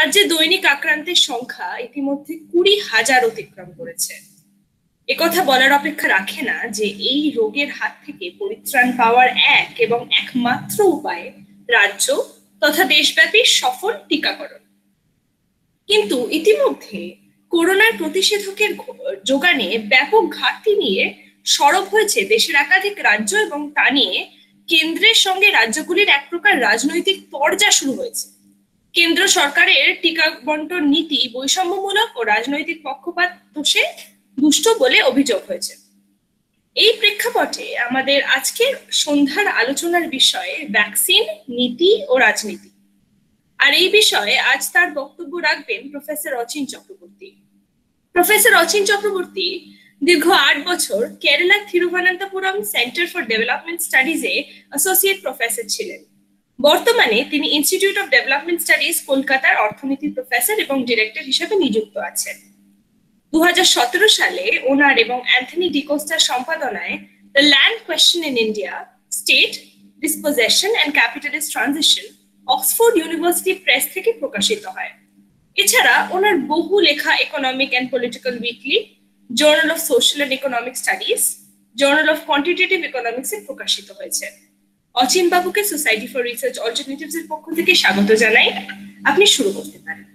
রাজ্যে দৈনিক আক্রান্তের সংখ্যা ইতিমধ্যে 20,000 অতিক্রম করেছে। একথা বলার অপেক্ষা রাখে না যে এই রোগের হাত থেকে পরিত্রাণ পাওয়ার এক এবং একমাত্র উপায় রাজ্য তথা দেশব্যাপী সফল টিকাকরণ। কিন্তু ইতিমধ্যে করোনার প্রতিষেধকের যোগানে ব্যাপক ঘাটতি নিয়ে সরব হয়েছে দেশের একাধিক রাজ্য, এবং তা নিয়ে কেন্দ্রের সঙ্গে রাজ্যগুলির এক প্রকার রাজনৈতিক তরজা শুরু হয়েছে। কেন্দ্র সরকারের টিকা বন্টন নীতি বৈষম্যমূলক ও রাজনৈতিক পক্ষপাত দোষে দুষ্ট বলে অভিযোগ হয়েছে। এই প্রেক্ষাপটে আমাদের আজকের সন্ধ্যার আলোচনার বিষয় ভ্যাকসিন, নীতি ও রাজনীতি। আর এই বিষয়ে আজ তার বক্তব্য রাখবেন প্রফেসর অচিন চক্রবর্তী। প্রফেসর অচিন চক্রবর্তী দীর্ঘ 8 বছর কেরালার থিরুভানান্তপুরম সেন্টার ফর ডেভেলপমেন্ট স্টাডিজে অ্যাসোসিয়েট প্রফেসর ছিলেন। বর্তমানে তিনি ইনস্টিটিউট অফ ডেভেলপমেন্ট স্টাডিজ কলকাতার অর্থনীতি প্রফেসর এবং ডিরেক্টর হিসেবে নিযুক্ত আছেন। 2017 সালে ওনার এবং অ্যান্থনি ডিকোস্টার সম্পাদনায় the land question in India, state, dispossession and capitalist transition Oxford University press থেকে প্রকাশিত হয়। এছাড়া ওনার বহু লেখা economic and political weekly, journal of social and economic studies, journal of quantitative ইকোনমিক্সে প্রকাশিত হয়েছে। অচিন বাবুকে সোসাইটি ফর রিসার্চ অল্টারনেটিভস এর পক্ষ থেকে স্বাগত জানাই। আপনি শুরু করতে পারেন।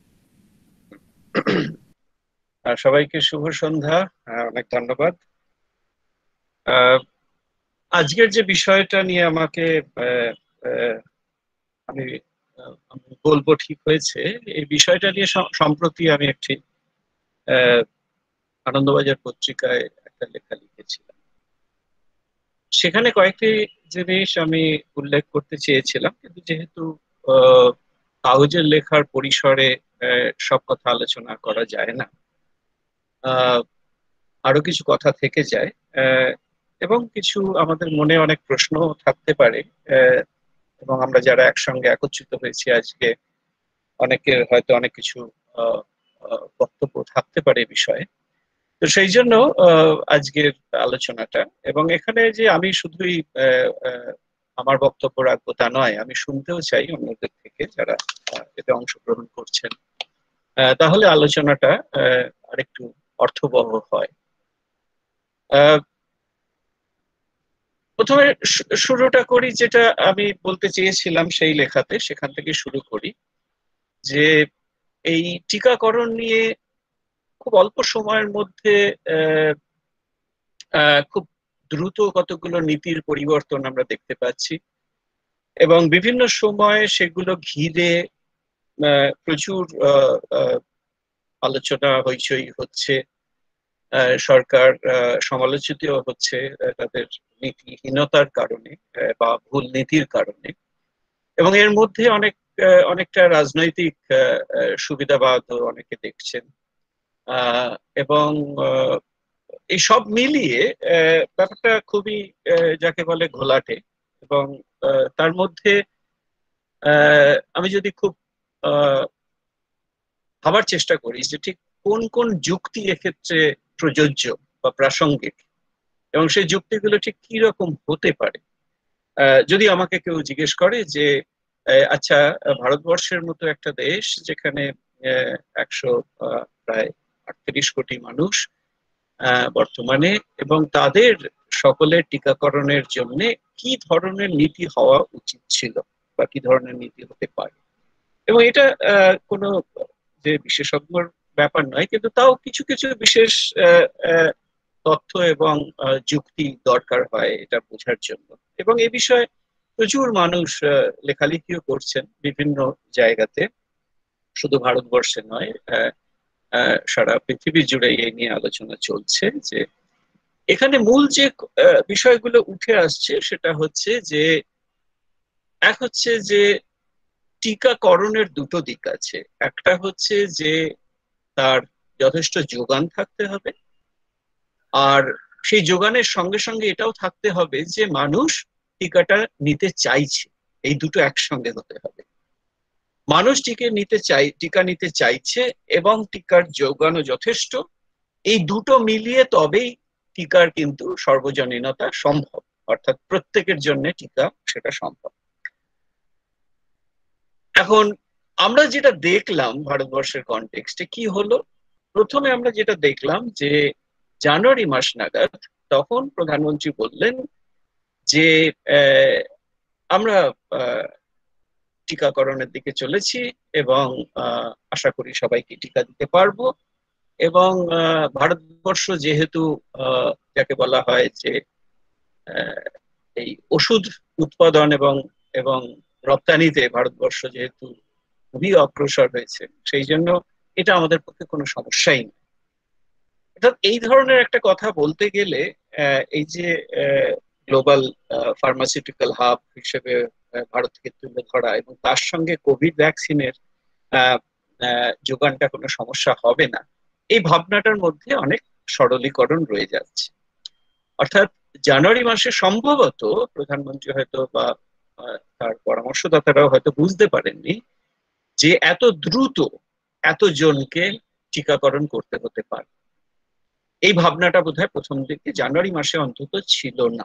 সবাইকে শুভ সন্ধ্যা, অনেক ধন্যবাদ। আজকের যে বিষয়টা নিয়ে আমাকে আমি বলবো ঠিক হয়েছে, এই বিষয়টা নিয়ে সম্প্রতি আমি একটি আনন্দবাজার পত্রিকায় একটা লেখা লিখেছিলাম। সেখানে কয়েকটি জিনিস আমি উল্লেখ করতে চেয়েছিলাম, কিন্তু যেহেতু কাগজের লেখার পরিসরে সব কথা আলোচনা করা যায় না, আরো কিছু কথা থেকে যায় এবং কিছু আমাদের মনে অনেক প্রশ্ন থাকতে পারে, এবং আমরা যারা একসঙ্গে একত্রিত হয়েছি আজকে অনেকের হয়তো অনেক কিছু বক্তব্য থাকতে পারে এই বিষয়ে। তো সেই জন্য আজকের আলোচনাটা, এবং এখানে যে আমি শুধুই আমার বক্তব্য রাখবো তা নয়, আমি শুনতেও চাই অন্যদের থেকে যারা এতে অংশগ্রহণ করছেন, তাহলে আলোচনাটা আরেকটু অর্থবহ হয়। প্রথমে শুরুটা করি যেটা আমি বলতে চেয়েছিলাম সেই লেখাতে, সেখান থেকে শুরু করি যে এই টিকাকরণ নিয়ে খুব অল্প সময়ের মধ্যে খুব দ্রুত কতগুলো নীতির পরিবর্তন আমরা দেখতে পাচ্ছি, এবং বিভিন্ন সময় সেগুলো ঘিরে প্রচুর আলোচনা হইচই হচ্ছে, সরকার সমালোচিত হচ্ছে তাদের নীতিহীনতার কারণে বা ভুল নীতির কারণে, এবং এর মধ্যে অনেকটা রাজনৈতিক সুবিধাবাদ অনেকে দেখছেন, এবং এই সব মিলিয়ে ব্যাপারটা খুবই যাকে বলে ঘোলাটে। এবং তার মধ্যে আমি যদি খুব ভাবার চেষ্টা করি যে ঠিক কোন কোন যুক্তি এক্ষেত্রে প্রযোজ্য বা প্রাসঙ্গিক, এবং সেই যুক্তিগুলো ঠিক কি রকম হতে পারে, যদি আমাকে কেউ জিজ্ঞেস করে যে আচ্ছা, ভারতবর্ষের মতো একটা দেশ যেখানে 138 কোটি মানুষ বর্তমানে, এবং তাদের সকলের টিকাকরণের জন্য কি ধরনের নীতি হওয়া উচিত ছিল বা কি ধরনের নীতি হতে পারে, এবং এটা কোনো যে বিশেষজ্ঞর ব্যাপার নয়, কিন্তু তাও কিছু কিছু বিশেষ তথ্য এবং যুক্তি দরকার হয় এটা বোঝার জন্য। এবং এই বিষয়ে প্রচুর মানুষ লেখালেখিও করছেন বিভিন্ন জায়গাতে, শুধু ভারতবর্ষে নয়, সারা পৃথিবী জুড়ে এই নিয়ে আলোচনা চলছে। যে এখানে মূল যে বিষয়গুলো উঠে আসছে সেটা হচ্ছে যে এক হচ্ছে যে টিকাকরণের দুটো দিক আছে। একটা হচ্ছে যে তার যথেষ্ট যোগান থাকতে হবে, আর সেই যোগানের সঙ্গে সঙ্গে এটাও থাকতে হবে যে মানুষ টিকাটা নিতে চাইছে। এই দুটো একসঙ্গে হতে হবে। মানুষ টিকা নিতে চাইছে এবং টিকার যোগানও যথেষ্ট, এই দুটো মিলিয়ে তবেই টিকার কিন্তু সর্বজনীনতা সম্ভব, অর্থাৎ প্রত্যেকের জন্য টিকা সেটা সম্ভব। এখন আমরা যেটা দেখলাম ভারতবর্ষের কনটেক্সটে কি হলো, প্রথমে আমরা যেটা দেখলাম যে জানুয়ারি মাস নাগাদ তখন প্রধানমন্ত্রী বললেন যে আমরা টিকাকরণের দিকে চলেছি এবং আশা করি সবাইকে টিকা দিতে পারবো। এবং ভারতবর্ষ যেহেতু যাকে বলা হয় যে এই ওষুধ উৎপাদন এবং এবং রপ্তানিতে ভারতবর্ষ যেহেতু খুবই অগ্রসর হয়েছে, সেই জন্য এটা আমাদের পক্ষে কোনো সমস্যাই নেই। অর্থাৎ এই ধরনের একটা কথা বলতে গেলে এই যে গ্লোবাল ফার্মাসিউটিক্যাল হাব হিসেবে ভারতকে তুলে ধরা এবং তার সঙ্গে কোভিড ভ্যাকসিনের যোগানটা কোনো সমস্যা হবে না, এই ভাবনাটার মধ্যে অনেক সরলীকরণ রয়ে যাচ্ছে। অর্থাৎ জানুয়ারি মাসে সম্ভবত প্রধানমন্ত্রী হয়তো বা তার পরামর্শদাতারাও হয়তো বুঝতে পারেননি যে এত দ্রুত এতজনকে টিকাকরণ করতে হতে পারে। এই ভাবনাটা বোধহয় প্রথম দিকে জানুয়ারি মাসে অন্তত ছিল না।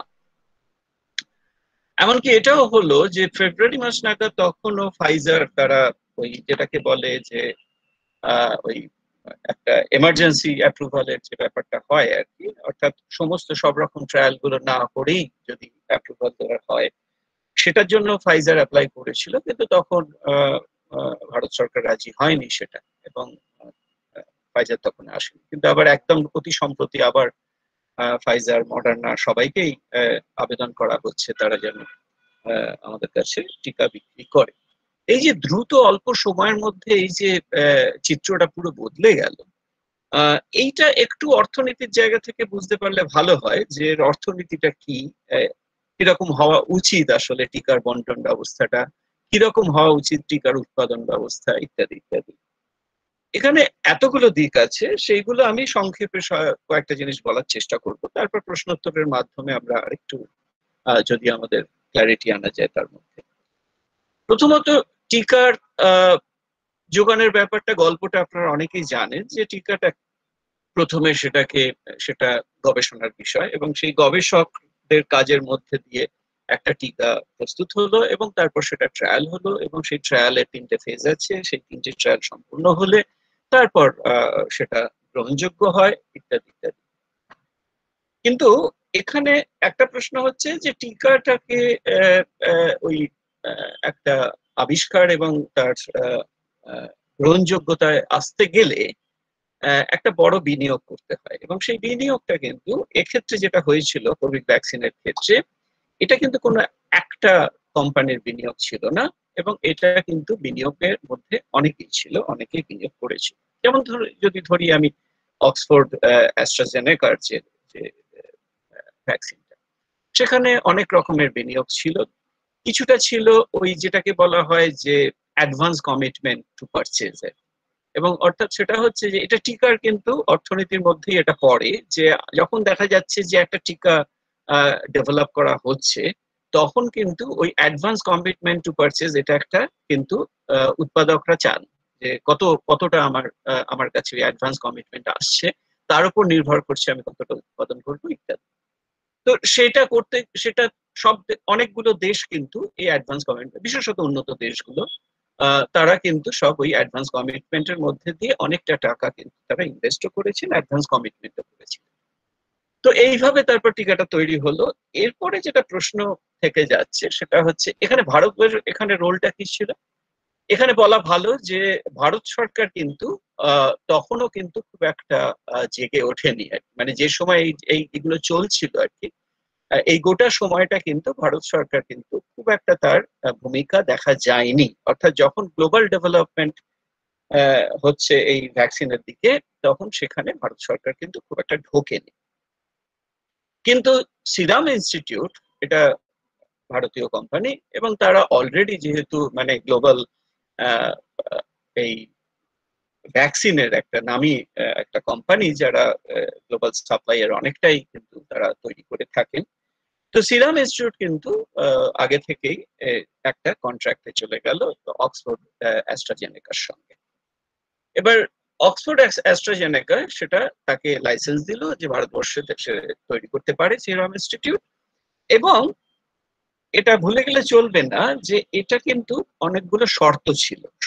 এমনকি এটাও হলো যে ফেব্রুয়ারি মাস নাগাদ তখনও ফাইজার তারা ওই যেটাকে বলে যে ওই একটা এমার্জেন্সি অ্যাপ্রুভালের যে ব্যাপারটা হয় আর কি, অর্থাৎ সমস্ত সব রকম ট্রায়াল গুলো না করেই যদি অ্যাপ্রুভাল দেওয়া হয়, সেটার জন্য ফাইজার অ্যাপ্লাই করেছিল, কিন্তু তখন ভারত সরকার রাজি হয়নি সেটা, এবং ফাইজার তখন আসেনি। কিন্তু আবার একদম অতি সম্প্রতি আবার ফাইজার, মডার্না সবাইকেই আবেদন করা হচ্ছে তারা যেন আমাদের কাছে টিকা বিক্রি করে। এই যে দ্রুত অল্প সময়ের মধ্যে এই যে চিত্রটা পুরো বদলে গেল, এইটা একটু অর্থনীতির জায়গা থেকে বুঝতে পারলে ভালো হয় যে অর্থনীতিটা কি, কিরকম হওয়া উচিত, আসলে টিকার বন্টন ব্যবস্থাটা কিরকম হওয়া উচিত, টিকার উৎপাদন ব্যবস্থা ইত্যাদি ইত্যাদি। এখানে এতগুলো দিক আছে, সেইগুলো আমি সংক্ষেপে কয়েকটা জিনিস বলার চেষ্টা করব, তারপর প্রশ্নোত্তরের মাধ্যমে আমরা আরেকটু যদি আমাদের ক্ল্যারিটি আনা যায় তার মধ্যে। প্রথমত টিকার যোগানের ব্যাপারটা, গল্পটা আপনারা অনেকেই জানেন যে টিকাটা প্রথমে সেটা গবেষণার বিষয়, এবং সেই গবেষকদের কাজের মধ্যে দিয়ে একটা টিকা প্রস্তুত হলো এবং তারপর সেটা ট্রায়াল হলো, এবং সেই ট্রায়ালের 3টে ফেজ আছে, সেই 3টে ট্রায়াল সম্পূর্ণ হলে তারপর সেটা গ্রহণযোগ্য হয় ইত্যাদি ইত্যাদি। কিন্তু এখানে একটা প্রশ্ন হচ্ছে যে টিকাটাকে ওই একটা আবিষ্কার এবং তার গ্রহণযোগ্যতায় আসতে গেলে একটা বড় বিনিয়োগ করতে হয়, এবং সেই বিনিয়োগটা কিন্তু এক্ষেত্রে যেটা হয়েছিল কোভিড ভ্যাকসিনের ক্ষেত্রে, এটা কিন্তু কোনো একটা কোম্পানির বিনিয়োগ ছিল না, এবং এটা কিন্তু বিনিয়োগের মধ্যে অনেকেই ছিল, অনেকেই বিনিয়োগ করেছিল। যেমন যদি ধরি আমি অক্সফোর্ড অ্যাস্ট্রাজেনেকার যে ভ্যাকসিনটা, সেখানে অনেক রকমের বিনিয়োগ ছিল। কিছুটা ছিল ওই যেটাকে বলা হয় যে অ্যাডভান্স কমিটমেন্ট টু পারচেজ, এবং অর্থাৎ সেটা হচ্ছে যে এটা টিকার কিন্তু অর্থনীতির মধ্যেই এটা পড়ে, যে যখন দেখা যাচ্ছে যে একটা টিকা ডেভেলপ করা হচ্ছে, তখন কিন্তু ওই অ্যাডভান্স কমিটমেন্ট টু পারচেজ এটা একটা কিন্তু উৎপাদকরা চান যে কতটা আমার কাছে ওই অ্যাডভান্স কমিটমেন্ট আসছে, তার উপর নির্ভর করছে আমি কতটা উৎপাদন করবো ইত্যাদি। তো সেটা অনেকগুলো দেশ কিন্তু এই অ্যাডভান্স কমিটমেন্ট, বিশেষত উন্নত দেশগুলো, তারা কিন্তু সব ওই অ্যাডভান্স কমিটমেন্টের মধ্যে দিয়ে অনেকটা টাকা কিন্তু তারা ইনভেস্টও করেছেন, অ্যাডভান্স কমিটমেন্টও করেছেন। তো এইভাবে তারপর টিকাটা তৈরি হলো। এরপরে যেটা প্রশ্ন থেকে যাচ্ছে সেটা হচ্ছে এখানে ভারতের এখানে রোলটা কি ছিল। এখানে বলা ভালো যে ভারত সরকার কিন্তু তখনও কিন্তু খুব একটা জেগে ওঠেনি, মানে যে সময় এইগুলো চলছিল আর কি, এই গোটা সময়টা কিন্তু ভারত সরকার কিন্তু খুব একটা তার ভূমিকা দেখা যায়নি। অর্থাৎ যখন গ্লোবাল ডেভেলপমেন্ট হচ্ছে এই ভ্যাকসিনের দিকে, তখন সেখানে ভারত সরকার কিন্তু খুব একটা ঢোকেনি। কিন্তু সিরাম ইনস্টিটিউট, এটা ভারতীয় কোম্পানি, এবং তারা অলরেডি যেহেতু মানে গ্লোবাল এই ভ্যাকসিনের একটা নামী একটা কোম্পানি, যারা গ্লোবাল সাপ্লাইয়ের অনেকটাই কিন্তু তারা তৈরি করে থাকেন, তো সিরাম ইনস্টিটিউট কিন্তু আগে থেকেই একটা কন্ট্রাক্টে চলে গেল অক্সফোর্ড অ্যাস্ট্রাজেনেকার সঙ্গে। এবার অক্সফোর্ড অ্যাস্ট্রাজেনেকা সেটা তাকে লাইসেন্স দিল যে ভারতবর্ষে তৈরি করতে পারে সিরাম ইনস্টিটিউট, এবং এটা ভুলে গেলে চলবে না যে এটা কিন্তু অনেকগুলো শর্ত ছিল।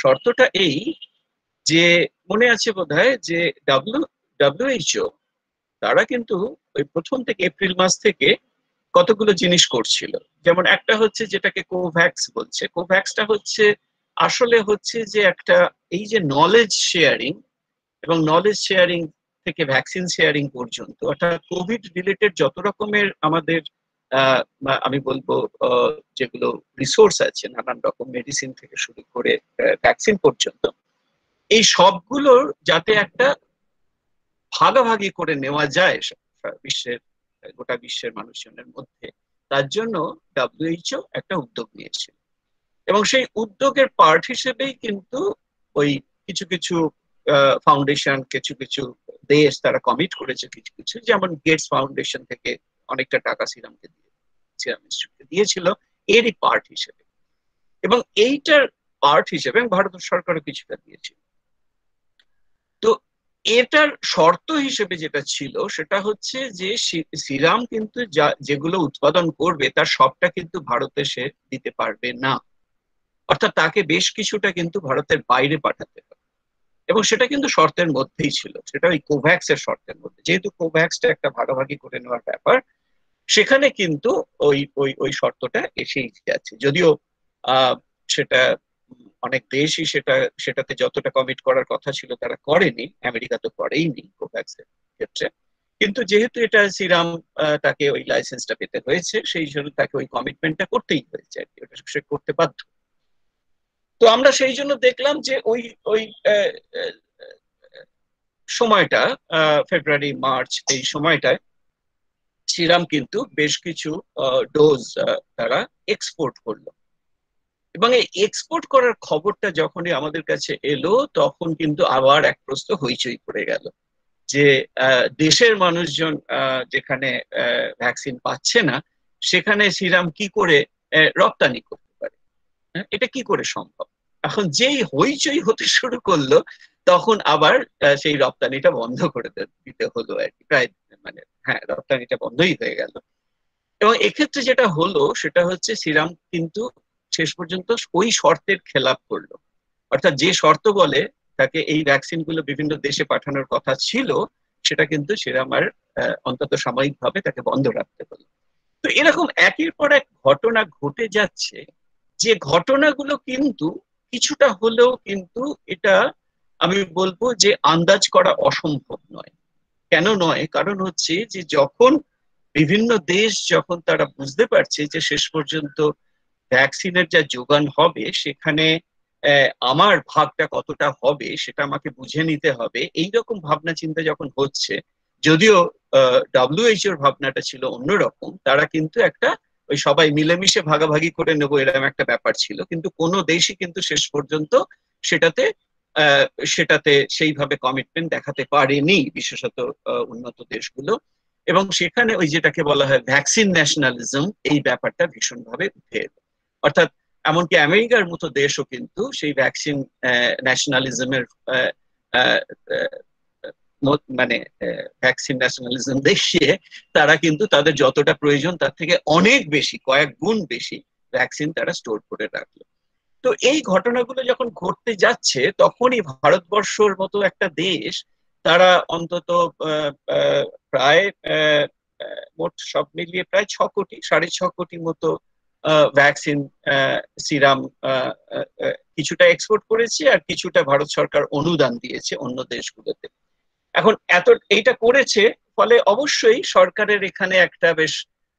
শর্তটা এই যে, মনে আছে বোধহয় যে ডব্লিউএইচও তারা কিন্তু ওই প্রথম থেকে এপ্রিল মাস থেকে কতগুলো জিনিস করছিল। যেমন একটা হচ্ছে যেটাকে কোভ্যাক্স বলছে। কোভ্যাক্সটা হচ্ছে আসলে হচ্ছে যে একটা এই যে নলেজ শেয়ারিং, এবং নলেজ শেয়ারিং থেকে ভ্যাকসিন শেয়ারিং পর্যন্ত, অর্থাৎ কোভিড রিলেটেড যত রকমের আমাদের আমি বলবো যেগুলো রিসোর্স আছে, নানান রকম মেডিসিন থেকে শুরু করে ভ্যাকসিন পর্যন্ত, এই সবগুলোর যাতে একটা ভাগাভাগি করে নেওয়া যায় বিশ্বের গোটা বিশ্বের মানুষজনের মধ্যে, তার জন্য ডব্লিউএইচও একটা উদ্যোগ নিয়েছিল। এবং সেই উদ্যোগের পার্ট হিসেবেই কিন্তু ওই কিছু কিছু ফাউন্ডেশন, কিছু কিছু দেশ তারা কমিট করেছে কিছু কিছু, যেমন গেটস ফাউন্ডেশন থেকে অনেকটা টাকা সিরামকে দিয়েছিল এরই পার্ট হিসেবে, এবং এইটার পার্ট হিসেবে ভারত সরকারও কিছুটা দিয়েছিল। তো এটার শর্ত হিসেবে যেটা ছিল সেটা হচ্ছে যে সিরাম কিন্তু যেগুলো উৎপাদন করবে তার সবটা কিন্তু ভারতে সে দিতে পারবে না, অর্থাৎ তাকে বেশ কিছুটা কিন্তু ভারতের বাইরে পাঠাতে হবে। এবং সেটা কিন্তু শর্তের মধ্যেই ছিল, সেটা ওই কোভ্যাক্স এর শর্তের মধ্যে, যেহেতু কোভ্যাক্সটা একটা ভাগাভাগি করে নেওয়ার ব্যাপার, সেখানে কিন্তু ওই ওই ওই শর্তটা এসেই যাচ্ছে। যদিও সেটা অনেক দেশই সেটাতে যতটা কমিট করার কথা ছিল তারা করেনি, আমেরিকা তো করেইনি কোভ্যাক্স এর ক্ষেত্রে, কিন্তু যেহেতু এটা সিরাম তাকে ওই লাইসেন্সটা পেতে হয়েছে, সেই জন্য তাকে ওই কমিটমেন্টটা করতেই হয়েছে আর কি, ওটা সে করতে বাধ্য। তো আমরা সেই জন্য দেখলাম যে ওই ওই সময়টা ফেব্রুয়ারি মার্চ এই সময়টায় সিরাম কিন্তু বেশ কিছু ডোজ তারা এক্সপোর্ট করলো। এবং এই এক্সপোর্ট করার খবরটা যখনই আমাদের কাছে এলো তখন কিন্তু আবার এক প্রশ্ন হইচই পড়ে গেল যে দেশের মানুষজন যেখানে ভ্যাকসিন পাচ্ছে না সেখানে সিরাম কি করে রপ্তানি করতে পারে, এটা কি করে সম্ভব? এখন যেই হইচই হতে শুরু করলো তখন আবার সেই রপ্তানিটা বন্ধ করে দিতে হলো আর কি, প্রায় মানে হ্যাঁ রপ্তানিটা বন্ধই হয়ে গেল। এবং এক্ষেত্রে যেটা হলো সেটা হচ্ছে সিরাম কিন্তু শেষ পর্যন্ত ওই শর্তের খেলাপ করলো, অর্থাৎ যে শর্ত বলে তাকে এই ভ্যাকসিন গুলো বিভিন্ন দেশে পাঠানোর কথা ছিল সেটা কিন্তু সিরাম আর অন্তত সাময়িকভাবে তাকে বন্ধ রাখতে হলো। তো এরকম একের পর এক ঘটনা ঘটে যাচ্ছে, যে ঘটনাগুলো কিন্তু কিছুটা হলেও কিন্তু এটা আমি বলবো যে আন্দাজ করা অসম্ভব নয়। কেন নয়? কারণ হচ্ছে যে যখন বিভিন্ন দেশ যখন তারা বুঝতে পারছে যে শেষ পর্যন্ত ভ্যাকসিনের যা যোগান হবে সেখানে আমার ভাগটা কতটা হবে সেটা আমাকে বুঝে নিতে হবে, এইরকম ভাবনা চিন্তা যখন হচ্ছে, যদিও ডব্লিউএইচওর ভাবনাটা ছিল অন্যরকম, তারা কিন্তু একটা ওই সবাই মিলেমিশে ভাগাভাগি করে নেবো এরকম একটা ব্যাপার ছিল, কিন্তু কোনো দেশই কিন্তু শেষ পর্যন্ত সেটাতে সেটাতে সেইভাবে কমিটমেন্ট দেখাতে পারেনি, বিশেষত উন্নত দেশগুলো। এবং সেখানে ওই যেটাকে বলা হয় ভ্যাকসিন ন্যাশনালিজম, এই ব্যাপারটা ভীষণভাবে উঠে এলো। অর্থাৎ এমনকি আমেরিকার মতো দেশও কিন্তু সেই ভ্যাকসিন ন্যাশনালিজমের মানে ভ্যাকসিন ন্যাশনালিজম দেখিয়ে তারা কিন্তু তাদের যতটা প্রয়োজন তার থেকে অনেক বেশি, কয়েক গুণ বেশি ভ্যাকসিন তারা স্টোর করে রাখলো। তো এই ঘটনাগুলো যখন ঘটতে যাচ্ছে তখনই ভারতবর্ষের মতো একটা দেশ তারা অন্তত প্রায় মোট সব মিলিয়ে প্রায় 6 কোটি, 6.5 কোটি মতো ভ্যাকসিন সিরাম কিছুটা এক্সপোর্ট করেছে আর কিছুটা ভারত সরকার অনুদান দিয়েছে অন্য দেশগুলোতে। এখন এইটা করেছে ফলে অবশ্যই সরকারের এখানে একটা বেশ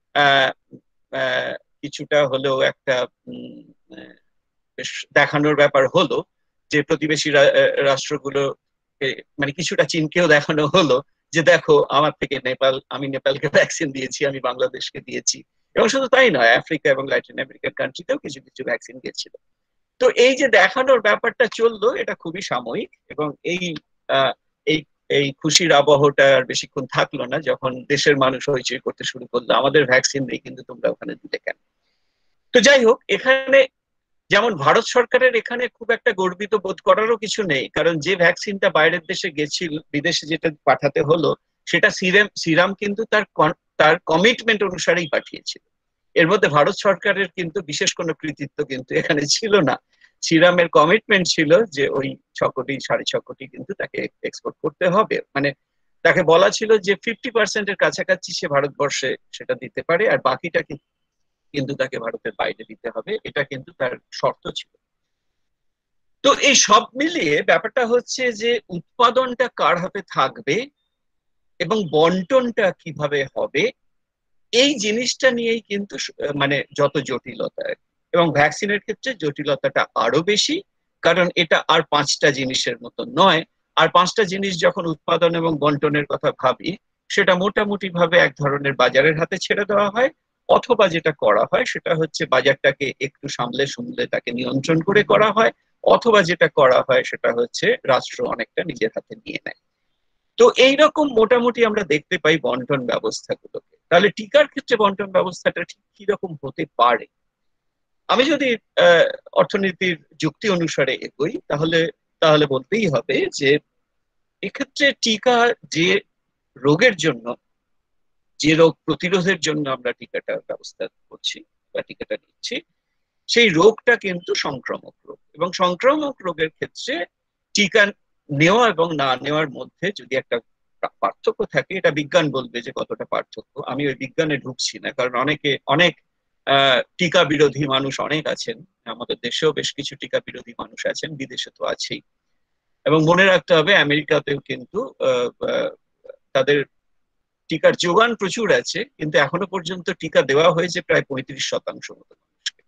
কিছুটা হলেও একটা বেশ দেখানোর ব্যাপার হলো যে প্রতিবেশী রাষ্ট্রগুলো মানে কিছুটা চীনকেও দেখানো হলো যে দেখো আমার থেকে নেপাল, আমি নেপালকে ভ্যাকসিন দিয়েছি, আমি বাংলাদেশকে দিয়েছি। এবং শুধু তাই নয়, আফ্রিকা এবং ল্যাটিন আমেরিকান কান্ট্রিতেও কিছু কিছু ভ্যাকসিন গেছিল। তো এই যে দেখানোর ব্যাপারটা চললো এটা খুবই সাময়িক, এবং এই এই এই খুশির আবহটা আর বেশিক্ষণ থাকলো না যখন দেশের মানুষ হইচই করতে শুরু করলো আমাদের ভ্যাকসিন নেই কিন্তু তোমরা ওখানে দিতে কেন। তো যাই হোক, এখানে যেমন ভারত সরকারের এখানে খুব একটা গর্বিত বোধ করারও কিছু নেই, কারণ যে ভ্যাকসিনটা বাইরের দেশে গেছিল, বিদেশে যেটা পাঠাতে হলো সেটা সিরাম কিন্তু তার কমিটমেন্ট অনুসারেই পাঠিয়েছিল। এর মধ্যে ভারত সরকারের কিন্তু বিশেষ কোনো কৃতিত্ব কিন্তু এখানে ছিল না। সিরামের কমিটমেন্ট ছিল যে ওই 6 কোটি 6.5 কোটি কিন্তু তাকে এক্সপোর্ট করতে হবে, মানে তাকে বলা ছিল যে 50% কাছাকাছি সে ভারতবর্ষে সেটা দিতে পারে, আর বাকিটা কিন্তু তাকে ভারতের বাইরে দিতে হবে, এটা কিন্তু তার শর্ত ছিল। তো এই সব মিলিয়ে ব্যাপারটা হচ্ছে যে উৎপাদনটা কার হাতে থাকবে এবং বন্টনটা কিভাবে হবে, এই জিনিসটা নিয়েই কিন্তু মানে যত জটিলতা, এবং ভ্যাকসিনের ক্ষেত্রে জটিলতাটা আরো বেশি, কারণ এটা আর 5টা জিনিসের মতো নয়। আর 5টা জিনিস যখন উৎপাদন এবং বন্টনের কথা ভাবি, সেটা মোটামুটি ভাবে এক ধরনের বাজারের হাতে ছেড়ে দেওয়া হয়, অথবা যেটা করা হয় সেটা হচ্ছে বাজারটাকে একটু সামলে সুমলে তাকে নিয়ন্ত্রণ করে করা হয়, অথবা যেটা করা হয় সেটা হচ্ছে রাষ্ট্র অনেকটা নিজের হাতে নিয়ে নেয়। তো এইরকম মোটামুটি আমরা দেখতে পাই বন্টন ব্যবস্থাগুলোকে। তাহলে টিকার ক্ষেত্রে বন্টন ব্যবস্থাটা ঠিক কিরকম হতে পারে? আমি যদি অর্থনীতির যুক্তি অনুসারে এগোই, তাহলে তাহলে বলতেই হবে যে এক্ষেত্রে টিকা যে রোগের জন্য, যে রোগ প্রতিরোধের জন্য আমরা টিকাটা ব্যবস্থা করছি বা টিকাটা নিচ্ছি, সেই রোগটা কিন্তু সংক্রামক রোগ, এবং সংক্রামক রোগের ক্ষেত্রে টিকা নেওয়া এবং না নেওয়ার মধ্যে যদি একটা পার্থক্য থাকে, এটা বিজ্ঞান বলবে যে কতটা পার্থক্য, আমি ওই বিজ্ঞানে ঢুকছি না, কারণ অনেক টিকা বিরোধী মানুষ অনেক আছেন, আমাদের দেশেও বেশ কিছু টিকা বিরোধী মানুষ আছেন, বিদেশে তো আছেই। এবং মনে রাখতে হবে আমেরিকাতেও কিন্তু তাদের টিকার যোগান প্রচুর আছে, কিন্তু এখনো পর্যন্ত টিকা দেওয়া হয়েছে প্রায় 35% মতো মানুষকে।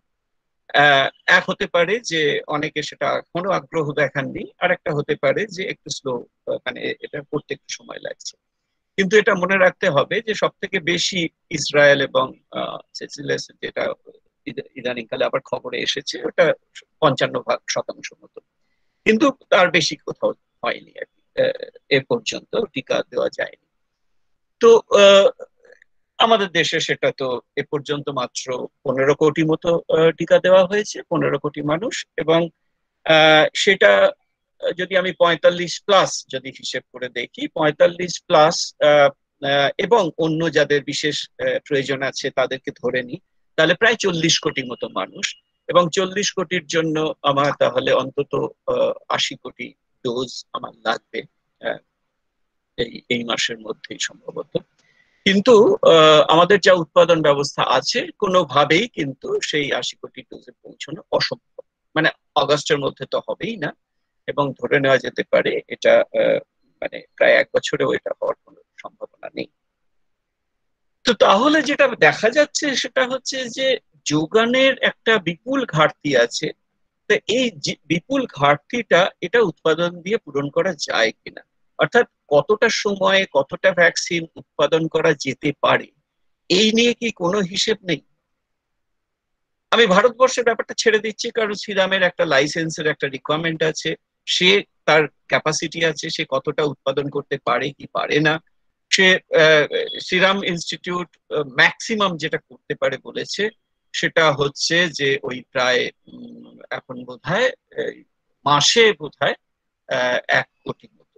এক হতে পারে যে অনেকে সেটা এখনো আগ্রহ দেখাননি, আর একটা হতে পারে যে একটু স্লো, মানে এটা করতে একটু সময় লাগছে। কিন্তু এটা মনে রাখতে হবে যে সব থেকে বেশি ইসরায়েল এবং সেচিলাস, যেটা ইদানিংকালে আবার খবরে এসেছে, ওটা 55% মতো, কিন্তু তার বেশি কোথাও হয়নি আর কি, এ পর্যন্ত টিকা দেওয়া যায়নি। তো আমাদের দেশে সেটা তো এ পর্যন্ত মাত্র 15 কোটি মতো টিকা দেওয়া হয়েছে, 15 কোটি মানুষ, এবং সেটা যদি আমি 45+ যদি হিসেব করে দেখি, 45+ এবং অন্য যাদের বিশেষ প্রয়োজন আছে তাদেরকে ধরে নিই, তাহলে প্রায় 40 কোটি মতো মানুষ, এবং 40 কোটির জন্য আমার তাহলে অন্তত 80 কোটি ডোজ আমার লাগবে এই মাসের মধ্যেই সম্ভবত। কিন্তু আমাদের যা উৎপাদন ব্যবস্থা আছে, কোনোভাবেই কিন্তু সেই 80 কোটি ডোজে পৌঁছানো অসম্ভব, মানে অগাস্টের মধ্যে তো হবেই না, এবং ধরে নেওয়া যেতে পারে এটা মানে প্রায় 1 বছরেও এটা হওয়ার কোনো সম্ভাবনা নেই। তো তাহলে যেটা দেখা যাচ্ছে সেটা হচ্ছে যে যোগানের একটা বিপুল ঘাটতি আছে। তো এই বিপুল ঘাটতিটা এটা উৎপাদন দিয়ে পূরণ করা যায় কিনা, অর্থাৎ কতটা সময়ে কতটা ভ্যাকসিন উৎপাদন করা যেতে পারে, এই নিয়ে কি কোনো হিসেব নেই? আমি ভারতবর্ষের ব্যাপারটা ছেড়ে দিচ্ছি, কারণ সিরামের একটা লাইসেন্সের একটা রিকোয়ারমেন্ট আছে, সে তার ক্যাপাসিটি আছে, সে কতটা উৎপাদন করতে পারে কি পারে না। সে সিরাম ইনস্টিটিউট ম্যাক্সিমাম যেটা করতে পারে বলেছে সেটা হচ্ছে যে ওই প্রায় এখন বোধহয় মাসে বোধহয় 1 কোটি মতো,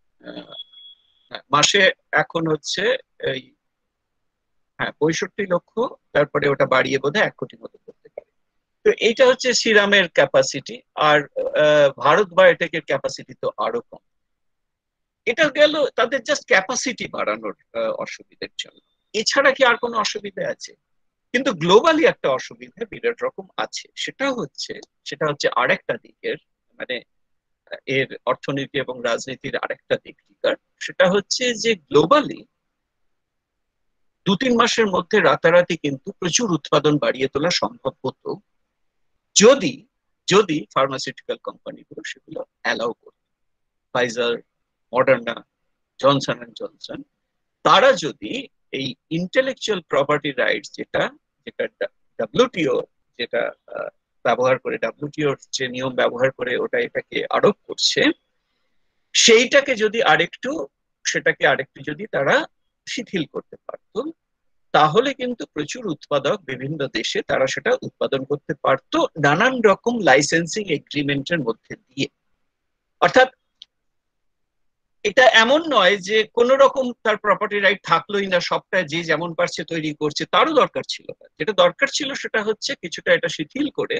মাসে এখন হচ্ছে এই 65 লক্ষ, তারপরে ওটা বাড়িয়ে বোধহয় 1 কোটি মতো করতে পারে। তো এইটা হচ্ছে সিরামের ক্যাপাসিটি, আর ভারত বায়োটেকের ক্যাপাসিটি তো আরো কম। এটা গেল তাদের জাস্ট ক্যাপাসিটি বাড়ানোর অসুবিধার জন্য, এছাড়া কি আর কোনো অসুবিধা আছে? কিন্তু গ্লোবালি একটা অসুবিধা বিরাট রকম আছে, সেটা হচ্ছে আরেকটা দিকের, মানে এর অর্থনীতি এবং রাজনীতির আরেকটা দিক টিকার, সেটা হচ্ছে যে গ্লোবালি 2-3 মাসের মধ্যে রাতারাতি কিন্তু প্রচুর উৎপাদন বাড়িয়ে তোলা সম্ভব হতো, যদি যদি ফার্মাসিউটিক্যাল কোম্পানিগুলো সেগুলো অ্যালাউ করত। Pfizer, Moderna, Johnson and Johnson, তারা যদি এই ইন্টেলেকচুয়াল প্রপার্টি রাইটস যেটা যেটা ডাব্লিউটিও যেটা ব্যবহার করে, ডাব্লিউটিওর যে নিয়ম ব্যবহার করে ওটা এটাকে আরোপ করছে, সেইটাকে যদি সেটাকে যদি তারা শিথিল করতে পারত, তাহলে কিন্তু প্রচুর উৎপাদক বিভিন্ন দেশে তারা সেটা উৎপাদন করতে পারত নানান রকম লাইসেন্সিং এগ্রিমেন্টের মধ্যে দিয়ে। অর্থাৎ এটা এমন নয় যে কোন রকম তার প্রপার্টি রাইট থাকলোই না, সবটা যে যেমন পারছে তৈরি করছে, তারও দরকার ছিল না। যেটা দরকার ছিল সেটা হচ্ছে কিছুটা এটা শিথিল করে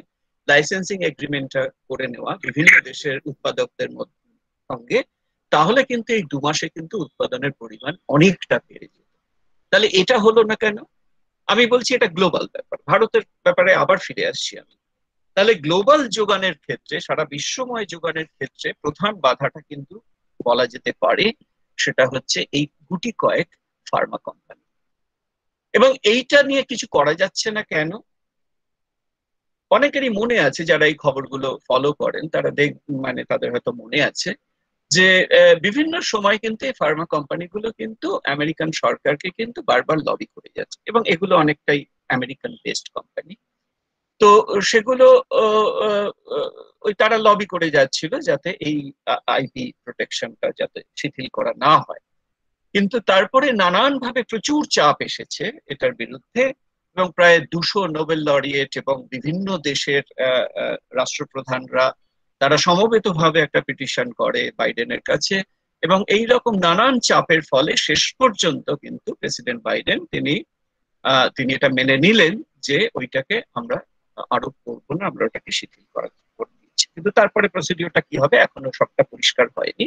লাইসেন্সিং এগ্রিমেন্টটা করে নেওয়া বিভিন্ন দেশের উৎপাদকদের সঙ্গে, তাহলে কিন্তু এই 2 মাসে কিন্তু উৎপাদনের পরিমাণ অনেকটা বেড়ে যেত। তাহলে এটা হলো না কেন? আমি বলছি এটা গ্লোবাল ব্যাপার, ভারতের ব্যাপারে আবার ফিরে আসছি আমি। তাহলে গ্লোবাল যোগানের ক্ষেত্রে, সারা বিশ্বময় যোগানের ক্ষেত্রে প্রধান বাধাটা কিন্তু বলা যেতে পারে সেটা হচ্ছে এই গুটি কয়েক ফার্মা কোম্পানি। এবং এইটা নিয়ে কিছু করা যাচ্ছে না কেন? অনেকেরই মনে আছে, যারা এই খবরগুলো ফলো করেন তারা মানে তাদের হয়তো মনে আছে যে বিভিন্ন সময় কিন্তু এই ফার্মা কোম্পানিগুলো কিন্তু আমেরিকান সরকারকে কিন্তু বারবার লবি করে যাচ্ছে, এবং এগুলো অনেকটাই আমেরিকান বেসড কোম্পানি। তো সেগুলো ওই তারা লবি করে যাচ্ছিল যাতে এই আইপি প্রোটেকশনটা যাতে শিথিল করা না হয়। কিন্তু তারপরে নানান ভাবে প্রচুর চাপ এসেছে এটার বিরুদ্ধে, এবং প্রায় 200 নোবেল লরিয়েট এবং বিভিন্ন দেশের রাষ্ট্রপ্রধানরা তারা সমবেতভাবে একটা পিটিশন করে বাইডেনের কাছে, এবং এই রকম নানান চাপের ফলে শেষ পর্যন্ত কিন্তু প্রেসিডেন্ট বাইডেন তিনি এটা মেনে নিলেন যে ওইটাকে আমরা আরোপ করবো না, আমরা ওটাকে শিথিল করে দিচ্ছি। কিন্তু তারপরে প্রসিডিওরটা কি হবে এখনো সবটা পরিষ্কার হয়নি।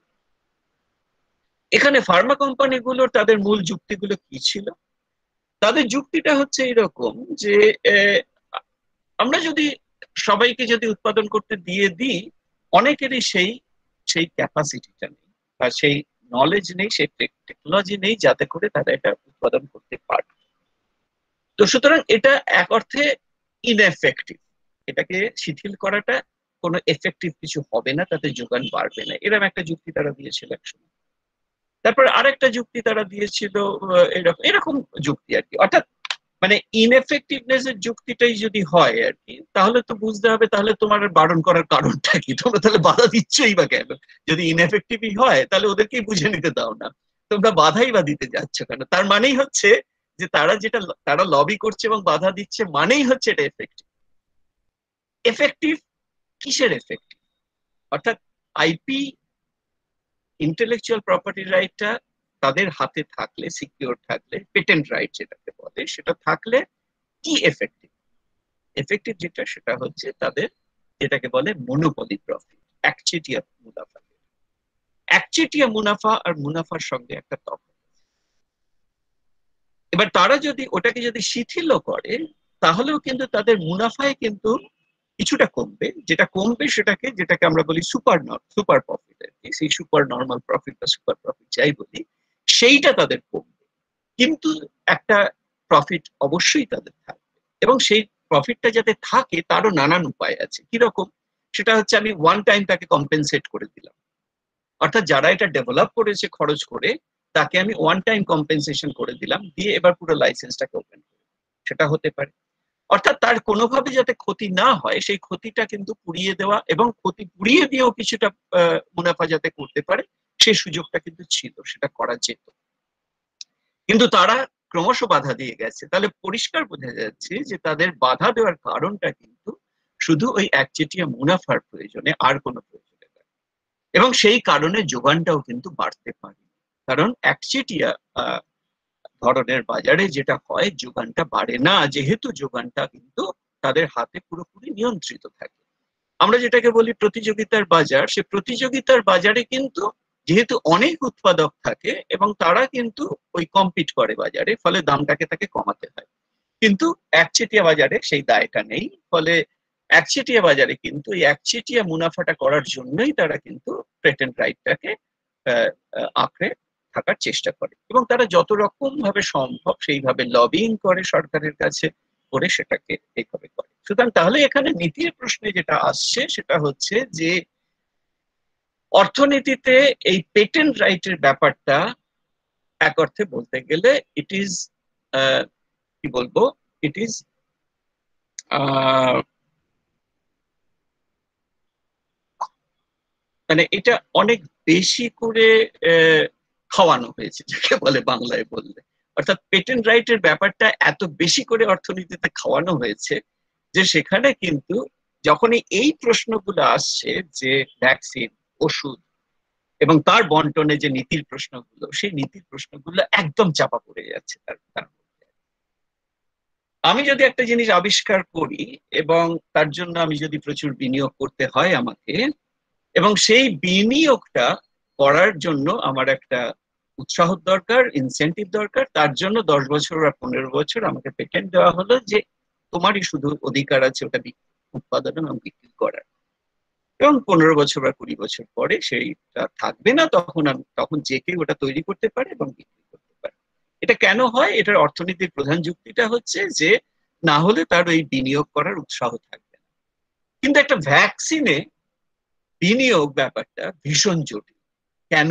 এখানে ফার্মা কোম্পানিগুলোর তাদের মূল যুক্তিগুলো কি ছিল? তাদের যুক্তিটা হচ্ছে এরকম যে আমরা যদি সবাইকে যদি উৎপাদন করতে দিয়ে দিই, অনেকেরই সেই সেই ক্যাপাসিটিটা নেই বা সেই নলেজ নেই, সেই টেকনোলজি নেই যাতে করে তারা এটা উৎপাদন করতে পারে। তো সুতরাং এটা এক অর্থে ইনএফেক্টিভ, এটাকে শিথিল করাটা কোনো এফেক্টিভ কিছু হবে না, তাতে যোগান বাড়বে না, এরকম একটা যুক্তি তারা দিয়েছিল একসময়। তারপর আরেকটা যুক্তি তারা দিয়েছিল এরকম এরকম যুক্তি আর কি, অর্থাৎ মানে ইনএফেক্টিভনেস এর যুক্তিটাই যদি হয় আর কি, তাহলে তো বুঝতে হবে তাহলে তোমার বারণ করার কারণটা কি, তোমরা তাহলে বাধা দিচ্ছই বা কেন? যদি ইনএফেক্টিভই হয় তাহলে ওদেরকেই বুঝে নিতে দাও না, তোমরা বাধাই বা দিতে যাচ্ছ কেন? তার মানেই হচ্ছে যে তারা লবি করছে এবং বাধা দিচ্ছে মানেই হচ্ছে এটা এফেক্টিভ। এফেক্টিভ কিসের এফেক্টিভ? অর্থাৎ আইপি, ইন্টেলেকচুয়াল প্রপার্টি রাইটটা তাদের হাতে থাকলে, সিকিউর থাকলে, পেটেন্ট রাইট যেটাকে বলে সেটা থাকলে কি এফেক্টিভ? এফেক্টিভ যেটা সেটা হচ্ছে তাদের যেটাকে বলে মনোপলি প্রফিট, একচেটিয়া মুনাফা। একচেটিয়া মুনাফা আর মুনাফার সঙ্গে একটা তফাৎ। এবার তারা যদি ওটাকে যদি শিথিল করে তাহলেও কিন্তু তাদের মুনাফায় কিন্তু কিছুটা কমবে, যেটা কমবে যেটাকে আমরা বলি সুপার প্রফিট আর কি, সেই সুপার নর্মাল প্রফিট বা সুপার প্রফিট যাই বলি, সেইটা তাদের কমবে। কিন্তু একটা প্রফিট অবশ্যই তাদের থাকবে, এবং সেই প্রফিটটা যাতে থাকে তারও নানান উপায় আছে। কিরকম? সেটা হচ্ছে আমি ওয়ান টাইম তাকে কম্পেনসেট করে দিলাম, অর্থাৎ যারা এটা ডেভেলপ করেছে খরচ করে তাকে আমি ওয়ান টাইম কম্পেনসেশন করে দিলাম, দিয়ে এবার পুরো লাইসেন্সটাকে ওপেন করে, সেটা হতে পারে। অর্থাৎ তার কোনোভাবে যাতে ক্ষতি না হয় সেই ক্ষতিটা কিন্তু পুড়িয়ে দেওয়া, এবং ক্ষতি পুড়িয়ে দিয়েও কিছুটা মুনাফা যাতে করতে পারে সেই সুযোগটা কিন্তু ছিল, সেটা করা যেত। কিন্তু তারা ক্রমশ বাধা দিয়ে গেছে। তাহলে পরিষ্কার বোঝা যাচ্ছে যে তাদের বাধা দেওয়ার কারণটা কিন্তু শুধু ওই একচেটিয়া মুনাফার প্রয়োজনে, আর কোনো প্রয়োজনে নয়। এবং সেই কারণে যোগানটাও কিন্তু বাড়তে পারে, কারণ একচেটিয়া ধরনের বাজারে যেটা হয় যোগানটা বাড়ে না, যেহেতু যোগানটা কিন্তু তাদের হাতে পুরোপুরি নিয়ন্ত্রিত থাকে। আমরা যেটাকে বলি প্রতিযোগিতার বাজার, সে প্রতিযোগিতার বাজারে কিন্তু যেহেতু অনেক উৎপাদক থাকে এবং তারা কিন্তু ওই কম্পিট করে বাজারে, ফলে দামটাকে তাকে কমাতে হয়। কিন্তু একচেটিয়া বাজারে সেই দায়টা নেই, ফলে একচেটিয়া বাজারে কিন্তু এই একচেটিয়া মুনাফাটা করার জন্যই তারা কিন্তু পেটেন্ট রাইটটাকে আঁকড়ে থাকার চেষ্টা করে, এবং তারা যত রকম ভাবে সম্ভব সেইভাবে লবিং করে সরকারের কাছে, করে সেটাকে এইভাবে করে। সুতরাং তাহলে এখানে নীতির প্রশ্নে যেটা আসছে সেটা হচ্ছে যে অর্থনীতিতে এই পেটেন্ট রাইটের ব্যাপারটা এক অর্থে বলতে গেলে ইট ইজ কি বলবো, ইট ইজ মানে এটা অনেক বেশি করে খাওয়ানো হয়েছে, যাকে বলে বাংলায় বললে। অর্থাৎ পেটেন্ট রাইটের ব্যাপারটা এত বেশি করে অর্থনীতিতে খাওয়ানো হয়েছে যে সেখানে কিন্তু যখনই এই প্রশ্নগুলো আসছে যে ভ্যাকসিন, ওষুধ এবং তার বন্টনে যে নীতির প্রশ্নগুলো, সেই নীতির প্রশ্নগুলো একদম চাপা পড়ে যাচ্ছে তার মধ্যে। আমি যদি একটা জিনিস আবিষ্কার করি এবং তার জন্য আমি যদি প্রচুর বিনিয়োগ করতে হয় আমাকে, এবং সেই বিনিয়োগটা করার জন্য আমার একটা উৎসাহ দরকার, ইনসেনটিভ দরকার, তার জন্য 10 বছর বা 15 বছর আমাকে পেটেন্ট দেওয়া হলো যে তোমারই শুধু অধিকার আছে ওটা উৎপাদন এবং বিক্রি করার। এবং 15 বছর বা 20 বছর পরে সেইটা থাকবে না, তখন যে কেউ ওটা তৈরি করতে পারে এবং বিক্রি করতে পারে। এটা কেন হয়? এটার অর্থনীতির প্রধান যুক্তিটা হচ্ছে যে না হলে তার ওই বিনিয়োগ করার উৎসাহ থাকবে না। কিন্তু একটা ভ্যাকসিনে বিনিয়োগ ব্যাপারটা ভীষণ জটিল। কেন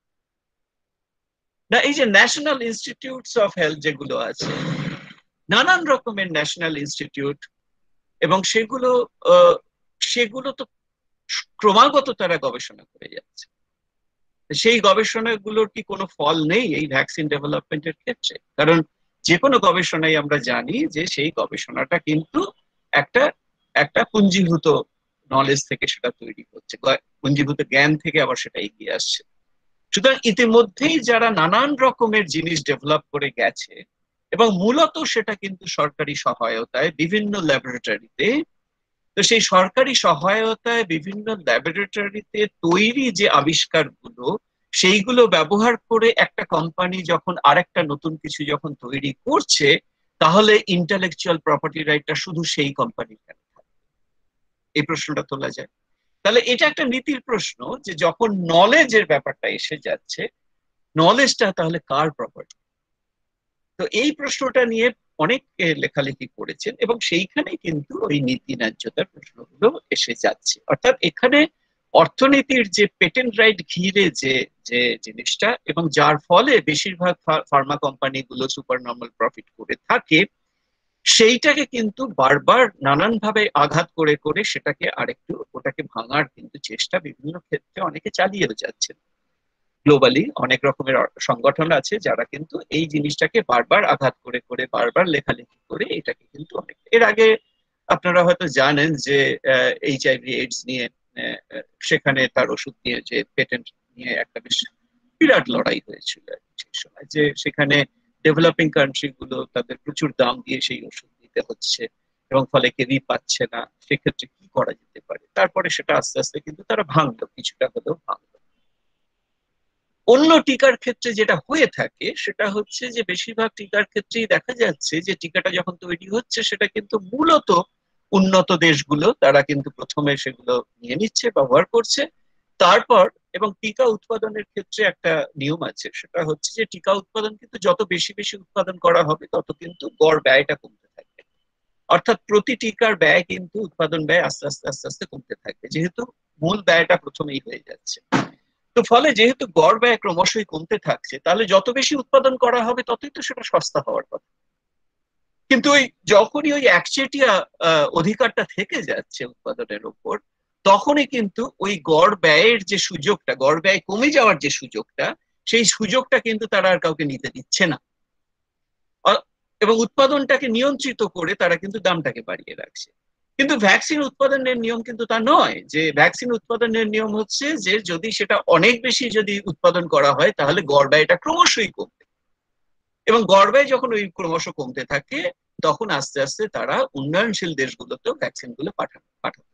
না, এই যে ন্যাশনাল ইনস্টিটিউটস অফ হেলথ যেগুলো আছে, নানান রকমের ন্যাশনাল ইনস্টিটিউট, এবং সেগুলো তো ক্রমাগত তারা গবেষণা করে যাচ্ছে। সেই গবেষণাগুলোর কি কোনো ফল নেই এই ভ্যাকসিন ডেভেলপমেন্টের ক্ষেত্রে? কারণ যে কোনো গবেষণাই আমরা জানি যে সেই গবেষণাটা কিন্তু একটা একটা পুঞ্জীভূত নলেজ থেকে সেটা তৈরি হচ্ছে, পুঞ্জীভূত জ্ঞান থেকে আবার সেটা এগিয়ে আসছে। সুতরাং ইতিমধ্যেই যারা নানান রকমের জিনিস ডেভেলপ করে গেছে, এবং মূলত সেটা কিন্তু সরকারি সহায়তায় বিভিন্ন ল্যাবরেটরিতে, তো সেই সরকারি সহায়তায় বিভিন্ন ল্যাবরেটরিতে তৈরি যে আবিষ্কারগুলো, সেইগুলো ব্যবহার করে একটা কোম্পানি যখন আরেকটা নতুন কিছু যখন তৈরি করছে, তাহলে ইন্টেলেকচুয়াল প্রপার্টি রাইটটা শুধু সেই কোম্পানির কেন থাকবে? এই প্রশ্নটা তোলা যায়। তাহলে এটা একটা নীতির প্রশ্ন যে যখন নলেজের ব্যাপারটা এসে যাচ্ছে, নলেজটা তাহলে কার প্রপার্টি? তো এই প্রশ্নটা নিয়ে অনেক লেখালেখি করেছেন, এবং সেইখানেই কিন্তু ওই নীতি ন্যায্যতার প্রশ্নগুলো এসে যাচ্ছে। অর্থাৎ এখানে অর্থনীতির যে পেটেন্ট রাইট ঘিরে যে যে জিনিসটা, এবং যার ফলে বেশিরভাগ ফার্মা কোম্পানিগুলো সুপার নর্মাল প্রফিট করে থাকে, সেইটাকে কিন্তু বারবার নানান ভাবে আঘাত করে করে সেটাকে আরেকটু ওটাকে ভাঙার কিন্তু চেষ্টা বিভিন্ন ক্ষেত্রে অনেকে চালিয়েও যাচ্ছে। গ্লোবালি অনেক রকমের সংগঠন আছে যারা কিন্তু এই জিনিসটাকে বারবার আঘাত করে করে বারবার লেখালেখি করে এটাকে কিন্তু অনেক, এর আগে আপনারা হয়তো জানেন যে HIV এইডস নিয়ে সেখানে তার ওষুধ নিয়ে যে পেটেন্ট নিয়ে একটা বেশ বিরাট লড়াই হয়েছিল সেই সময়, যে সেখানে ডেভেলপিং কান্ট্রি গুলো তাদের প্রচুর দাম দিয়ে সেই ওষুধ দিতে হচ্ছে এবং ফলে কেউই পাচ্ছে না। সেক্ষেত্রে কি করা যেতে পারে? তারপরে সেটা আস্তে আস্তে কিন্তু তারা ভাঙলো, কিছুটা হলেও ভাঙলো। অন্য টিকার ক্ষেত্রে যেটা হয়ে থাকে সেটা হচ্ছে যে বেশিরভাগ টিকার ক্ষেত্রেই দেখা যাচ্ছে যে টিকাটা যখন তৈরি হচ্ছে সেটা কিন্তু মূলত উন্নত দেশগুলো তারা কিন্তু প্রথমে সেগুলো নিয়ে নিচ্ছে, ব্যবহার করছে, তারপর, এবং টিকা উৎপাদনের ক্ষেত্রে একটা নিয়ম আছে, সেটা হচ্ছে যে টিকা উৎপাদন কিন্তু যত বেশি বেশি উৎপাদন করা হবে তত কিন্তু গড় ব্যয়টা কমতে থাকবে। অর্থাৎ প্রতি টিকার ব্যয় কিন্তু উৎপাদন ব্যয় আস্তে আস্তে আস্তে আস্তে কমতে থাকবে, যেহেতু মূল ব্যয়টা প্রথমেই হয়ে যাচ্ছে। তো ফলে যেহেতু গড় ব্যয় ক্রমশই কমতে থাকছে, তাহলে যত বেশি উৎপাদন করা হবে ততই তো সেটা সস্তা হওয়ার কথা। কিন্তু ওই যখনই ওই একচেটিয়া অধিকারটা থেকে যাচ্ছে উৎপাদনের উপর, তখনই কিন্তু ওই গড় ব্যয়ের যে সুযোগটা, গড় ব্যয় কমে যাওয়ার যে সুযোগটা, সেই সুযোগটা কিন্তু তারা আর কাউকে নিতে দিচ্ছে না, এবং উৎপাদনটাকে নিয়ন্ত্রিত করে তারা কিন্তু দামটাকে বাড়িয়ে রাখছে। কিন্তু ভ্যাকসিন উৎপাদনের নিয়ম কিন্তু তা নয়, যে ভ্যাকসিন উৎপাদনের নিয়ম হচ্ছে যে যদি সেটা অনেক বেশি যদি উৎপাদন করা হয় তাহলে গড় ব্যয়টা ক্রমশই কমবে, এবং গড় ব্যয় যখন ওই ক্রমশ কমতে থাকে তখন আস্তে আস্তে তারা উন্নয়নশীল দেশগুলোতেও ভ্যাকসিন গুলো পাঠাতে,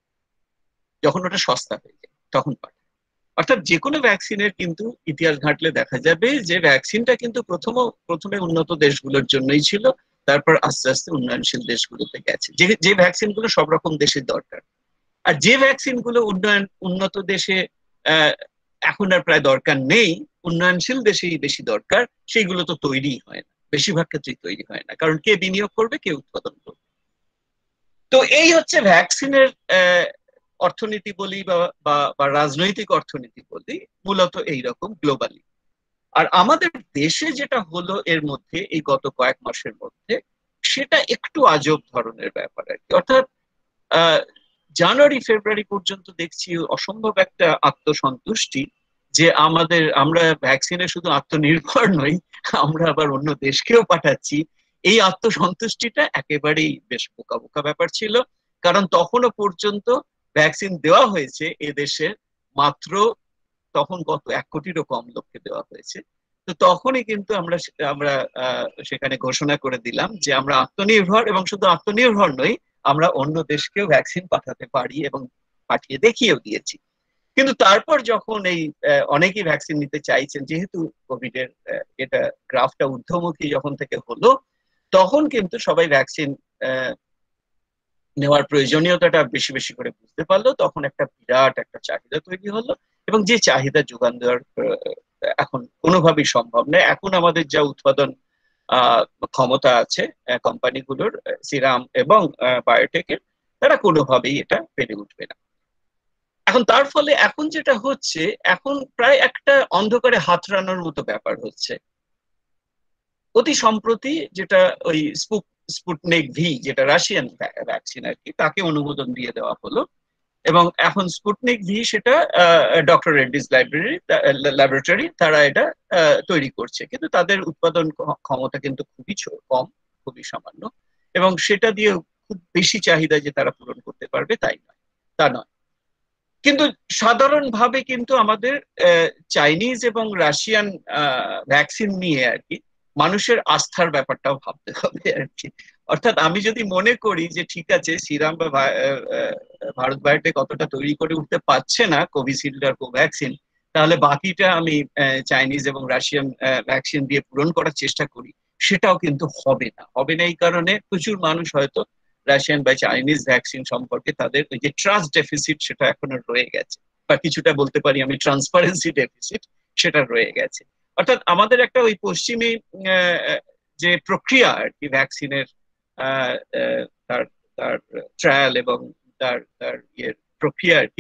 যখন ওটা সস্তা হয়ে যায় তখন পাঠায়। অর্থাৎ যে কোনো ভ্যাকসিনের কিন্তু ইতিহাস ঘাঁটলে দেখা যাবে যে ভ্যাকসিনটা কিন্তু প্রথমে উন্নত দেশগুলোর জন্যই ছিল, তারপর আস্তে আস্তে উন্নয়নশীল দেশগুলোতে গেছে, যে ভ্যাকসিন গুলো সব রকম দেশের দরকার। আর যে ভ্যাকসিন গুলো উন্নত দেশে এখন আর প্রায় দরকার নেই, উন্নয়নশীল দেশেই বেশি দরকার, সেইগুলো তো তৈরি হয় না, বেশিরভাগ ক্ষেত্রেই তৈরি হয় না, কারণ কে বিনিয়োগ করবে, কে উৎপাদন করবে। তো এই হচ্ছে ভ্যাকসিনের অর্থনীতি বলি বা রাজনৈতিক অর্থনীতি বলি, মূলত এইরকম গ্লোবালি। আর আমাদের দেশে যেটা হলো এর মধ্যে এই গত কয়েক মাসের মধ্যে, সেটা একটু আজব ধরনের ব্যাপার আর কি। অর্থাৎ জানুয়ারি ফেব্রুয়ারি পর্যন্ত দেখছি অসম্ভব একটা আত্মসন্তুষ্টি যে আমরা ভ্যাকসিনে শুধু আত্মনির্ভর নই, আমরা আবার অন্য দেশকেও পাঠাচ্ছি। এই আত্মসন্তুষ্টিটা একেবারেই বেশ বোকা বোকা ব্যাপার ছিল, কারণ তখনও পর্যন্ত ভ্যাকসিন দেওয়া হয়েছে এদেশে মাত্র, তখন কত 1 কোটিরও কম লোককে দেওয়া হয়েছে, তো তখনই কিন্তু আমরা আমরা সেখানে ঘোষণা করে দিলাম যে আমরা আত্মনির্ভর, এবং শুধু আত্মনির্ভর নই, আমরা অন্য দেশকেও ভ্যাকসিন পাঠাতে পারি এবং পাঠিয়ে দেখিয়েও দিয়েছি। কিন্তু তারপর যখন এই অনেকেই ভ্যাকসিন নিতে চাইছেন, যেহেতু কোভিড এর এটা গ্রাফটা ঊর্ধ্বমুখী যখন থেকে হলো, তখন কিন্তু সবাই ভ্যাকসিন নেওয়ার প্রয়োজনীয়তাটা বেশি বেশি করে বুঝতে পারলো। তখন একটা বিরাট একটা চাহিদা তৈরি হলো, এবং যে চাহিদা যোগান দেওয়ার এখন কোনোভাবেই সম্ভব নয়। এখন আমাদের যা উৎপাদন ক্ষমতা আছে কোম্পানিগুলোর, সিরাম এবং বায়োটেকের, তারা কোনোভাবেই এটা পেরে উঠবে না। এখন তার ফলে এখন যেটা হচ্ছে, এখন প্রায় একটা অন্ধকারে হাতড়ানোর মতো ব্যাপার হচ্ছে। অতি সম্প্রতি যেটা ওই স্পুটনিক ভি, যেটা রাশিয়ান ভ্যাকসিন আর কি, তাকে অনুমোদন দিয়ে দেওয়া হলো, এবং এখন স্পুটনিক ভি সেটা ডক্টর রেড্ডিজ ল্যাবরেটরি তারা এটা তৈরি করছে, কিন্তু তাদের উৎপাদন ক্ষমতা কিন্তু খুবই কম, খুবই সামান্য, এবং সেটা দিয়ে খুব বেশি চাহিদা যে তারা পূরণ করতে পারবে তাই নয়, তা নয়। কিন্তু সাধারণভাবে কিন্তু আমাদের চাইনিজ এবং রাশিয়ান ভ্যাকসিন নিয়ে আর কি মানুষের আস্থার ব্যাপারটাও ভাবতে হবে আর কি। অর্থাৎ আমি যদি মনে করি যে ঠিক আছে, সিরাম বা ভারত বায়োটেক অতটা তৈরি করে উঠতে পারছে না কোভিশিল্ড আর কোভ্যাক্সিন, তাহলে বাকিটা আমি চাইনিজ এবং রাশিয়ান ভ্যাকসিন দিয়ে পূরণ করার চেষ্টা করি, সেটাও কিন্তু হবে না। হবে না এই কারণে প্রচুর মানুষ হয়তো রাশিয়ান বা চাইনিজ ভ্যাকসিন সম্পর্কে তাদের ওই যে ট্রাস্ট ডেফিসিট সেটা এখনো রয়ে গেছে, বা কিছুটা বলতে পারি আমি ট্রান্সপারেন্সি ডেফিসিট, সেটা রয়ে গেছে। অর্থাৎ আমাদের একটা ওই পশ্চিমী যে প্রক্রিয়া আর কি ভ্যাকসিনের, তার তার ট্রায়াল এবং তার তার ইয়ের প্রক্রিয়া আর কি,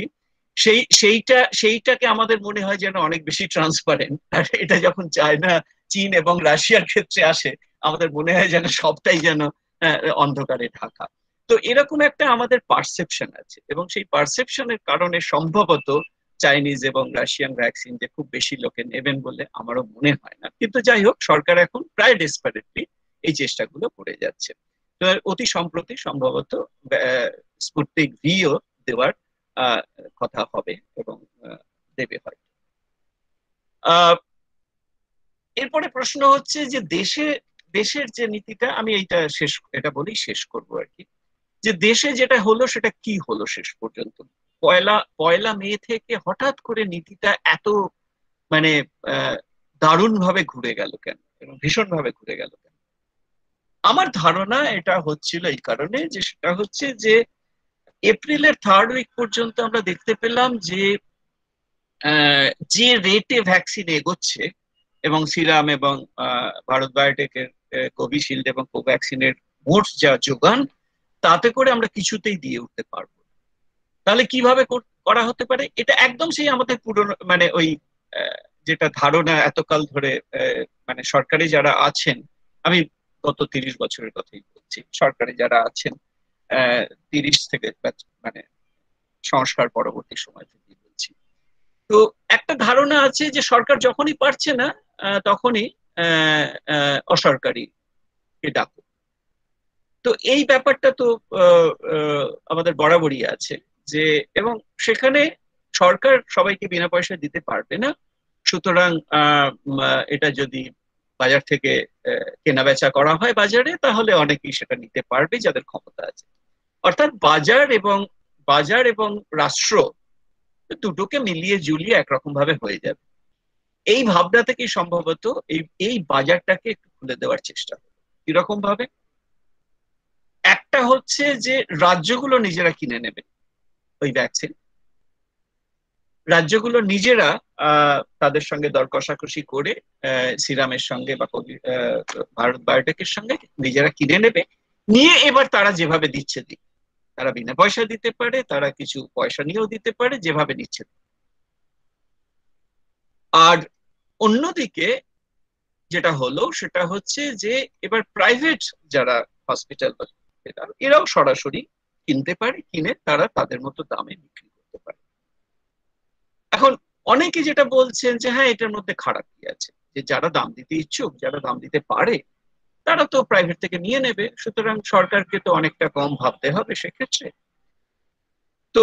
সেইটাকে আমাদের মনে হয় যেন অনেক বেশি ট্রান্সপারেন্ট। আর এটা যখন চায়না, চীন এবং রাশিয়ার ক্ষেত্রে আসে, আমাদের মনে হয় যেন সবটাই যেন অন্ধকারে ঢাকা। তো এরকম একটা আমাদের পারসেপশন আছে, এবং সেই পারসেপশনের কারণে সম্ভবত চাইনিজ এবং রাশিয়ান ভ্যাকসিন যে খুব বেশি লোকে নেবেন বলে আমারও মনে হয় না। কিন্তু যাই হোক, সরকার এখন প্রায় ডেসপারেটলি এই চেষ্টাগুলো করে যাচ্ছে। তো অতি সম্প্রতি সম্ভবত স্পুটনিক ভিও দেওয়ার কথা হবে, এবং দেবে হয়। এরপরে প্রশ্ন হচ্ছে যে দেশের যে নীতিটা, আমি এটা বলেই শেষ করবো আর কি, যে দেশে যেটা হলো সেটা কি হলো শেষ পর্যন্ত। পয়লা মে থেকে হঠাৎ করে নীতিটা এত মানে দারুণ ভাবে ঘুরে গেল কেন, এবং ভীষণ ভাবে ঘুরে গেল কেন? আমার ধারণা এটা হচ্ছিল এই কারণে যে সেটা হচ্ছে যে এপ্রিলের থার্ড উইক পর্যন্ত আমরা দেখতে পেলাম যে যে রেটে ভ্যাকসিন এগোচ্ছে, এবং সিরাম এবং ভারত বায়োটেকের কোভিশিল্ড এবং কোভ্যাক্সিনের মোট যা যোগান, তাতে করে আমরা কিছুতেই দিয়ে উঠতে পারবো। তাহলে কিভাবে করা হতে পারে? এটা একদম সেই আমাদের পুরনো মানে ওই যেটা ধারণা এতকাল ধরে, মানে সরকারি যারা আছেন, আমি গত 30 বছরের কথাই বলছি, সরকারি যারা আছেন 30 থেকে মানে সংস্কার পরবর্তী সময় থেকে বলছি, তো একটা ধারণা আছে যে সরকার যখনই পারছে না তখনই অসরকারি কে ডাকো। তো এই ব্যাপারটা তো আমাদের বরাবরই আছে যে, এবং সেখানে সরকার সবাইকে বিনা পয়সায় দিতে পারবে না, সুতরাং এটা যদি বাজার থেকে কেনা বেচা করা হয় বাজারে, তাহলে অনেকেই সেটা নিতে পারবে যাদের ক্ষমতা আছে। অর্থাৎ বাজার এবং রাষ্ট্র দুটোকে মিলিয়ে ঝুলিয়ে একরকম ভাবে হয়ে যাবে। এই ভাবনা থেকেই সম্ভবত এই বাজারটাকে একটু খুলে দেওয়ার চেষ্টা হলো। কিরকম ভাবে? একটা হচ্ছে যে রাজ্যগুলো নিজেরা কিনে নেবে ওই ভ্যাকসিন, রাজ্যগুলো নিজেরা তাদের সঙ্গে দর কষাকষি করে সিরামের সঙ্গে বা ভারত বায়োটেকের সঙ্গে নিজেরা কিনে নেবে, নিয়ে এবার তারা যেভাবে দিচ্ছে দিক, তারা বিনা পয়সা দিতে পারে, তারা কিছু পয়সা নিয়েও দিতে পারে, যেভাবে নিচ্ছে। আর অন্যদিকে যেটা হলো সেটা হচ্ছে যে এবার প্রাইভেট যারা হসপিটাল এরাও সরাসরি কিনতে পারে, কিনে তারা তাদের মতো দামে বিক্রি করতে পারে। এখন অনেকে যেটা বলছেন যে হ্যাঁ, এটার মধ্যে খারাপ কি আছে, যে যারা দাম দিতে ইচ্ছুক, যারা দাম দিতে পারে, তারা তো প্রাইভেট থেকে নিয়ে নেবে, সুতরাং সরকারকে তো অনেকটা কম ভাবতে হবে সেক্ষেত্রে। তো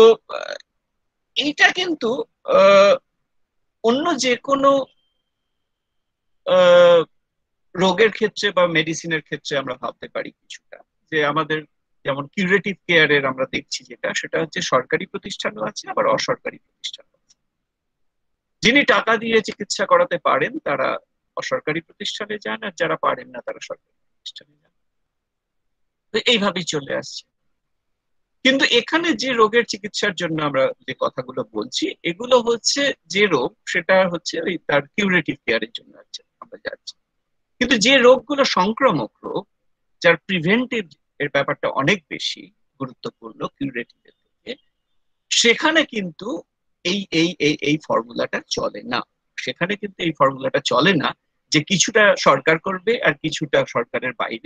এইটা কিন্তু অন্য যে কোনো রোগের ক্ষেত্রে বা মেডিসিনের ক্ষেত্রে আমরা ভাবতে পারি কিছুটা, যে আমাদের যেমন কিউরেটিভ কেয়ারের আমরা দেখছি যেটা, সেটা হচ্ছে সরকারি প্রতিষ্ঠানও আছে আবার অসরকারি প্রতিষ্ঠানও আছে। যিনি টাকা দিয়ে চিকিৎসা করাতে পারেন তারা অসরকারি প্রতিষ্ঠানে যান, আর যারা পারেন না তারা সরকারি প্রতিষ্ঠানে যান। তো এইভাবেই চলে আসছে। কিন্তু এখানে যে রোগের চিকিৎসার জন্য আমরা যে কথাগুলো বলছি, এগুলো হচ্ছে যে রোগ, সেটা হচ্ছে ওই তার কিউরেটিভ কেয়ারের জন্য আমরা যাচ্ছি। কিন্তু যে রোগগুলো সংক্রামক রোগ, যার প্রিভেন্টিভ এর ব্যাপারটা অনেক বেশি গুরুত্বপূর্ণ কিউরেটিভ এর থেকে, সেখানে কিন্তু এই এই এই এই ফর্মুলাটা চলে না। সেখানে কিন্তু এই ফর্মুলাটা চলে না যে কিছুটা সরকার করবে আর কিছুটা সরকারের বাইরে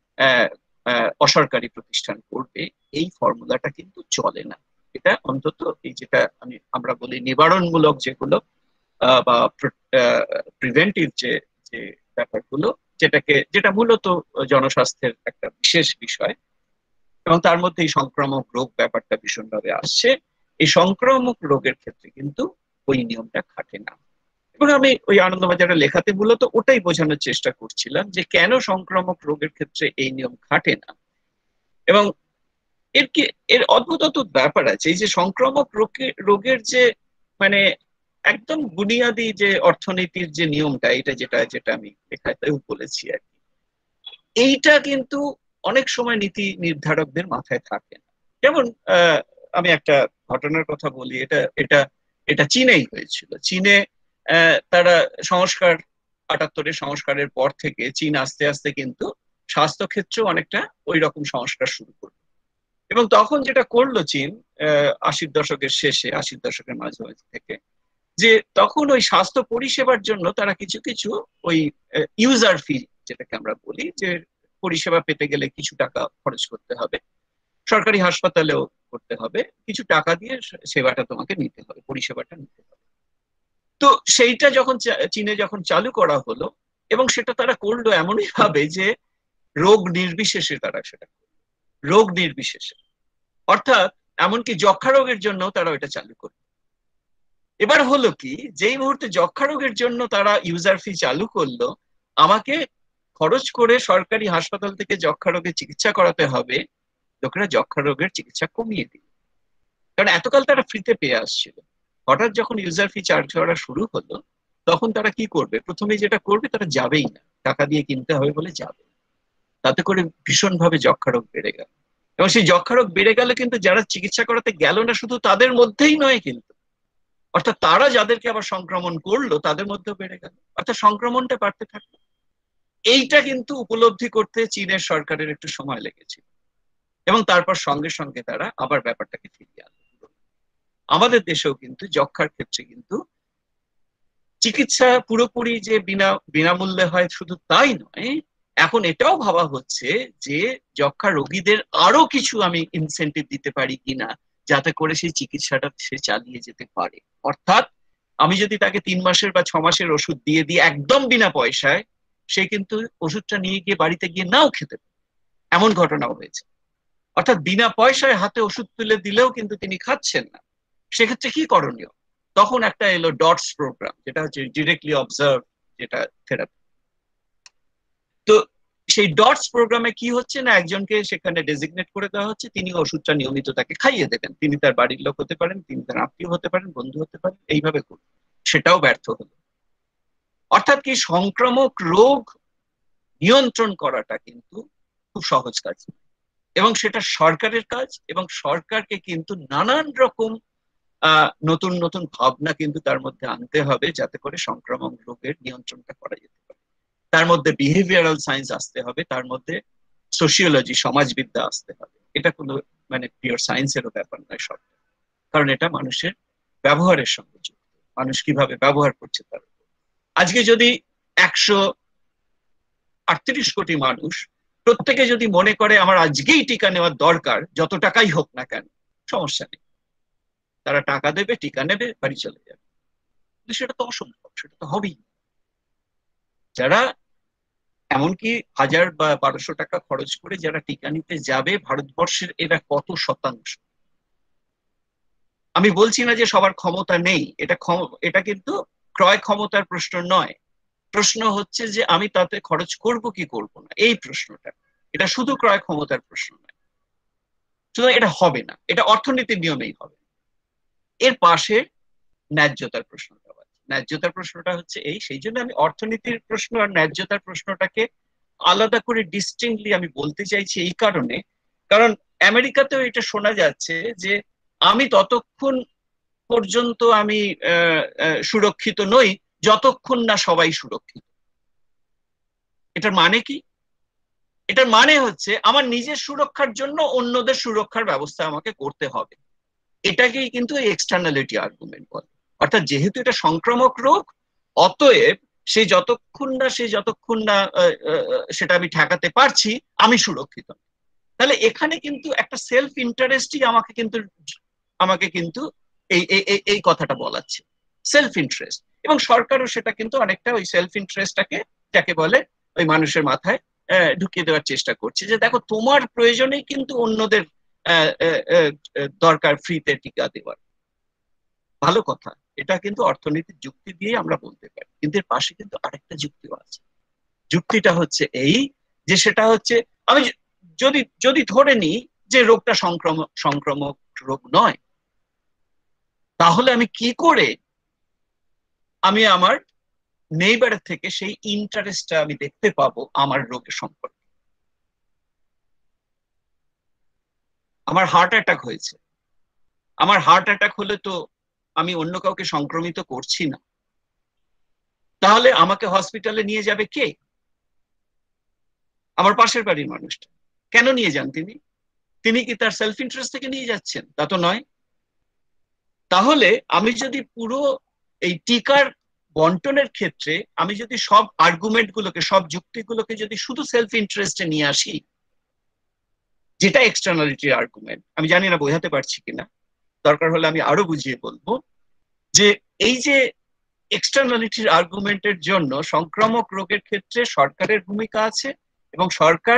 অসরকারি প্রতিষ্ঠান করবে, এই ফর্মুলাটা কিন্তু চলে না। এটা অন্তত এই যেটা আমরা বলি নিবারণমূলক যেগুলো বা প্রিভেন্টিভ যে যে ব্যাপারগুলো, যেটা মূলত জনস্বাস্থ্যের একটা বিশেষ বিষয়, এবং তার মধ্যে এই সংক্রামক রোগ ব্যাপারটা ভীষণভাবে আসছে, এই সংক্রামক রোগের ক্ষেত্রে কিন্তু ওই নিয়মটা খাটে না। এবং আমি ওই আনন্দবাজারের লেখাতে মূলত ওটাই বোঝানোর চেষ্টা করছিলাম যে কেন সংক্রামক রোগের ক্ষেত্রে এই নিয়ম খাটে না। এবং এর অদ্ভুত অদ্ভুত ব্যাপার আছে। এই যে সংক্রামক রোগের যে মানে একদম বুনিয়াদি যে অর্থনীতির যে নিয়মটা, এটা যেটা যেটা আমি লেখাতেও বলেছি আর কি, এইটা কিন্তু অনেক সময় নীতি নির্ধারকদের মাথায় থাকে না। যেমন আমি একটা ঘটনার কথা বলি, এটা এটা এটা চীনেই হয়েছিল। চীনে তারা সংস্কার ৭৮-এর সংস্কারের পর থেকে চীন আস্তে আস্তে কিন্তু স্বাস্থ্য ক্ষেত্রে অনেকটা ওই রকম সংস্কার শুরু করলো। এবং তখন যেটা করলো চীন ৮০ দশকের শেষে, ৮০ দশকের মাঝামাঝি থেকে, যে তখন ওই স্বাস্থ্য পরিষেবার জন্য তারা কিছু কিছু ওই ইউজার ফি, যেটাকে আমরা বলি, যে পরিষেবা পেতে গেলে কিছু টাকা খরচ করতে হবে, সরকারি হাসপাতালেও করতে হবে, কিছু টাকা দিয়ে সেবাটা তোমাকে নিতে হবে, পরিষেবাটা নিতে হবে। তো সেইটা যখন চীনে যখন চালু করা হলো, এবং সেটা তারা করলো এমনই ভাবে যে রোগ নির্বিশেষে তারা সেটা করলো, রোগ নির্বিশেষে, অর্থাৎ এমনকি যক্ষা রোগের জন্য তারা ওইটা চালু করলো। এবার হলো কি, যেই মুহূর্তে যক্ষা রোগের জন্য তারা ইউজার ফি চালু করলো, আমাকে খরচ করে সরকারি হাসপাতাল থেকে যক্ষা রোগের চিকিৎসা করাতে হবে, লোকেরা যক্ষা রোগের চিকিৎসা কমিয়ে দিল। কারণ এতকাল তারা ফ্রিতে পেয়ে আসছিল, হঠাৎ যখন ইউজার ফি চার্জ করা শুরু হলো, তখন তারা কি করবে? প্রথমে যেটা করবে, তারা যাবেই না, টাকা দিয়ে কিনতে হবে বলে যাবে। তাতে করে ভীষণভাবে যক্ষা রোগ বেড়ে গেল। এবং সেই যক্ষা রোগ বেড়ে গেলে কিন্তু যারা চিকিৎসা করাতে গেল না, শুধু তাদের মধ্যেই নয় কিন্তু, অর্থাৎ তারা যাদেরকে আবার সংক্রমণ করলো তাদের মধ্যেও বেড়ে গেল, অর্থাৎ সংক্রমণটা বাড়তে থাকলো। এইটা কিন্তু উপলব্ধি করতে চীনের সরকারের একটু সময় লেগেছিল, এবং তারপর সঙ্গে সঙ্গে তারা আবার ব্যাপারটাকে ফিরিয়ে আনলো। আমাদের দেশেও কিন্তু যক্ষার ক্ষেত্রে কিন্তু চিকিৎসা পুরোপুরি যে বিনামূল্যে হয় শুধু তাই নয়, এখন এটাও ভাবা হচ্ছে যে যক্ষা রোগীদের আরো কিছু আমি ইনসেন্টিভ দিতে পারি কিনা, যাতে করে সেই চিকিৎসাটা সে চালিয়ে যেতে পারে। অর্থাৎ আমি যদি তাকে ৩ মাসের বা ৬ মাসের ওষুধ দিয়ে দিই একদম বিনা পয়সায়, সে কিন্তু ওষুধটা নিয়ে গিয়ে বাড়িতে গিয়ে নাও খেতে পারে, এমন ঘটনাও হয়েছে। অর্থাৎ বিনা পয়সায় হাতে ওষুধ তুলে দিলেও কিন্তু তিনি খাচ্ছেন না। সেক্ষেত্রে কি করণীয়? তখন একটা এলো ডটস প্রোগ্রাম, যেটা হচ্ছে ডিরেক্টলি অবজার্ভ যেটা থেরাপি। তো সেই ডটস প্রোগ্রামে কি হচ্ছে না, একজনকে সেখানে ডেজিগনেট করে দেওয়া হচ্ছে, তিনি ওষুধটা নিয়মিত তাকে খাইয়ে দেবেন। তিনি তার বাড়ির লোক হতে পারেন, তিনি তার আত্মীয় হতে পারেন, বন্ধু হতে পারেন, এইভাবে করুন। সেটাও ব্যর্থ হলো। অর্থাৎ কি, সংক্রামক রোগ নিয়ন্ত্রণ করাটা কিন্তু খুব সহজ কাজ, এবং সেটা সরকারের কাজ, এবং সরকারকে কিন্তু নানান রকম নতুন নতুন ভাবনা কিন্তু তার মধ্যে আনতে হবে, যাতে করে সংক্রামক রোগের নিয়ন্ত্রণটা করা যেতে পারে। তার মধ্যে বিহেভিয়ারাল সায়েন্স আসতে হবে, তার মধ্যে সোশিওলজি, সমাজবিদ্যা আসতে হবে। এটা কোনো পিওর সায়েন্সেরও ব্যাপার নয় সব, কারণ এটা মানুষের ব্যবহারের সঙ্গে যুক্ত, মানুষ কিভাবে ব্যবহার করছে তার উপর। আজকে যদি ১৩৮ কোটি মানুষ প্রত্যেকে যদি মনে করে আমার আজকেই টিকা নেওয়ার দরকার, যত টাকাই হোক না কেন, সমস্যা নেই, তারা টাকা দেবে, টিকা নেবে, বাড়ি চলে যাবে। কিন্তু সেটা তো অসম্ভব, সেটা তো হবেই। যারা এমনকি ১০০০ বা ১২০০ টাকা খরচ করে যারা টিকা নিতে যাবে, ভারতবর্ষের এরা কত শতাংশ? আমি বলছি না যে সবার ক্ষমতা নেই, এটা কিন্তু ক্রয় ক্ষমতার প্রশ্ন নয়, প্রশ্ন হচ্ছে যে আমি তাতে খরচ করব কি করব না, এই প্রশ্নটা। এটা শুধু ক্রয় ক্ষমতার প্রশ্ন নয়, সুতরাং এটা হবে না, এটা অর্থনীতির নিয়মেই হবে। এর পাশে ন্যায্যতার প্রশ্নটা আছে। ন্যায্যতার প্রশ্নটা হচ্ছে এই, সেই জন্য আমি অর্থনীতির প্রশ্ন আর ন্যায্যতার প্রশ্নটাকে আলাদা করে ডিস্টিংক্টলি আমি বলতে চাইছি এই কারণে, কারণ আমেরিকাতেও এটা শোনা যাচ্ছে যে আমি ততক্ষণ পর্যন্ত আমি সুরক্ষিত নই যতক্ষণ না সবাই সুরক্ষিত। এটার মানে কি? এটার মানে হচ্ছে আমার নিজের সুরক্ষার জন্য অন্যদের সুরক্ষার ব্যবস্থা আমাকে করতে হবে। এটাকেই কিন্তু এক্সটার্নালিটি আর্গুমেন্ট বলে। অর্থাৎ যেহেতু এটা সংক্রামক রোগ, অতএব যতক্ষণ না সেটা আমি ঠেকাতে পারছি আমি সুরক্ষিত। তাহলে এখানে কিন্তু একটা সেলফ ইন্টারেস্টই আমাকে কিন্তু এই কথাটা বলাচ্ছে, সেলফ ইন্টারেস্ট। এবং সরকারও সেটা কিন্তু অনেকটা ওই সেলফ ইন্টারেস্টটাকে, যাকে বলে, ওই মানুষের মাথায় ঢুকিয়ে দেওয়ার চেষ্টা করছে যে দেখো তোমার প্রয়োজনেই কিন্তু অন্যদের দরকার ফ্রিতে টিকা দেওয়ার। ভালো কথা, এটা কিন্তু অর্থনীতির যুক্তি দিয়ে আমরা বলতে পারি, কিন্তু এর পাশে কিন্তু আরেকটা যুক্তিও আছে। যুক্তিটা হচ্ছে এই যে সেটা হচ্ছে আমি যদি যদি ধরে নিই যে রোগটা সংক্রামক রোগ নয়, তাহলে আমি কি করে আমি আমার নেইবারের থেকে সেই ইন্টারেস্টটা আমি দেখতে পাবো আমার রোগের সম্পর্কে। আমার হার্ট অ্যাটাক হয়েছে, আমার হার্ট অ্যাটাক হলে তো আমি অন্য কাউকে সংক্রমিত করছি না, তাহলে আমাকে হসপিটালে নিয়ে যাবে কে? আমার পাশের বাড়ির মানুষটা। কেন নিয়ে যান তিনি? তিনি কি তার সেলফ ইন্টারেস্ট থেকে নিয়ে যাচ্ছেন? তা তো নয়। তাহলে আমি যদি পুরো এই টিকার বন্টনের ক্ষেত্রে আমি যদি সব আর্গুমেন্ট গুলোকে, সব যুক্তিগুলোকে যদি শুধু সেলফ ইন্টারেস্টে নিয়ে আসি, যেটা এক্সটার্নালিটির আর্গুমেন্ট, আমি জানি না বোঝাতে পারছি কিনা, দরকার হলে আমি আরো বুঝিয়ে বলবো যে এই যে এক্সটার্নালিটির আর্গুমেন্টের জন্য সংক্রামক রোগের ক্ষেত্রে সরকারের ভূমিকা আছে, এবং সরকার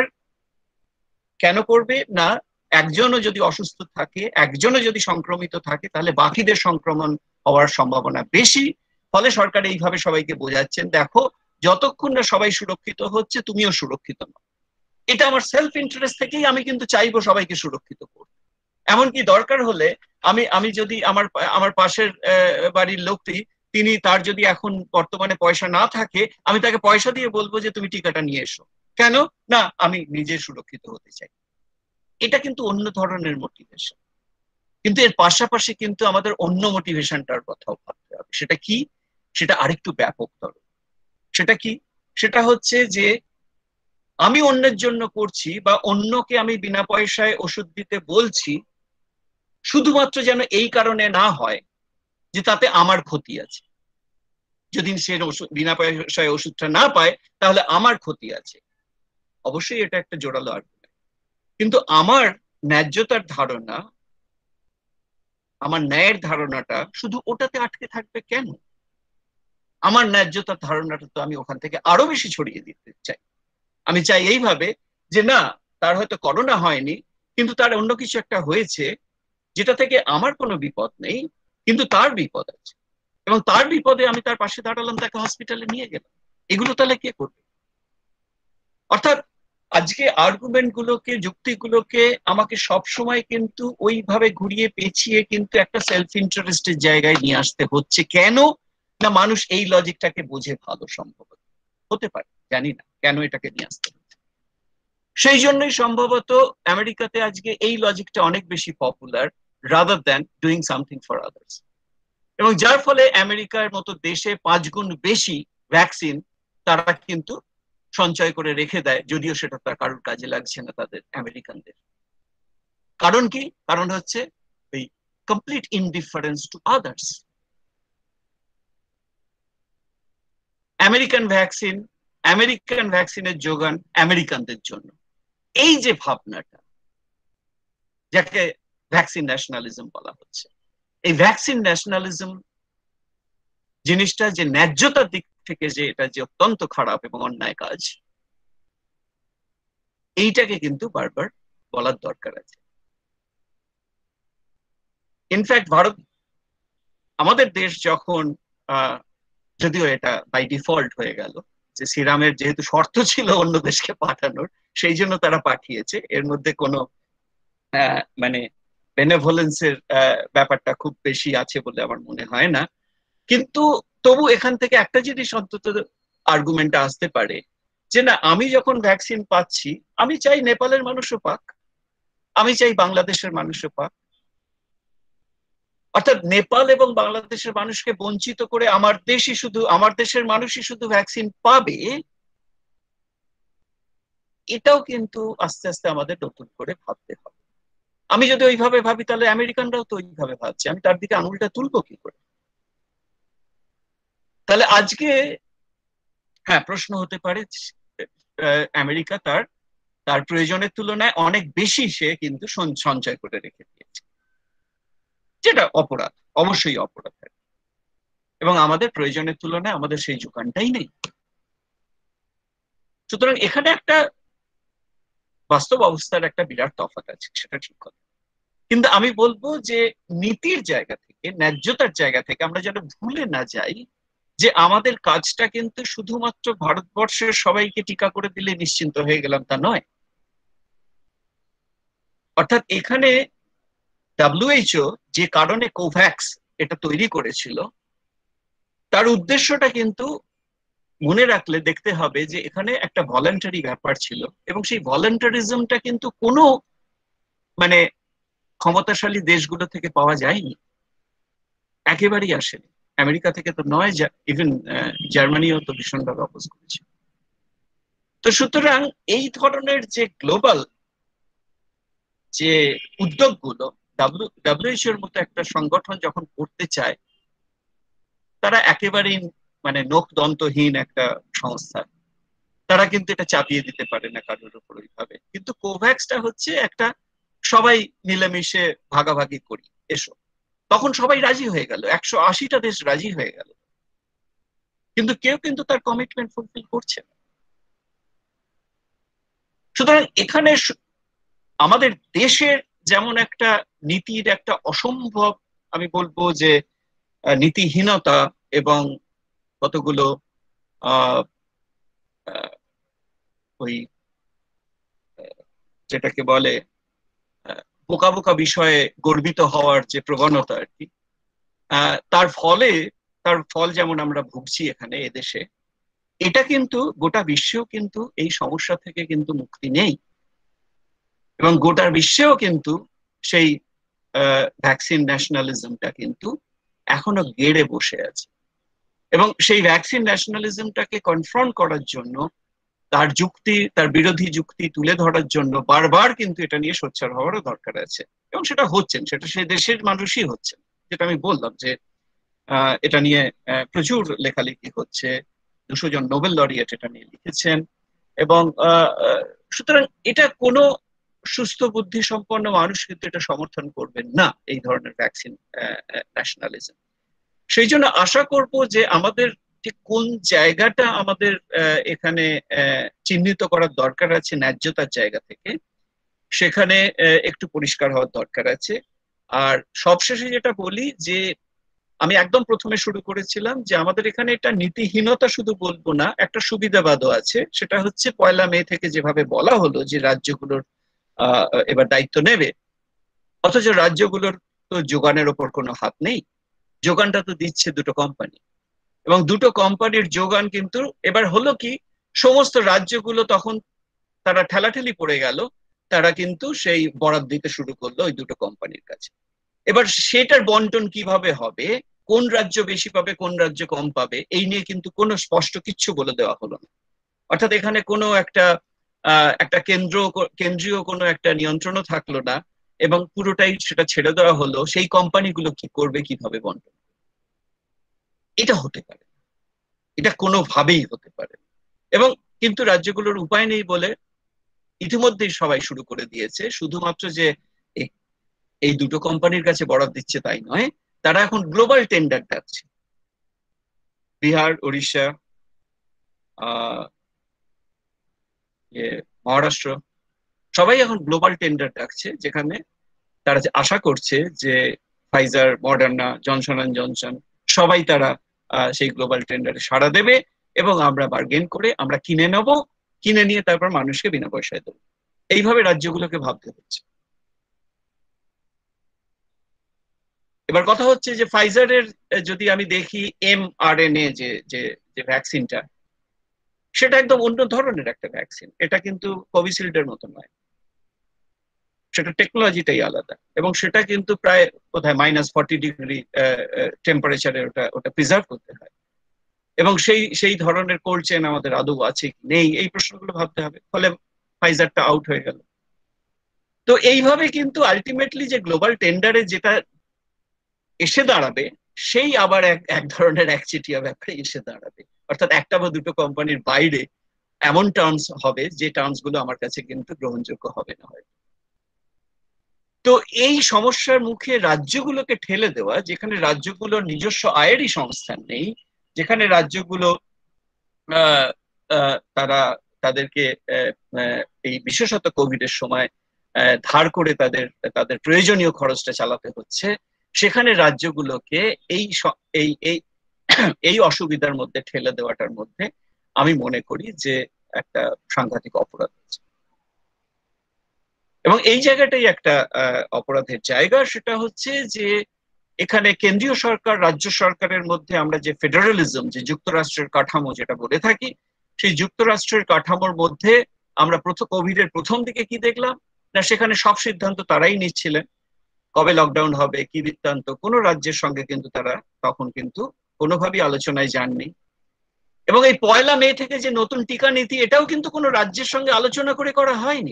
কেন করবে না, একজনও যদি অসুস্থ থাকে, একজনও যদি সংক্রমিত থাকে, তাহলে বাকিদের সংক্রমণ হওয়ার সম্ভাবনা বেশি। ফলে সরকার এইভাবে সবাইকে বোঝাচ্ছেন দেখো যতক্ষণ না সবাই সুরক্ষিত হচ্ছে তুমিও সুরক্ষিত নও। এটা আমার সেলফ ইন্টারেস্ট থেকেই আমি কিন্তু চাইবো সবাইকে সুরক্ষিত করতে। এমনকি দরকার হলে আমি আমি যদি আমার পাশের বাড়ির লোকটি, তিনি তার যদি এখন বর্তমানে পয়সা না থাকে, আমি তাকে পয়সা দিয়ে বলবো যে তুমি টিকাটা নিয়ে এসো। কেন না? আমি নিজে সুরক্ষিত হতে চাই। এটা কিন্তু অন্য ধরনের মোটিভেশন। কিন্তু এর পাশাপাশি কিন্তু আমাদের অন্য মোটিভেশনটার কথাও ভাবতে হবে। সেটা কি? সেটা আরেকটু ব্যাপকতর। সেটা কি? সেটা হচ্ছে যে আমি অন্যের জন্য করছি, বা অন্যকে আমি বিনা পয়সায় ওষুধ দিতে বলছি, শুধুমাত্র যেন এই কারণে না হয় যে তাতে আমার ক্ষতি আছে। যদি সে বিনা পয়সায় ওষুধটা না পায় তাহলে আমার ক্ষতি আছে। অবশ্যই এটা একটা জোরালো আর্গুমেন্ট, কিন্তু আমার ন্যায্যতার ধারণা, আমার ন্যায়ের ধারণাটা শুধু ওটাতে আটকে থাকবে কেন? আমার ন্যায্যতার ধারণাটা তো আমি ওখান থেকে আরো বেশি ছড়িয়ে দিতে চাই। আমি চাই এইভাবে যে না, তার হয়তো করোনা হয়নি, কিন্তু তার অন্য কিছু একটা হয়েছে যেটা থেকে আমার কোনো বিপদ নেই, কিন্তু তার বিপদ আছে, এবং তার বিপদে আমি তার পাশে দাঁড়ালাম, তাকে হসপিটালে নিয়ে গেলাম। এগুলো তাহলে কে করবে? অর্থাৎ আজকে আর্গুমেন্ট গুলোকে, যুক্তিগুলোকে আমাকে সব সময় কিন্তু ওইভাবে ঘুরিয়ে পেঁচিয়ে কিন্তু একটা সেলফ ইন্টারেস্টের জায়গায় নিয়ে আসতে হচ্ছে। কেন না মানুষ এই লজিকটাকে বোঝে ভালো, সম্ভবত হতে পারে, জানি না কেন এটাকে নিয়ে আসতে হচ্ছে। সেই জন্যই সম্ভবত আমেরিকাতে আজকে এই লজিকটা অনেক বেশি popular rather than doing something for others, এবং যার ফলে আমেরিকার মতো দেশে 5 গুণ বেশি ভ্যাকসিন তারা কিন্তু সঞ্চয় করে রেখে দেয়, যদিও সেটা তার কারোর কাজে লাগছে না তাদের আমেরিকানদের। কারণ কি? কারণ হচ্ছে এই complete indifference to others. American ভ্যাকসিনের যোগান আমেরিকানদের জন্য, এই যে ভাবনাটা, যাকে ভ্যাকসিন ন্যাশনালিজম বলা হচ্ছে, এই ভ্যাকসিন ন্যাশনালিজম জিনিসটা যে ন্যায্যতার দিক থেকে যে এটা যে অত্যন্ত খারাপ এবং অন্যায় কাজ, এইটাকে কিন্তু বারবার বলার দরকার আছে। ইনফ্যাক্ট আমাদের দেশ যখন যদিও এটা বাই ডিফল্ট হয়ে গেল, যে সিরামের যেহেতু শর্ত ছিল অন্য দেশকে পাঠানোর, সেই জন্য তারা পাঠিয়েছে। এর মধ্যে কোনো মানে বেনেভোলেন্সের ব্যাপারটা খুব বেশি আছে বলে আমার মনে হয় না। কিন্তু তবু এখান থেকে একটা জিনিস অন্তত আর্গুমেন্টটা আসতে পারে, যে না, আমি যখন ভ্যাকসিন পাচ্ছি, আমি চাই নেপালের মানুষও পাক, আমি চাই বাংলাদেশের মানুষও পাক। অর্থাৎ নেপাল এবং বাংলাদেশের মানুষকে বঞ্চিত করে আমার দেশের মানুষই শুধু ভ্যাকসিন পাবে, এটাও কিন্তু আস্তে আস্তে আমাদের নতুন করে ভাবতে হবে। আমি যদি ওইভাবে ভাবি, তাহলে আমেরিকানরাও তো ওইভাবে ভাবছে, আমি তার দিকে আঙুলটা তুলবো কি করে? তাহলে আজকে হ্যাঁ, প্রশ্ন হতে পারে আমেরিকা তার তার প্রয়োজনের তুলনায় অনেক বেশি সে কিন্তু সঞ্চয় করে রেখে দিয়েছে, যেটা অপরাধ, অবশ্যই অপরাধ। এবং আমাদের প্রয়োজনের তুলনায় আমাদের সেই যোগানটাই নেই। সুতরাং এখানে একটা বাস্তব অবস্থার একটা বিরাট তফাৎ আছে, সেটা ঠিক কথা। কিন্তু আমি বলবো যে নীতির জায়গা থেকে, ন্যায্যতার জায়গা থেকে আমরা যেন ভুলে না যাই যে আমাদের কাজটা কিন্তু শুধুমাত্র ভারতবর্ষের সবাইকে টিকা করে দিলে নিশ্চিন্ত হয়ে গেলাম তা নয়। অর্থাৎ এখানে WHO যে কারণে কোভ্যাক্স এটা তৈরি করেছিল, তার উদ্দেশ্যটা কিন্তু মনে রাখলে দেখতে হবে যে এখানে একটা ভলান্টারি ব্যাপার ছিল, এবং সেই ভলান্টারিজমটা কিন্তু কোনো মানে ক্ষমতাশালী দেশগুলো থেকে পাওয়া যায়নি, একেবারেই আসেনি। আমেরিকা থেকে তো নয়, ইভেন জার্মানিও তো ভীষণভাবে অপোজ করেছে। তো সুতরাং এই ধরনের যে গ্লোবাল যে উদ্যোগগুলো WHO এর মতো একটা সংগঠন যখন করতে চায়, তারা একেবারেই মানে নখ দন্তহীন একটা সংস্থা, তারা কিন্তু এটা চাপিয়ে দিতে পারে না কারোর উপর ওইভাবে। কিন্তু কোভ্যাক্সটা হচ্ছে একটা সবাই মিলেমিশে ভাগাভাগি করি এসো, তখন সবাই রাজি হয়ে গেল, 180টা দেশ রাজি হয়ে গেল, কিন্তু কেউ কিন্তু তার কমিটমেন্ট ফুলফিল করছে না। সুতরাং এখানে আমাদের দেশের যেমন একটা নীতির একটা অসম্ভব, আমি বলবো যে নীতিহীনতা এবং কতগুলো আহ ওই যেটাকে বলে বোকা বোকা বিষয়ে গর্বিত হওয়ার যে প্রবণতা আর কি, তার ফল যেমন আমরা ভুগছি এখানে এদেশে, এটা কিন্তু গোটা বিশ্বেও কিন্তু এই সমস্যা থেকে কিন্তু মুক্তি নেই। এবং গোটা বিশ্বেও কিন্তু সেই ভ্যাকসিন ন্যাশনালিজমটা কিন্তু এখনো গেড়ে বসে আছে। এবং সেই ভ্যাকসিন ন্যাশনালিজমটাকে কনফ্রন্ট করার জন্য, তার বিরোধী যুক্তি তুলে ধরার জন্য বারবার কিন্তু এটা নিয়ে সোচ্চার হওয়ারও দরকার আছে। এবং সেটা হচ্ছেন, সেটা সেই দেশের মানুষই হচ্ছেন, যেটা আমি বললাম যে এটা নিয়ে প্রচুর লেখালেখি হচ্ছে, 200 জন নোবেল লরিয়েট এটা নিয়ে লিখেছেন। এবং সুতরাং এটা কোনো সুস্থ বুদ্ধি সম্পন্ন মানুষ কিন্তু এটা সমর্থন করবেন না, এই ধরনের ভ্যাকসিন ন্যাশনালিজম। সেই জন্য আশা করব যে আমাদের ঠিক কোন জায়গাটা আমাদের এখানে চিহ্নিত করার দরকার আছে ন্যায্যতার জায়গা থেকে, সেখানে একটু পরিষ্কার হওয়ার দরকার আছে। আর সবশেষে যেটা বলি, যে আমি একদম প্রথমে শুরু করেছিলাম যে আমাদের এখানে একটা নীতিহীনতা শুধু বলবো না, একটা সুবিধাবাদও আছে। সেটা হচ্ছে 1লা মে থেকে যেভাবে বলা হলো যে রাজ্যগুলোর এবার দায়িত্ব নেবে, অথচ রাজ্যগুলোর তো যোগানের ওপর কোনো হাত নেই, যোগানটা তো দিচ্ছে দুটো কোম্পানি। এবং দুটো কোম্পানির যোগান কিন্তু এবার হলো কি, সমস্ত রাজ্যগুলো তখন তারা ঠেলাঠেলি পড়ে গেল, তারা কিন্তু সেই বরাদ্দ দিতে শুরু করলো ওই দুটো কোম্পানির কাছে। এবার সেটার বন্টন কিভাবে হবে, কোন রাজ্য বেশি পাবে কোন রাজ্য কম পাবে, এই নিয়ে কিন্তু কোনো স্পষ্ট কিচ্ছু বলে দেওয়া হলো না। অর্থাৎ এখানে কোনো একটা কেন্দ্রীয় কোনো একটা নিয়ন্ত্রণও থাকলো না, এবং পুরোটাই সেটা ছেড়ে দেওয়া হলো সেই কোম্পানিগুলো কি করবে, কিভাবে বন্টন। এটা হতে পারে, এটা কোনোভাবেই হতে পারে। এবং কিন্তু রাজ্যগুলোর উপায় নেই বলে ইতিমধ্যেই সবাই শুরু করে দিয়েছে, শুধুমাত্র যে এই দুটো কোম্পানির কাছে বরাদ দিচ্ছে তাই নয়, তারা এখন গ্লোবাল টেন্ডার ডাকছে। বিহার, উড়িষ্যা, মহারাষ্ট্র, সবাই এখন গ্লোবাল টেন্ডার ডাকছে, যেখানে তারা আশা করছে যে Pfizer, Moderna, Johnson and Johnson সবাই তারা সেই গ্লোবাল টেন্ডারে সাড়া দেবে এবং আমরা বার্গেন করে আমরা কিনে নেব, কিনে নিয়ে তারপর মানুষকে বিনা পয়সায় দেবো। এইভাবে রাজ্যগুলোকে ভাবতে হচ্ছে। এবার কথা হচ্ছে যে ফাইজারের যদি আমি দেখি mRNA যে ভ্যাকসিনটা, সেটা একদম অন্য ধরনের একটা ভ্যাকসিন। এটা কিন্তু কোভিশিল্ডের মতো নয়, সেটা টেকনোলজিটাই আলাদা, এবং সেটা কিন্তু প্রায় কোথায় -40 ডিগ্রি টেম্পারেচারে ওটা প্রিজার্ভ করতে হয়, এবং সেই ধরনের কোল্ড চেন আমাদের আদৌ আছে কি নেই, এই প্রশ্নগুলো ভাবতে হবে। ফলে ফাইজারটা আউট হয়ে গেল। তো এইভাবে কিন্তু আলটিমেটলি যে গ্লোবাল টেন্ডারে যেটা এসে দাঁড়াবে, সেই আবার এক ধরনের একচেটিয়া ব্যাপারে এসে দাঁড়াবে, অর্থাৎ একটা বা দুটো কোম্পানির বাইরে এমন টার্মস হবে যে টার্মস গুলো আমার কাছে কিন্তু গ্রহণযোগ্য হবে না হয়। তো এই সমস্যার মুখে রাজ্যগুলোকে ঠেলে দেওয়া, যেখানে রাজ্যগুলোর নিজস্ব আয়েরই সংস্থান নেই, যেখানে রাজ্যগুলো তারা তাদেরকে এই বিশেষত কোভিডের সময় ধার করে তাদের প্রয়োজনীয় খরচটা চালাতে হচ্ছে, সেখানে রাজ্যগুলোকে এই এই অসুবিধার মধ্যে ঠেলে দেওয়াটার মধ্যে আমি মনে করি যে একটা সাংঘাতিক অপরাধ হচ্ছে। এবং এই জায়গাটাই একটা অপরাধের জায়গা, সেটা হচ্ছে যে এখানে কেন্দ্রীয় সরকার রাজ্য সরকারের মধ্যে আমরা যে ফেডারালিজম, যে যুক্তরাষ্ট্রের কাঠামো যেটা বলে থাকি, সেই যুক্তরাষ্ট্রের কাঠামোর মধ্যে আমরা কোভিডের প্রথম দিকে কি দেখলাম না, সেখানে সব সিদ্ধান্ত তারাই নিচ্ছিলেন। কবে লকডাউন হবে, কি বৃত্তান্ত, কোনো রাজ্যের সঙ্গে কিন্তু তারা তখন কিন্তু কোনোভাবেই আলোচনায় যাননি। এবং এই 1 মে থেকে যে নতুন টিকা নীতি, এটাও কিন্তু কোনো রাজ্যের সঙ্গে আলোচনা করে করা হয়নি।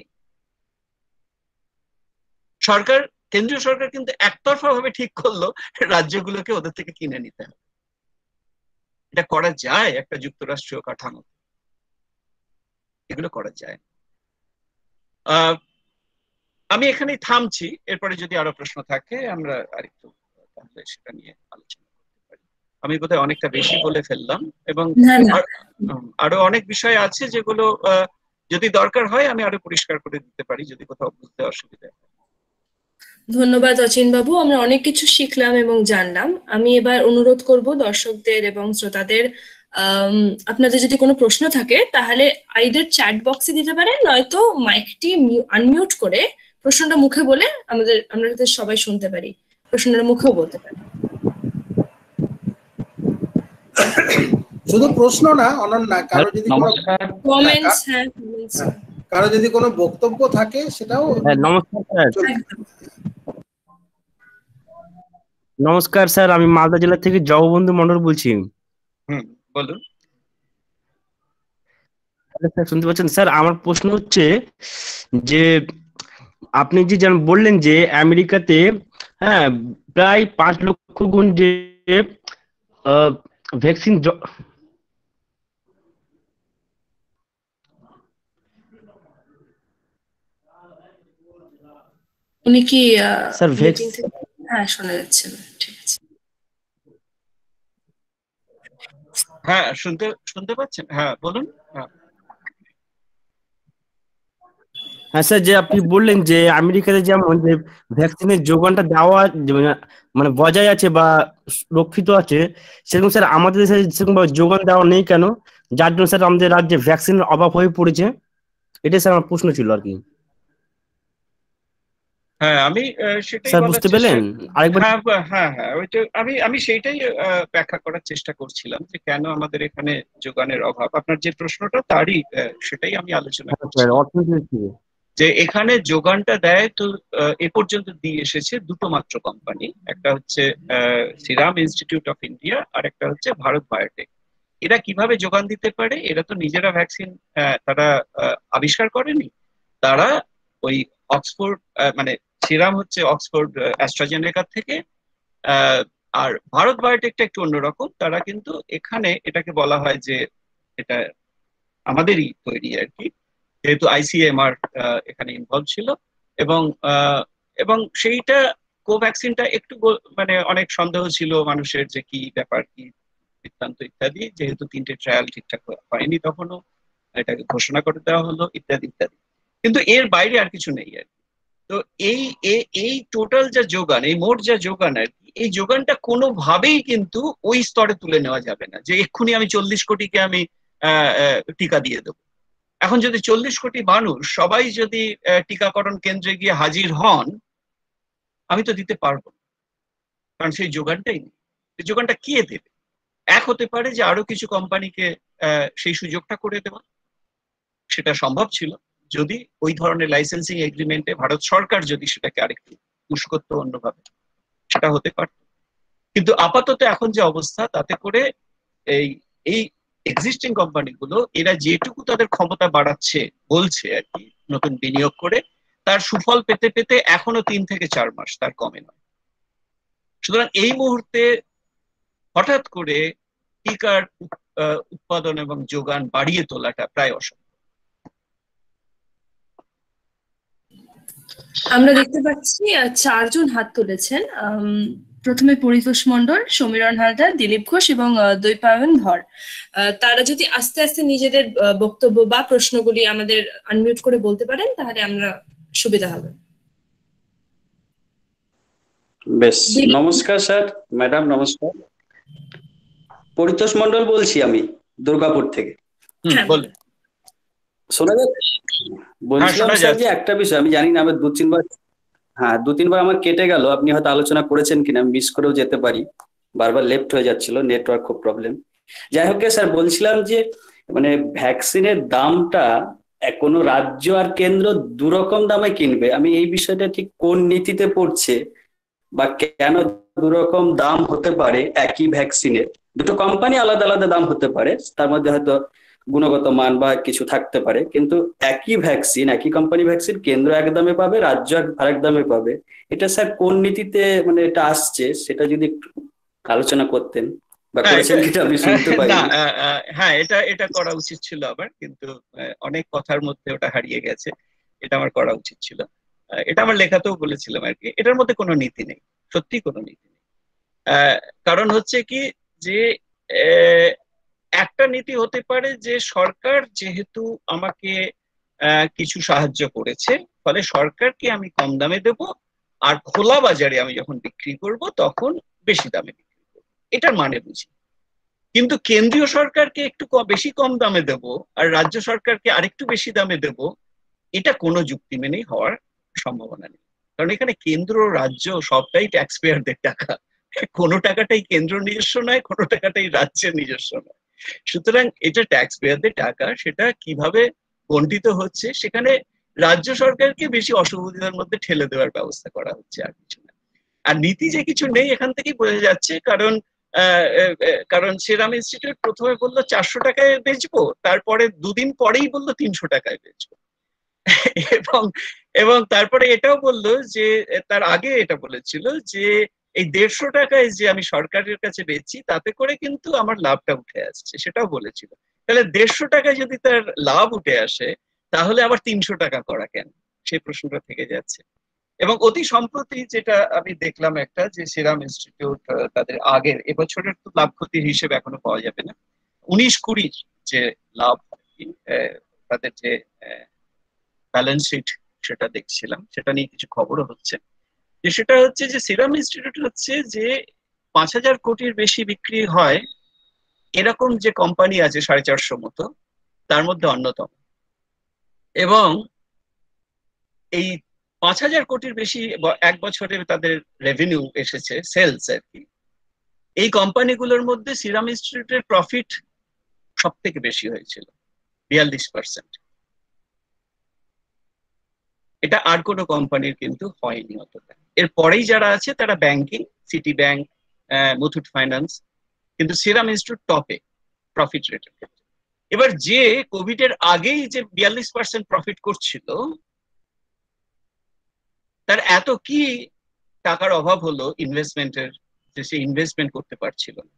কেন্দ্রীয় সরকার কিন্তু একতরফা ভাবে ঠিক করলো রাজ্যগুলোকে ওদের থেকে কিনে নিতে হবে। এটা করা যায় একটা যুক্তরাষ্ট্রীয় কাঠামো? এগুলো করা যায়। আমি এখানেই থামছি, এরপরে যদি আরো প্রশ্ন থাকে আমরা আরেকটু তাহলে সেটা নিয়ে আলোচনা করতে পারি। আমি বোধহয় অনেকটা বেশি বলে ফেললাম, এবং আরো অনেক বিষয় আছে যেগুলো যদি দরকার হয় আমি আরো পরিষ্কার করে দিতে পারি যদি কোথাও বুঝতে অসুবিধা হয়। ধন্যবাদ অচিন বাবু, আমরা অনেক কিছু শিখলাম এবং জানলাম। আমি এবার অনুরোধ করব দর্শকদের এবং শ্রোতাদের, আপনাদের যদি কোনো প্রশ্ন থাকে তাহলে আইদার চ্যাট বক্সে দিতে পারেন, নয়তো মাইকটি আনমিউট করে প্রশ্নটা মুখে বলে আমরা যাতে সবাই শুনতে পারি, প্রশ্নটা মুখেও বলতে পারি। শুধু প্রশ্ন না অনন্যা, কারো যদি কোনো কমেন্টস, কারো যদি কোনো বক্তব্য থাকে সেটাও। নমস্কার স্যার। নমস্কার স্যার, আমি মালদা জেলা থেকে জগবন্ধু মন্ডল বলছি। বলুন। স্যার শুনতে পাচ্ছেন? স্যার আমার প্রশ্ন হচ্ছে যে আপনি যে যেমন বললেন যে আমেরিকাতে প্রায় 5 লক্ষ গুণ যে ভ্যাকসিন, উনি কি স্যার হ্যাঁ শোনা যাচ্ছে, ঠিক আছে। হ্যাঁ শুনতে পাচ্ছেন? হ্যাঁ বলুন। হ্যাঁ স্যার, যে আপনি বললেন যে আমেরিকাতে যেমন যে ভ্যাকসিনের যোগানটা দেওয়া মানে বজায় আছে বা রক্ষিত আছে, সেরকম স্যার আমাদের দেশে সেরকম যোগান দেওয়া নেই কেন, যার জন্য স্যার আমাদের রাজ্যে ভ্যাকসিনের অভাব হয়ে পড়েছে? এটাই স্যার আমার প্রশ্ন ছিল আর কি। হ্যাঁ আমি সেটাই স্যার বুঝতে পেলেন আরেকবার? হ্যাঁ ওইটা আমি সেইটাই ব্যাখ্যা করার চেষ্টা করছিলাম যে কেন আমাদের এখানে যোগানের অভাব। আপনার যে প্রশ্নটা তারই সেটাই আমি আলোচনা করছি, যে এখানে যোগানটা দেয় তো এ পর্যন্ত দিয়ে এসেছে দুটো মাত্র কোম্পানি, একটা হচ্ছে সিরাম ইনস্টিটিউট অফ ইন্ডিয়া আর একটা হচ্ছে ভারত বায়োটেক। এরা কিভাবে যোগান দিতে পারে? এরা তো নিজেরা ভ্যাকসিন তারা আবিষ্কার করেনি, তারা ওই অক্সফোর্ড মানে সিরাম হচ্ছে অক্সফোর্ড অ্যাস্ট্রাজেনেকা থেকে, আর ভারত বায়োটেকটা একটু অন্যরকম, তারা কিন্তু এখানে এটাকে বলা হয় যে এটা আমাদেরই তৈরি আর কি, যেহেতু ICMR এখানে ইনভলভ ছিল, এবং সেইটা কোভ্যাক্সিনটা একটু মানে অনেক সন্দেহ ছিল মানুষের যে কি ব্যাপার, কি বৃত্তান্ত ইত্যাদি, যেহেতু 3টে ট্রায়াল ঠিকঠাক হয়নি তখনও, এটাকে ঘোষণা করে দেওয়া হলো ইত্যাদি ইত্যাদি, কিন্তু এর বাইরে আর কিছু নেই আর কি। তো এই টোটাল যা যোগান, এই মোট যা যোগান আর কি, এই যোগানটা কোনোভাবেই কিন্তু ওই স্তরে তুলে নেওয়া যাবে না যে এক্ষুনি আমি 40 কোটিকে আমি টিকা দিয়ে দেবো। এখন যদি 40 কোটি মানুষ সবাই যদি টিকাকরণ কেন্দ্রে গিয়ে হাজির হন, আমি তো দিতে পারবো না, কারণ সেই যোগানটাই নেই। সেই যোগানটা কে দেবে? এক হতে পারে যে আরো কিছু কোম্পানিকে সেই সুযোগটা করে দেওয়া, সেটা সম্ভব ছিল যদি ওই ধরনের লাইসেন্সিং এগ্রিমেন্টে ভারত সরকার যদি সেটাকে আরেকটু পুশ করতো অন্যভাবে, সেটা হতে পারত। কিন্তু আপাতত এখন যে অবস্থা, তাতে করে এই এই এক্সিস্টিং কোম্পানিগুলো এরা যেটুকু তাদের ক্ষমতা বাড়াচ্ছে বলছে আর কি নতুন বিনিয়োগ করে, তার সুফল পেতে পেতে এখনো 3 থেকে 4 মাস, তার কমে নয়। সুতরাং এই মুহূর্তে হঠাৎ করে টিকার উৎপাদন এবং যোগান বাড়িয়ে তোলাটা প্রায় অসম্ভব। আমরা দেখতে পাচ্ছি 4 জন হাত তুলেছেন। প্রথমে পরিতোষ মণ্ডল, সমীরণ হালদার, দিলীপ ঘোষ এবং দ্বৈপায়ন ধর। তারা যদি আস্তে আস্তে নিজেদের বক্তব্য বা প্রশ্নগুলি আমাদের আনমিউট করে বলতে পারেন তাহলে আমরা সুবিধা হবে। বেশ, নমস্কার স্যার, ম্যাডাম নমস্কার। পরিতোষ মণ্ডল বলছি আমি দুর্গাপুর থেকে। বলুন। শোনা যাচ্ছে? বলছিলাম স্যার যে একটা বিষয় আমি জানি না, আমার দু তিনবার আমার কেটে গেল, আপনি হয়তো আলোচনা করেছেন কিনা, আমি মিস করেও যেতে পারি, বারবার লেফট হয়ে যাচ্ছিল, নেটওয়ার্ক খুব প্রবলেম। যাই হোক স্যার, বলছিলাম যে মানে ভ্যাকসিনের দামটা কোনো রাজ্য আর কেন্দ্র দুরকম দামে কিনবে, আমি এই বিষয়টা ঠিক কোন নীতিতে পড়ছে বা কেন দুরকম দাম হতে পারে একই ভ্যাকসিনের? দুটো কোম্পানি আলাদা আলাদা দাম হতে পারে, তার মধ্যে হয়তো গুণগত মান বা কিছু থাকতে পারে, কিন্তু একই ভ্যাকসিন, একই কোম্পানি ভ্যাকসিন কেন্দ্র এক দামে পাবে, রাজ্য আরেক দামে পাবে। এটা স্যার কোন নীতিতে মানে এটা আসছে, সেটা যদি একটু আলোচনা করতেন বা করেছেন কিনা আমি শুনতে পাই। হ্যাঁ, এটা করা উচিত ছিল আবার, কিন্তু অনেক কথার মধ্যে ওটা হারিয়ে গেছে। এটা আমার করা উচিত ছিল, এটা আমার লেখাতেও বলেছিলাম আর কি। এটার মধ্যে কোনো নীতি নেই, সত্যি কোনো নীতি নেই। কারণ হচ্ছে কি যে একটা নীতি হতে পারে যে সরকার যেহেতু আমাকে কিছু সাহায্য করেছে, ফলে সরকারকে আমি কম দামে দেব, আর খোলা বাজারে আমি যখন বিক্রি করব তখন বেশি দামে বিক্রি করবো, এটার মানে বুঝি। কিন্তু কেন্দ্রীয় সরকারকে একটু বেশি কম দামে দেব আর রাজ্য সরকারকে আরেকটু বেশি দামে দেব, এটা কোনো যুক্তি মেনেই হওয়ার সম্ভাবনা নেই। কারণ এখানে কেন্দ্র রাজ্য সবটাই ট্যাক্স পেয়ারদের টাকা, কোনো টাকাটাই কেন্দ্র নিজস্ব নয়, কোনো টাকাটাই রাজ্যের নিজস্ব নয়। সুতরাং এটা ট্যাক্স পেয়ারদের টাকা, সেটা কিভাবে বন্টিত হচ্ছে সেখানে রাজ্য সরকারকে বেশি অসুবিধার মধ্যে ঠেলে দেওয়ার ব্যবস্থা করা হচ্ছে, আর কিছু না। আর নীতি যে কিছু নেই এখান থেকেই বোঝা যাচ্ছে, কারণ সেরাম ইনস্টিটিউট প্রথমে বললো 400 টাকায় বেচবো, তারপরে 2 দিন পরেই বললো 300 টাকায় বেচবো, এবং তারপরে এটাও বললো যে তার আগে এটা বলেছিল যে এই 150 টাকায় যে আমি সরকারের কাছে বেচছি তাতে করে কিন্তু আমার লাভটা উঠে আসছে, সেটাও বলেছিল। তাহলে 150 টাকায় যদি তার লাভ উঠে আসে তাহলে আবার 300 টাকা করা কেন, সেই প্রশ্নটা থেকে যাচ্ছে। এবং অতি সম্প্রতি যেটা আমি দেখলাম একটা, যে সেরাম ইনস্টিটিউট তাদের আগের এবছরের তো লাভ ক্ষতির হিসেব এখনো পাওয়া যাবে না, 19-20 যে লাভ তাদের যে ব্যালেন্স শিট সেটা দেখছিলাম, সেটা নিয়ে কিছু খবরও হচ্ছে। যে সেটা হচ্ছে যে সেরাম ইনস্টিটিউট হচ্ছে যে 5,000 কোটির বেশি বিক্রি হয় এরকম যে কোম্পানি আছে 450 মতো, তার মধ্যে অন্যতম। এবং এই 5,000 কোটির বেশি এক বছরে তাদের রেভিনিউ এসেছে, সেলস আর কি, এই কোম্পানিগুলোর মধ্যে সিরাম ইনস্টিটিউটের প্রফিট সব থেকে বেশি হয়েছিল, 42%। এটা আর কোনো কোম্পানির কিন্তু হয়নি অতটা। এর পরেই যারা আছে তারা banking, Citibank, Muthoot Finance, কিন্তু সিরাম ইনস্টিটিউট টপে প্রফিট রেটের ক্ষেত্রে। এবার যে কোভিড এর আগেই যে 42% প্রফিট করছিল, তার এত কি টাকার অভাব হলো ইনভেস্টমেন্টের, যে সে ইনভেস্টমেন্ট করতে পারছিল না?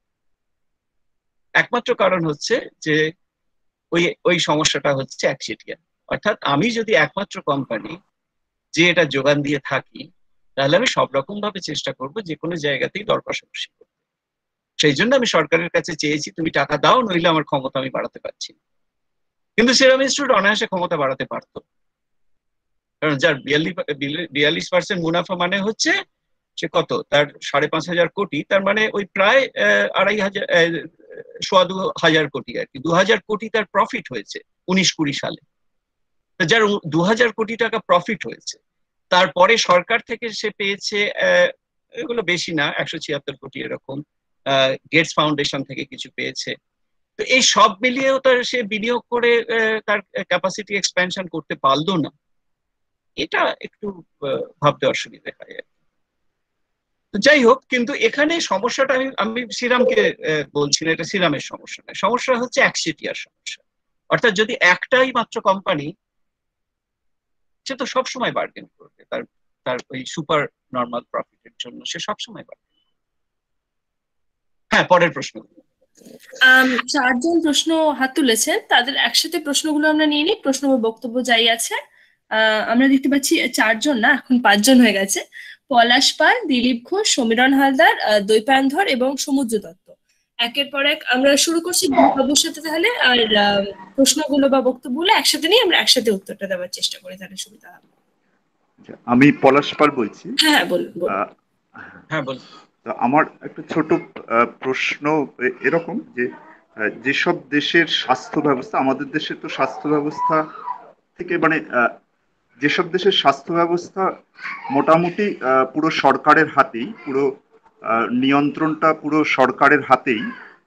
একমাত্র কারণ হচ্ছে যে ওই সমস্যাটা হচ্ছে একচেটিয়া। অর্থাৎ আমি যদি একমাত্র কোম্পানি যে এটা যোগান দিয়ে থাকি, তাহলে আমি সব রকম ভাবে চেষ্টা করব যে কোনো জায়গাতেই দর কষাকষি করতে। সেই জন্য আমি সরকারের কাছে চেয়েছি তুমি টাকা দাও, নইলে আমার ক্ষমতা আমি বাড়াতে পারছি না। কিন্তু সেরাম ইনস্টিটিউট অনায়াসে ক্ষমতা বাড়াতে পারতো, কারণ যার 42% মুনাফা মানে হচ্ছে সে কত, তার 5,500 কোটি, তার মানে ওই প্রায় 2,500 কোটি আর কি, 2,000 কোটি তার প্রফিট হয়েছে 19-20 সালে। যার 2,000 কোটি টাকা প্রফিট হয়েছে, তারপরে সরকার থেকে সে পেয়েছে এগুলো বেশি না, 176 কোটি এরকম, গেটস ফাউন্ডেশন থেকে কিছু পেয়েছে। তো এই সব মিলিয়েও তার সে বিনিয়োগ করে তার ক্যাপাসিটি এক্সপ্যানশন করতে পারলো না, এটা একটু ভাবতে অসুবিধা হয়। যাই হোক, কিন্তু এখানে সমস্যাটা আমি সিরামকে বলছি না, এটা সিরামের সমস্যা নয়, সমস্যা হচ্ছে একচেটিয়ার সমস্যা। অর্থাৎ যদি একটাই মাত্র কোম্পানি, সে তো সবসময় বার্গেন করবে তার ওই সুপার নর্মাল প্রফিটের জন্য, সে সবসময় বার্গেন। হ্যাঁ, পরের প্রশ্ন। 4 জন প্রশ্ন হাত তুলেছেন, তাদের একসাথে প্রশ্নগুলো আমরা নিয়ে নিই, প্রশ্ন বা বক্তব্য যাই আছে। আমরা দেখতে পাচ্ছি 4 জন না, এখন 5 জন হয়ে গেছে। পলাশ পাল, দিলীপ ঘোষ, সমীরণ হালদার, দ্বৈপায়ন ধর এবং সমুদ্র দত্ত। একের পর এক আমরা শুরু করছি বাবুর সাথে তাহলে, আর প্রশ্নগুলো বা বক্তব্যগুলো একসাথে নিয়ে আমরা একসাথে উত্তরটা দেওয়ার চেষ্টা করি, তাহলে সুবিধা হবে। আমি পলাশ পাল বলছি। হ্যাঁ বলুন। হ্যাঁ বলুন। আমার একটা ছোট প্রশ্ন এরকম যে যেসব দেশের স্বাস্থ্য ব্যবস্থা, আমাদের দেশে তো স্বাস্থ্য ব্যবস্থা থেকে মানে যেসব দেশের স্বাস্থ্য ব্যবস্থা মোটামুটি পুরো সরকারের হাতেই, পুরো নিয়ন্ত্রণটা পুরো সরকারের হাতেই,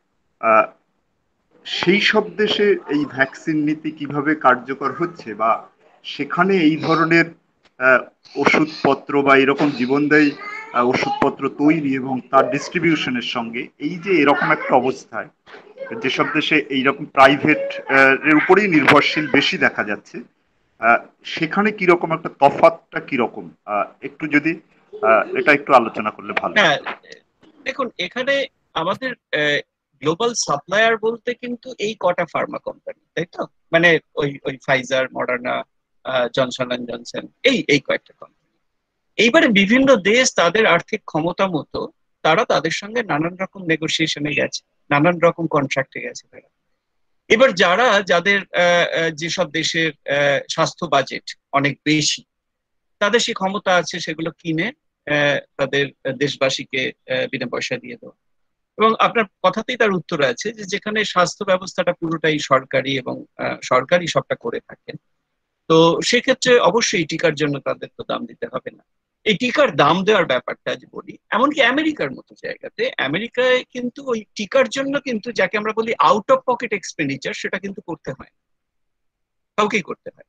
সেই সব দেশে এই ভ্যাকসিন নীতি কিভাবে কার্যকর হচ্ছে, বা সেখানে এই ধরনের ওষুধপত্র বা এরকম জীবনদায়ী ওষুধপত্র তৈরি এবং তার ডিস্ট্রিবিউশনের সঙ্গে এই যে এরকম একটা অবস্থায় যেসব দেশে এইরকম প্রাইভেট এর উপরেই নির্ভরশীল বেশি দেখা যাচ্ছে, সেখানে কিরকম একটা তফাৎটা কিরকম, একটু যদি এটা একটু আলোচনা করলে ভালো। হ্যাঁ, দেখুন, এখানে আমাদের গ্লোবাল সাপ্লায়ার বলতে কিন্তু এই কটা ফার্মা কোম্পানি, তাই তো? মানে ওই Pfizer, Moderna, Johnson and Johnson, এই কয়েকটা কোম্পানি। এইবারে বিভিন্ন দেশ তাদের আর্থিক ক্ষমতা মতো তারা তাদের সঙ্গে নানান রকম নেগোসিয়েশনে গেছে, নানান রকম কন্ট্রাক্টে গেছে তারা। এবার যাদের যেসব দেশের স্বাস্থ্য বাজেট অনেক বেশি, তাদের সেই ক্ষমতা আছে সেগুলো কিনে তাদের দেশবাসীকে বিনা পয়সা দিয়ে দেওয়া। এবং আপনার কথাতেই তার উত্তর আছে যে যেখানে স্বাস্থ্য ব্যবস্থাটা পুরোটাই সরকারি এবং সরকারি সবটা করে থাকেন, তো সেক্ষেত্রে অবশ্যই টিকার জন্য তাদের তো দাম দিতে হবে না। এই টিকার দাম দেওয়ার ব্যাপারটা আজ বলি, এমনকি আমেরিকার মতো জায়গাতে, আমেরিকায় কিন্তু ওই টিকার জন্য কিন্তু যাকে আমরা বলি আউট অফ পকেট এক্সপেন্ডিচার, সেটা কিন্তু করতে হয় না, কাউকেই করতে হয়।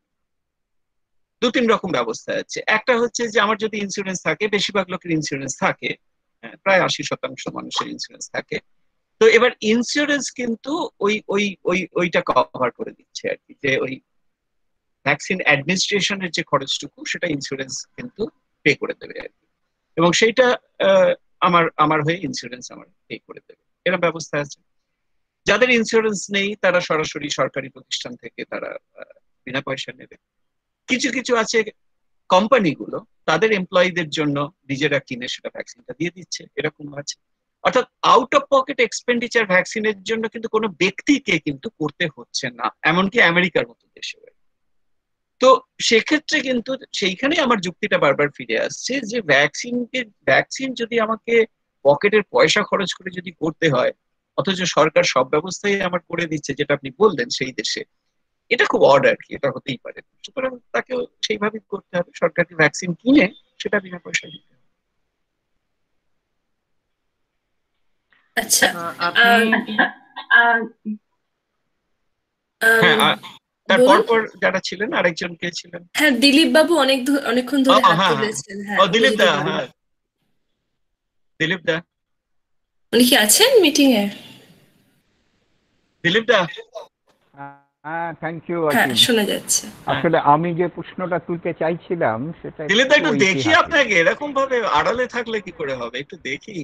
2-3 রকম ব্যবস্থা আছে। একটা হচ্ছে যে আমার যদি ইন্স্যুরেন্স থাকে, বেশিরভাগ লোকের ইন্স্যুরেন্স থাকে, প্রায় 80% মানুষের ইন্স্যুরেন্স থাকে, তো এবার ইন্স্যুরেন্স কিন্তু ওইটা কভার করে দিচ্ছে আর কি, যে ওই ভ্যাকসিন অ্যাডমিনিস্ট্রেশনের যে খরচটুকু সেটা ইন্স্যুরেন্স কিন্তু পে করে দেবে আর কি, এবং সেইটা আমার হয়ে ইন্স্যুরেন্স আমার পে করে দেবে, এরকম ব্যবস্থা আছে। যাদের ইন্স্যুরেন্স নেই তারা সরাসরি সরকারি প্রতিষ্ঠান থেকে তারা বিনা পয়সা নেবে। কিছু কিছু আছে কোম্পানিগুলো তাদের এমপ্লয়ীদের জন্য নিজেরা কিনে সেটা ভ্যাকসিনটা দিয়ে দিচ্ছে, এরকম আছে। অর্থাৎ আউট অফ পকেট এক্সপেন্ডিচার ভ্যাকসিনের জন্য কিন্তু কোনো ব্যক্তিকে কিন্তু করতে হচ্ছে না, এমনকি আমেরিকার মতো দেশে। তো সেক্ষেত্রে কিন্তু সেইখানেই আমার যুক্তিটা বারবার ফিরে আসছে যে ভ্যাকসিন যদি আমাকে পকেটের পয়সা খরচ করে যদি করতে হয়, অথচ সরকার সব ব্যবস্থাই আমার করে দিচ্ছে, যেটা আপনি বললেন সেই দেশে, এটা খুব অড আর কি, এটা হতেই পারে। সুতরাং তাকেও সেইভাবেই করতে হবে, সরকারি ভ্যাকসিন কিনে সেটা বিনা পয়সা দিতে হবে। আচ্ছা, তারপর যারা ছিলেন আরেকজন কে ছিলেন? হ্যাঁ, দিলীপ বাবু অনেকক্ষণ ধরে হাত তুলেছেন। হ্যাঁ, দিলীপ দা। হ্যাঁ, দিলীপ দা, উনি কি আছেন মিটিং এ? দিলীপ দা। হ্যাঁ, থ্যাংক ইউ। হ্যাঁ, শোনা যাচ্ছে। আসলে আমি যে প্রশ্নটা তুলতে চাইছিলাম সেটা দিলীপ দা, একটু দেখি আপনাকে, এরকম ভাবে আড়ালে থাকলে কি করে হবে, একটু দেখি।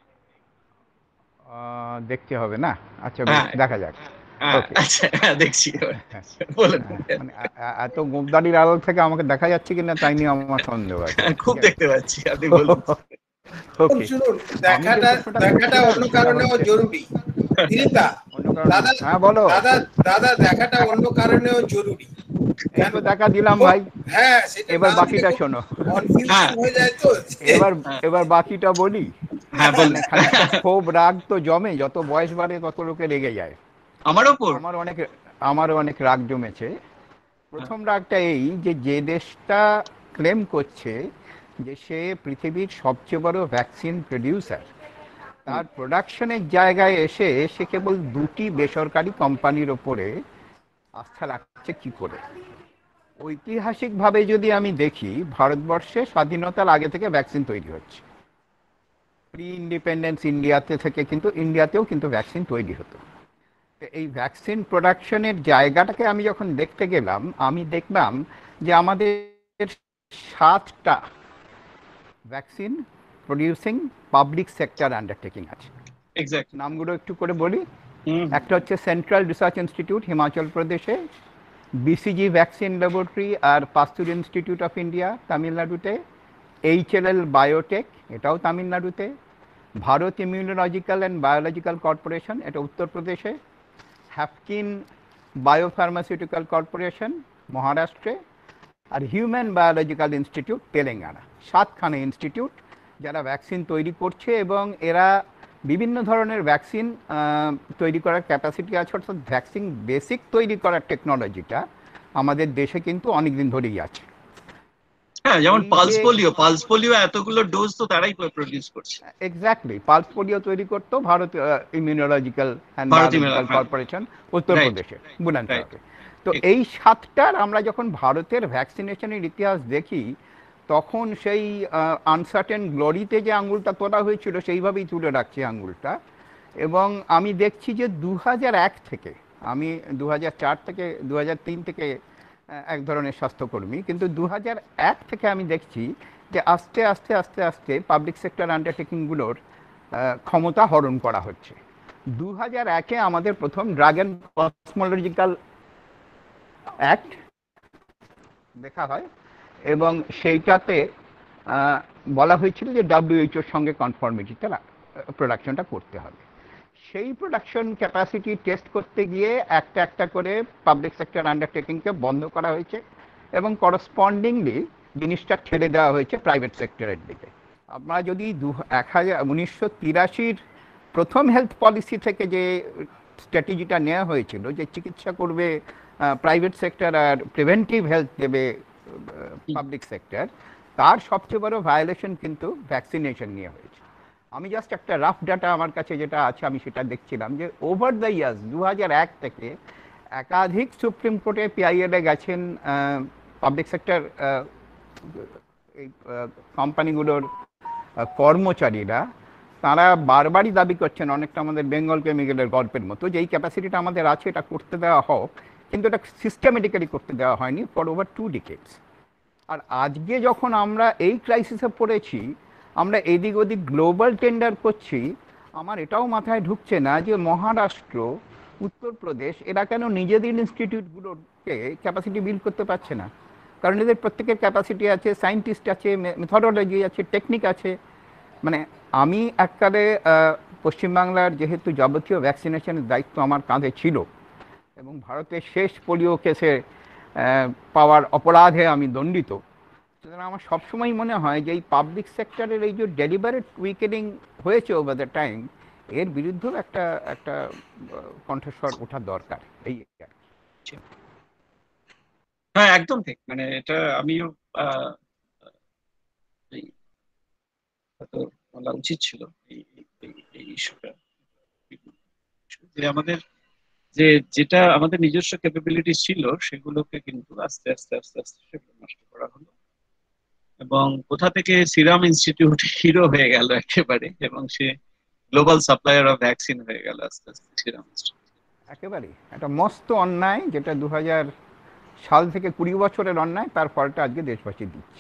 দেখতে হবে না? আচ্ছা, দেখা যাক। আচ্ছা, দেখছি, বলুন। মানে এত গোমদাড়ির আড়াল থেকে আমাকে দেখা যাচ্ছে কিনা তাই নিয়ে আমার সন্দেহ আছে। খুব দেখতে পাচ্ছি, আপনি বলুন। শুনুন, দেখাটা অন্য কারণেও জরুরি। দিলীপ দা, হ্যাঁ বলো। দাদা, দেখাটা অন্য কারণেও জরুরি। এই তো দেখা দিলাম ভাই, হ্যাঁ সেটা এবার না বাকিটা শোনো। কনফিউশন হয়ে যায় তো। এবার বাকিটা বলি। হ্যাঁ বল। মানে খানিকটা ক্ষোভ রাগ তো জমে, যত বয়স বাড়ে তত লোকে রেগে যায়। আমার ওপর আমারও অনেক রাগ জমেছে। প্রথম রাগটা এই যে যে দেশটা ক্লেম করছে যে সে পৃথিবীর সবচেয়ে বড় ভ্যাকসিন প্রডিউসার, তার প্রোডাকশনের জায়গায় এসে সে কেবল দুটি বেসরকারি কোম্পানির ওপরে আস্থা রাখছে কি করে। ঐতিহাসিকভাবে যদি আমি দেখি, ভারতবর্ষে স্বাধীনতার আগে থেকে ভ্যাকসিন তৈরি হচ্ছে। প্রি ইন্ডিপেন্ডেন্স ইন্ডিয়াতে থেকে কিন্তু ইন্ডিয়াতেও কিন্তু ভ্যাকসিন তৈরি হতো। এই ভ্যাকসিন প্রোডাকশনের জায়গাটাকে আমি যখন দেখতে গেলাম, আমি দেখলাম যে আমাদের 7টা vaccine producing public sector undertaking আছে। নামগুলো একটু করে বলি। একটা হচ্ছে সেন্ট্রাল রিসার্চ ইনস্টিটিউট হিমাচল প্রদেশে, বিসিজি ভ্যাকসিন ল্যাবরেটরি আর পাস্তুর ইনস্টিটিউট অফ ইন্ডিয়া তামিলনাড়ুতে, HLL বায়োটেক এটাও তামিলনাড়ুতে, Bharat immunological and biological corporation এটা উত্তরপ্রদেশে, হ্যাপকিন বায়োফার্মাসিউটিক্যাল কর্পোরেশন মহারাষ্ট্রে, আর হিউম্যান বায়োলজিক্যাল ইনস্টিটিউট তেলেঙ্গানা। 7খানা ইনস্টিটিউট যারা ভ্যাকসিন তৈরি করছে, এবং এরা বিভিন্ন ধরনের ভ্যাকসিন তৈরি করার ক্যাপাসিটি আছে। অর্থাৎ ভ্যাকসিন বেসিক তৈরি করার টেকনোলজিটা আমাদের দেশে কিন্তু অনেকদিন ধরেই আছে। হ্যাঁ, যেমন পালস পোলিও এতগুলো ডোজ তো তারাই প্রোডিউস করছে। এক্স্যাক্টলি, পালস পোলিও তৈরি করতো Bharat immunological and biological corporation উত্তরপ্রদেশে বুলন্দশহরে। তো এই 7টার আমরা যখন ভারতের ভ্যাকসিনেশনের ইতিহাস দেখি, তখন সেই আনসার্টেন গ্লোরিতে যে আঙুলটা তোলা হয়েছিল সেইভাবেই তুলে রাখছে আঙুলটা। এবং আমি দেখছি যে 2001 থেকে, আমি 2004 থেকে 2003 থেকে এক ধরনের স্বাস্থ্যকর্মী, কিন্তু 2001 থেকে আমি দেখছি যে আস্তে আস্তে আস্তে আস্তে পাবলিক সেক্টর আন্ডারটেকিংগুলোর ক্ষমতা হরণ করা হচ্ছে। 2001-এ আমাদের প্রথম ড্রাগ অ্যান্ড কসমোলজিক্যাল অ্যাক্ট দেখা হয়, এবং সেইটাতে বলা হয়েছিল যে WHO-র সঙ্গে কনফর্মিটিতে প্রোডাকশনটা করতে হবে। সেই প্রোডাকশন ক্যাপাসিটি টেস্ট করতে গিয়ে একটা একটা করে পাবলিক সেক্টর আন্ডারটেকিংকে বন্ধ করা হয়েছে, এবং করসপন্ডিংলি জিনিসটা ঠেলে দেওয়া হয়েছে প্রাইভেট সেক্টরের দিকে। আমরা যদি 1983-র প্রথম হেলথ পলিসি থেকে যে স্ট্র্যাটেজিটা নেওয়া হয়েছিল যে চিকিৎসা করবে প্রাইভেট সেক্টর আর প্রিভেন্টিভ হেলথ দেবে পাবলিক সেক্টর, তার সবচেয়ে বড় ভায়োলেশন কিন্তু ভ্যাকসিনেশন নিয়ে হয়েছে। আমি জাস্ট একটা রাফ ডাটা আমার কাছে যেটা আছে আমি সেটা দেখছিলাম যে ওভার দ্য ইয়ার্স 2001 থেকে একাধিক সুপ্রিম কোর্টে PIL-এ গেছেন পাবলিক সেক্টর এই কোম্পানিগুলোর কর্মচারীরা। তারা বারবারই দাবি করছেন, অনেকটা আমাদের বেঙ্গল কেমিক্যালের গল্পের মতো, যে এই ক্যাপাসিটিটা আমাদের আছে, এটা করতে দেওয়া হোক, কিন্তু এটা সিস্টেমেটিক্যালি করতে দেওয়া হয়নি ফর ওভার 2 decades। আর আজকে যখন আমরা এই ক্রাইসিসে পড়েছি, আমরা এদিক ওদিক গ্লোবাল টেন্ডার করছি, আমার এটাও মাথায় ঢুকছে না যে মহারাষ্ট্র, উত্তরপ্রদেশ এরা কেন নিজেদের ইনস্টিটিউটগুলোকে ক্যাপাসিটি বিল্ড করতে পারছে না। কারণ এদের প্রত্যেকের ক্যাপাসিটি আছে, সায়েন্টিস্ট আছে, মেথডোলজি আছে, টেকনিক আছে। মানে আমি এককালে পশ্চিমবাংলার যেহেতু যাবতীয় ভ্যাকসিনেশনের দায়িত্ব আমার কাঁধে ছিল, এবং ভারতের শেষ পোলিও কেসে পাওয়ার অপরাধে আমি দণ্ডিত, সুতরাং আমার সবসময় মনে হয় যে এই পাবলিক সেক্টরের এই যে ডেলিবারেট উইকেনিং হয়েছে ওভার দ্য টাইম, এর বিরুদ্ধেও একটা কণ্ঠস্বর ওঠা দরকার। এই হ্যাঁ একদম ঠিক, মানে এটা আমিও বলা উচিত ছিল এই ইস্যুটা, যে আমাদের যেটা আমাদের নিজস্ব ক্যাপাবিলিটি ছিল সেগুলোকে কিন্তু আস্তে আস্তে আস্তে আস্তে সেগুলো নষ্ট করা হলো, এবং কোথা থেকে সিরাম ইনস্টিটিউট হিরো হয়ে গেল একেবারে, এবং সে গ্লোবাল সাপ্লায়ার অফ ভ্যাকসিন হয়ে গেল আস্তে আস্তে সিরাম ইনস্টিটিউট। একেবারে একটা মস্ত অন্যায়, যেটা 2000 সাল থেকে 20 বছরের অন্যায়, তার ফলটা আজকে দেশবাসী দিচ্ছে।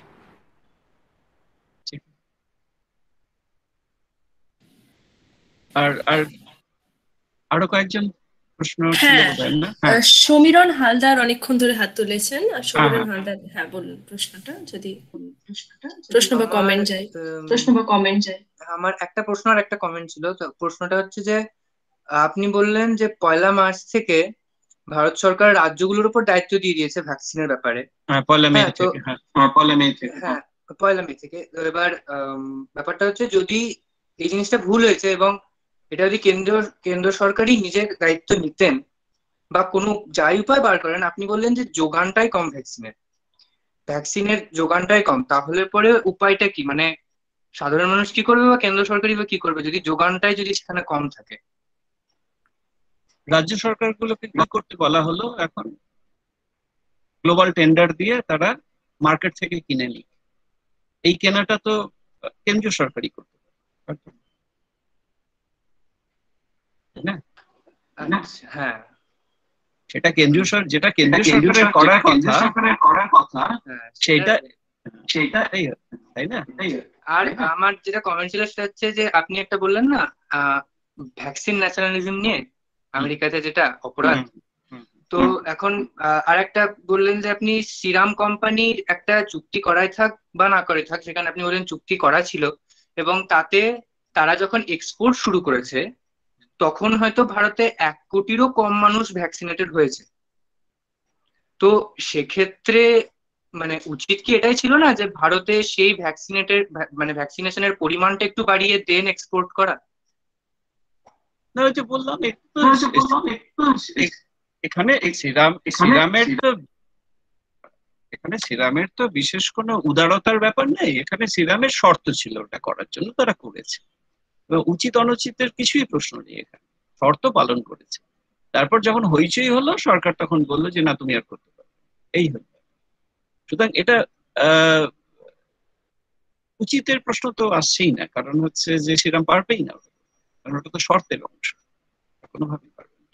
আর আরো কয়েকজন প্রশ্ন সমীরণ হালদার অনেকক্ষণ ধরে হাত তুলেছেন। সমীরণ হালদার, হ্যাঁ বলুন প্রশ্নটা, যদি প্রশ্ন বা কমেন্ট যায়। আমার একটা প্রশ্ন আর একটা কমেন্ট ছিল। তো প্রশ্নটা হচ্ছে যে আপনি বললেন যে 1 মার্চ থেকে ভারত সরকার রাজ্যগুলোর উপর দায়িত্ব দিয়ে দিয়েছে ভ্যাকসিনের ব্যাপারে। পয়লা মে হ্যাঁ, তো থেকে। হ্যাঁ, হ্যাঁ, পয়লা মে থেকে। তো এবার ব্যাপারটা হচ্ছে, যদি এই জিনিসটা ভুল হয়েছে এবং এটা যদি কেন্দ্র সরকারই নিজের দায়িত্ব নিতেন বা কোনো যাই উপায় বার করেন, আপনি বললেন যে যোগানটাই কম, ভ্যাকসিনের যোগানটাই কম, তাহলে পরে উপায়টা কি? মানে সাধারণ মানুষ কি করবে বা কেন্দ্র সরকারই বা কি করবে যদি যোগানটাই যদি সেখানে কম থাকে? রাজ্য সরকারগুলোকে কি করতে বলা হলো এখন? গ্লোবাল টেন্ডার দিয়ে তারা মার্কেট থেকে কিনে নিক। এই কেনাটা তো কেন্দ্রীয় সরকারই করতে পারে, তাই না? হ্যাঁ, সেটা কেন্দ্রীয় সরকারের করার কথা, সেটা তাই না? আর আমার যেটা কমেন্ট ছিল সেটা হচ্ছে যে আপনি একটা বললেন না ভ্যাকসিন ন্যাশনালিজম নিয়ে আমেরিকাতে যেটা অপরাধ, তো এখন আর একটা বললেন যে আপনি সিরাম কোম্পানির একটা চুক্তি করাই থাক বা না করে থাক, সেখানে আপনি বললেন চুক্তি করা ছিল এবং তাতে তারা যখন এক্সপোর্ট শুরু করেছে তখন হয়তো ভারতে 1 কোটিরও কম মানুষ ভ্যাকসিনেটেড হয়েছে। তো সেক্ষেত্রে মানে উচিত কি এটাই ছিল না যে ভারতে সেই ভ্যাকসিনেশনের পরিমাণটা একটু বাড়িয়ে দেন এক্সপোর্ট করা? না, ওই যে বললাম এখানে সিরামের তো বিশেষ কোনো উদারতার ব্যাপার নেই। এখানে সিরামের শর্ত ছিল ওটা করার জন্য, তারা করেছে। উচিত অনুচিতের কিছুই প্রশ্ন নেই, এখানে শর্ত পালন করেছে। তারপর যখন হইচই হলো, সরকার তখন বললো যে না, তুমি আর করতে পারবে, এই হলো। সুতরাং এটা উচিতের প্রশ্ন তো আসছেই না, কারণ হচ্ছে যে সিরাম পারবেই না, কারণ ওটা তো শর্তের অংশ, কোনোভাবেই পারবে না।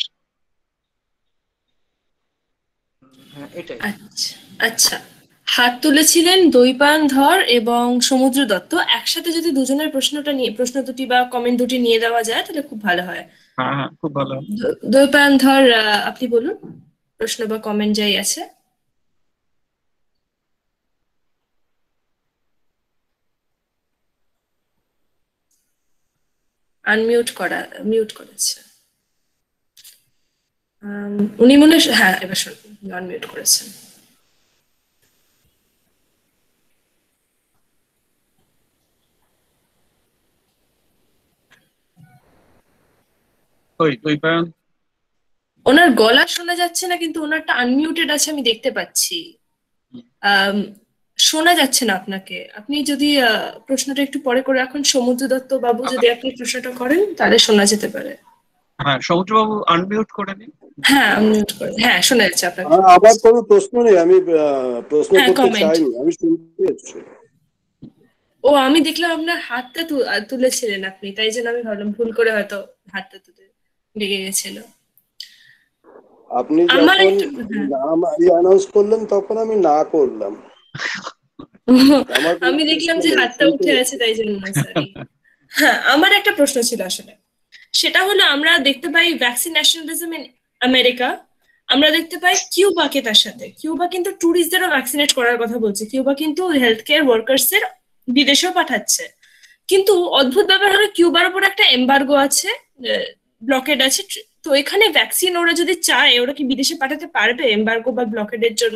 আচ্ছা, হাত তুলেছিলেন দৈপায়ন ধর এবং সমুদ্র দত্ত। একসাথে যদি দুজনের প্রশ্ন দুটি বা কমেন্ট দুটি নিয়ে দেওয়া যায় তাহলে খুব ভালো হয়। হ্যাঁ, খুব ভালো। দৈপায়ন ধর, আপনি বলুন প্রশ্ন বা কমেন্ট যাই আছে। মিউট করেছে উনি, মনে হ্যাঁ এবার আনমিউট করেছেন। ওনার গলা শোনা যাচ্ছে না, কিন্তু ওনারটা আনমিউটেড আছে, আমি দেখতে পাচ্ছি। শোনা যাচ্ছে না আপনাকে। আপনি যদি প্রশ্নটা একটু পরে করে রাখুন, সমুদ্র দত্ত বাবু, যদি আপনি প্রশ্নটা করেন তাহলে শোনা যেতে পারে। হ্যাঁ, সমুদ্র বাবু আনমিউট করে নিন। হ্যাঁ, আনমিউট করে। হ্যাঁ, শোনা যাচ্ছে আপনাকে। আবার কোনো প্রশ্ন নেই, আমি প্রশ্ন করতে চাইনি, আমি শুনতে চাইছি। ও, আমি দেখলাম আপনার হাতটা তুলেছিলেন আপনি, তাই জন্য আমি ভাবলাম ভুল করে হয়তো হাতটা তুলে লেগে গেছিল। আপনি যখন অ্যানাউন্স করলেন তখন আমি না করলাম, আমি দেখলাম যে হাতটা উঠে আছে, তাই জন্য। সরি। হ্যাঁ, আমার একটা প্রশ্ন ছিল আসলে, সেটা হলো আমরা দেখতে পাই ভ্যাকসিন ন্যাশনালিজম ইন আমেরিকা, আমরা দেখতে পাই কিউবাকে তার সাথে। কিউবা কিন্তু ট্যুরিস্টদেরও ভ্যাকসিনেট করার কথা বলছে, কিউবা কিন্তু হেলথ কেয়ার ওয়ার্কার্সের বিদেশেও পাঠাচ্ছে। কিন্তু অদ্ভুত ব্যাপার হলো কিউবার উপর একটা এমবার্গো আছে, ব্লকেড আছে। তো এখানে ভ্যাকসিন ওরা যদি চায়, ওরা কি বিদেশে পাঠাতে পারবে এমবার্গো বা ব্লকেডের জন্য?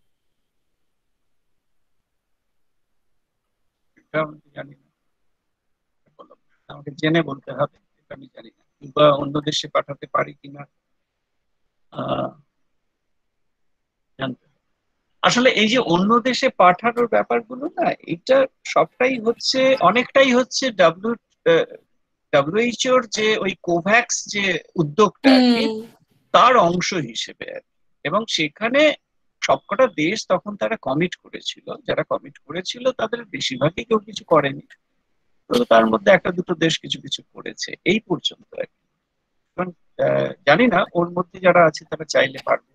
জানি না, আমাকে জেনে বলতে হবে, আমি জানি না। কিংবা অন্য দেশে পাঠাতে পারি কিনা জানতে। আসলে এই যে অন্য দেশে পাঠানোর ব্যাপারগুলো না, এটা সবটাই হচ্ছে, অনেকটাই হচ্ছে WHO-র যে ওই কোভ্যাক্স যে উদ্যোগটা, তার অংশ হিসেবে। এবং সেখানে সবকটা দেশ তখন তারা কমিট করেছিল, যারা কমিট করেছিল তাদের বেশিরভাগই কেউ কিছু করেনি, তো তার মধ্যে একটা দুটো দেশ কিছু কিছু করেছে এই পর্যন্ত। জানি না ওর মধ্যে যারা আছে তারা চাইলে পারবে।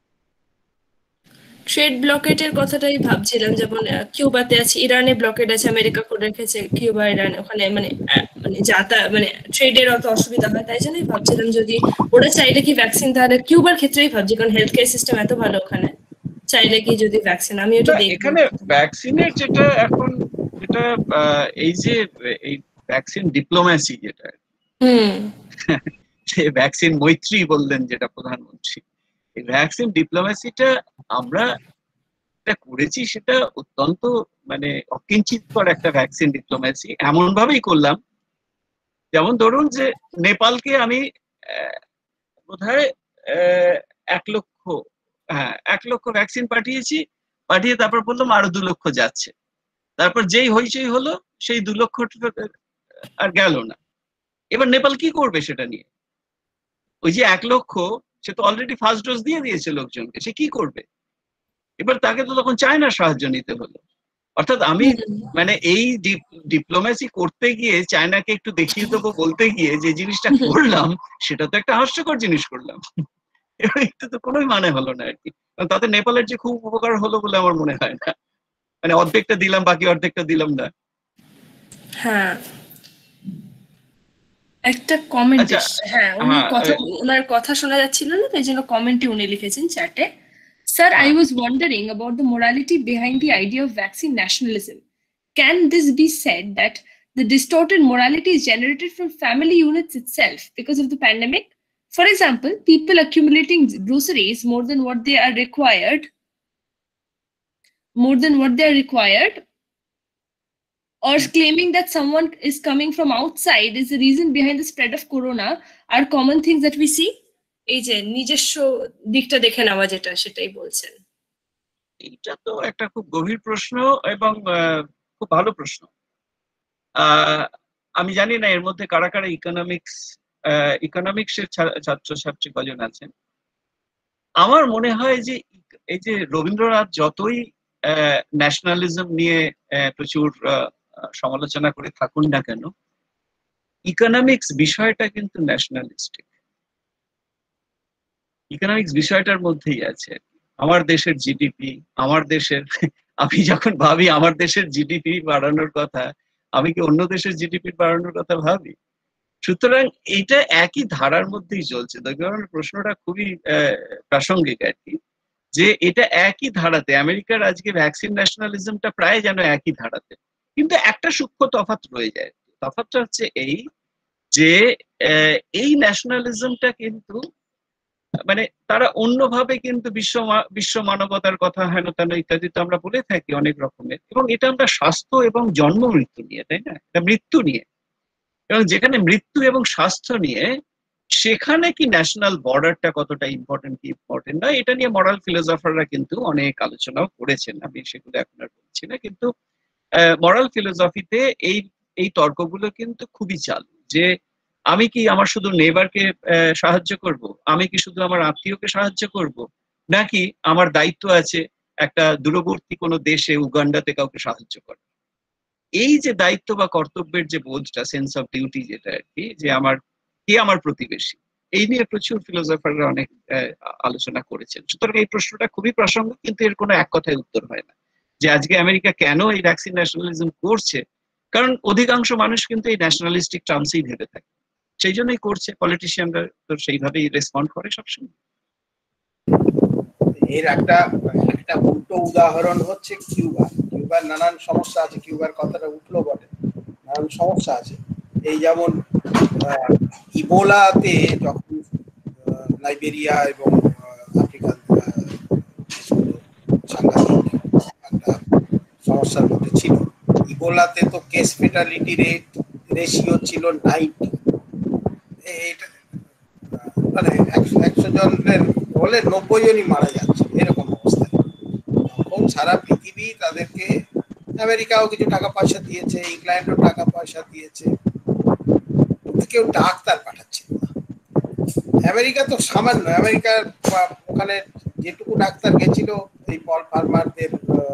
ট্রেড ব্লকেটের কথাটাই ভাবছিলাম, যেমন কিউবাতে আছে, ইরানে ব্লকেট আছে, আমেরিকা করে রেখেছে কিউবা ইরান, ওখানে মানে ট্রেডের অত অসুবিধা হয়, তাই জন্যই ভাবছিলাম যদি ওরা চাইলে কি ভ্যাকসিন, তাহলে কিউবার ক্ষেত্রেই ভাবছি, কারণ হেলথ কেয়ার সিস্টেম এত ভালো ওখানে, চাইলে কি যদি ভ্যাকসিন, আমি ওটা দেখব। এখানে ভ্যাকসিনের যেটা এখন যেটা এই যে এই ভ্যাকসিন ডিপ্লোম্যাসি যেটা, সে ভ্যাকসিন মৈত্রী বললেন যেটা প্রধানমন্ত্রী, এই ভ্যাকসিন ডিপ্লোমেসিটা আমরা করেছি, সেটা অত্যন্ত মানে অকিঞ্চিতকর একটা ভ্যাকসিন ডিপ্লোমেসি। এমন ভাবেই করলাম, যেমন ধরুন যে নেপালকে আমি বোধহয় 1 লক্ষ 1 লক্ষ ভ্যাকসিন পাঠিয়েছি, পাঠিয়ে তারপর বললাম আরো 2 লক্ষ যাচ্ছে। তারপর যেই হইচই হলো সেই 2 লক্ষ আর গেল না। এবার নেপাল কি করবে সেটা নিয়ে? ওই যে 1 লক্ষ, সে তো অলরেডি ফার্স্ট ডোজ দিয়ে দিয়েছে লোকজনকে, সে কি করবে? এবার তাকে তো তখন চায়নার সাহায্য নিতে হলো। অর্থাৎ আমি মানে এই ডিপ্লোমেসি করতে গিয়ে চায়নাকে একটু দেখিয়ে দেবো বলতে গিয়ে যে জিনিসটা করলাম, সেটা তো একটা হাস্যকর জিনিস করলাম। এবার একটু তো কোনোই মানে হলো না আর কি। তাতে নেপালের যে খুব উপকার হলো বলে আমার মনে হয় না। মানে অর্ধেকটা দিলাম, বাকি অর্ধেকটা দিলাম না। হ্যাঁ, একটা কমেন্ট, হ্যাঁ ওনার কথা শোনা যাচ্ছিল না, তাই জন্য কমেন্টে উনি লিখেছেন চ্যাটে, Sir, I was wondering about the morality behind the idea of vaccine nationalism. Can this be said that the distorted morality is generated from family units itself because of the pandemic? For example, people accumulating groceries more than what they are required, or claiming that someone is coming from outside is the reason behind the spread of corona are common things that we see. এই যে নিজস্ব দিকটা দেখে নেওয়া, যেটা সেটাই বলছেন। এইটা তো একটা খুব গভীর প্রশ্ন এবং খুব ভালো প্রশ্ন। আমি জানি না এর মধ্যে কারা কারা ইকোনমিক্সের ছাত্রছাত্রী কজন আছেন। আমার মনে হয় যে এই যে রবীন্দ্রনাথ যতই ন্যাশনালিজম নিয়ে প্রচুর সমালোচনা করে থাকুন না কেন, ইকোনমিক্স বিষয়টা কিন্তু ন্যাশনালিস্টিক। ইকোনমিক্স বিষয়টার মধ্যেই আছে। আমার দেশের জিডিপি, আমার দেশের, আমি যখন ভাবি আমার দেশের জিডিপি বাড়ানোর কথা, আমি কি অন্য দেশের জিডিপি বাড়ানোর কথা ভাবি? সুতরাং এইটা একই ধারার মধ্যেই চলছে। প্রশ্নটা খুবই প্রাসঙ্গিক আর কি, যে এটা একই ধারাতে, আমেরিকার আজকে ভ্যাকসিন ন্যাশনালিজমটা প্রায় যেন একই ধারাতে, কিন্তু একটা সূক্ষ্ম তফাৎ রয়ে যায়। তফাৎটা হচ্ছে এই যে এই ন্যাশনালিজমটা কিন্তু মানে তারা অন্যভাবে কিন্তু বিশ্ব মানবতার কথা হেন তেন ইত্যাদি তো আমরা বলে থাকি অনেক রকমের, এবং এটা আমরা স্বাস্থ্য এবং জন্ম মৃত্যু নিয়ে, তাই না, এটা মৃত্যু নিয়ে, এবং যেখানে মৃত্যু এবং স্বাস্থ্য নিয়ে, সেখানে কি ন্যাশনাল বর্ডারটা কতটা ইম্পর্টেন্ট কি ইম্পর্টেন্ট নয়, এটা নিয়ে মরাল ফিলোসফাররা কিন্তু অনেক আলোচনাও করেছেন। আমি সেগুলো এখন আর বলছি না, কিন্তু মরাল ফিলোসফিতে এই তর্কগুলো কিন্তু খুবই চালু, যে আমি কি আমার শুধু নেবারকে সাহায্য করব, আমি কি শুধু আমার আত্মীয়কে সাহায্য করব, নাকি আমার দায়িত্ব আছে একটা দূরবর্তী কোনো দেশে, উগান্ডাতে কাউকে সাহায্য করা। এই যে দায়িত্ব বা কর্তব্যের যে বোধটা, সেন্স অফ ডিউটি যেটা আর কি, যে কে আমার প্রতিবেশী, এই নিয়ে প্রচুর ফিলোসফাররা অনেক আলোচনা করেছেন। সুতরাং এই প্রশ্নটা খুবই প্রাসঙ্গিক, কিন্তু এর কোনো এক কথায় উত্তর হয় না যে আজকে আমেরিকা কেন এই ভ্যাকসিন ন্যাশনালিজম করছে, কারণ অধিকাংশ মানুষ কিন্তু এই ন্যাশনালিস্টিক টার্মসেই ভেবে থাকে, সেই জন্যই করছে। পলিটিশিয়ানরা তো সেইভাবেই রেসপন্ড করে সবসময়। এর একটা উল্টো উদাহরণ হচ্ছে কিউবার নানান সমস্যা আছে। কিউবার কথাটা উঠলো বটে, নানান সমস্যা আছে। এই যেমন ইবোলাতে যখন লাইবেরিয়া এবং আফ্রিকার সাংঘাতিক একটা সমস্যার মধ্যে ছিল। ইবোলাতে তো কেস ফেটালিটি রেশিও ছিল 90, মানে 100 জনের হলে 90 জনই মারা যাচ্ছে, এরকম অবস্থায়। তখন সারা পৃথিবী তাদেরকে, আমেরিকাও কিছু টাকা পয়সা দিয়েছে, ইংল্যান্ডও টাকা পয়সা দিয়েছে, কেউ ডাক্তার পাঠাচ্ছে না। আমেরিকা তো সামান্য, আমেরিকার ওখানে যেটুকু ডাক্তার গেছিল এই পল ফার্মারদের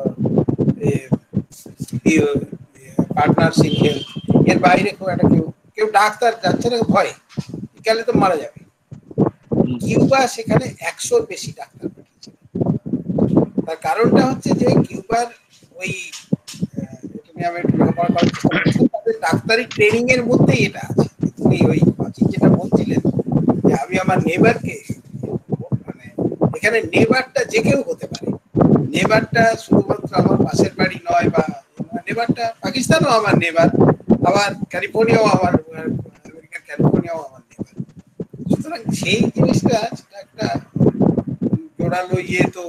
পার্টনারশিপ হেলথ, এর বাইরে খুব একটা কেউ ডাক্তার যাচ্ছে না, ভয় গেলে তো মারা যাবে। কিউবা সেখানে 100-র বেশি ডাক্তার পাঠিয়েছে। তার কারণটা হচ্ছে যে কিউবার ওই তাদের ডাক্তারি ট্রেনিং এর মধ্যেই এটা আছে। তুমি ওই যেটা বলছিলেন যে আমি আমার নেবারকে, মানে এখানে নেবারটা যে কেউ হতে পারে, নেবারটা শুধুমাত্র আমার পাশের বাড়ি নয়, বা নেবারটা পাকিস্তানও আমার নেবার, আবার ক্যালিফোর্নিয়াও আমার, আমেরিকার ক্যালিফোর্নিয়াও আমার নেবার। সুতরাং সেই জিনিসটা একটা ওরালো ইয়ে তো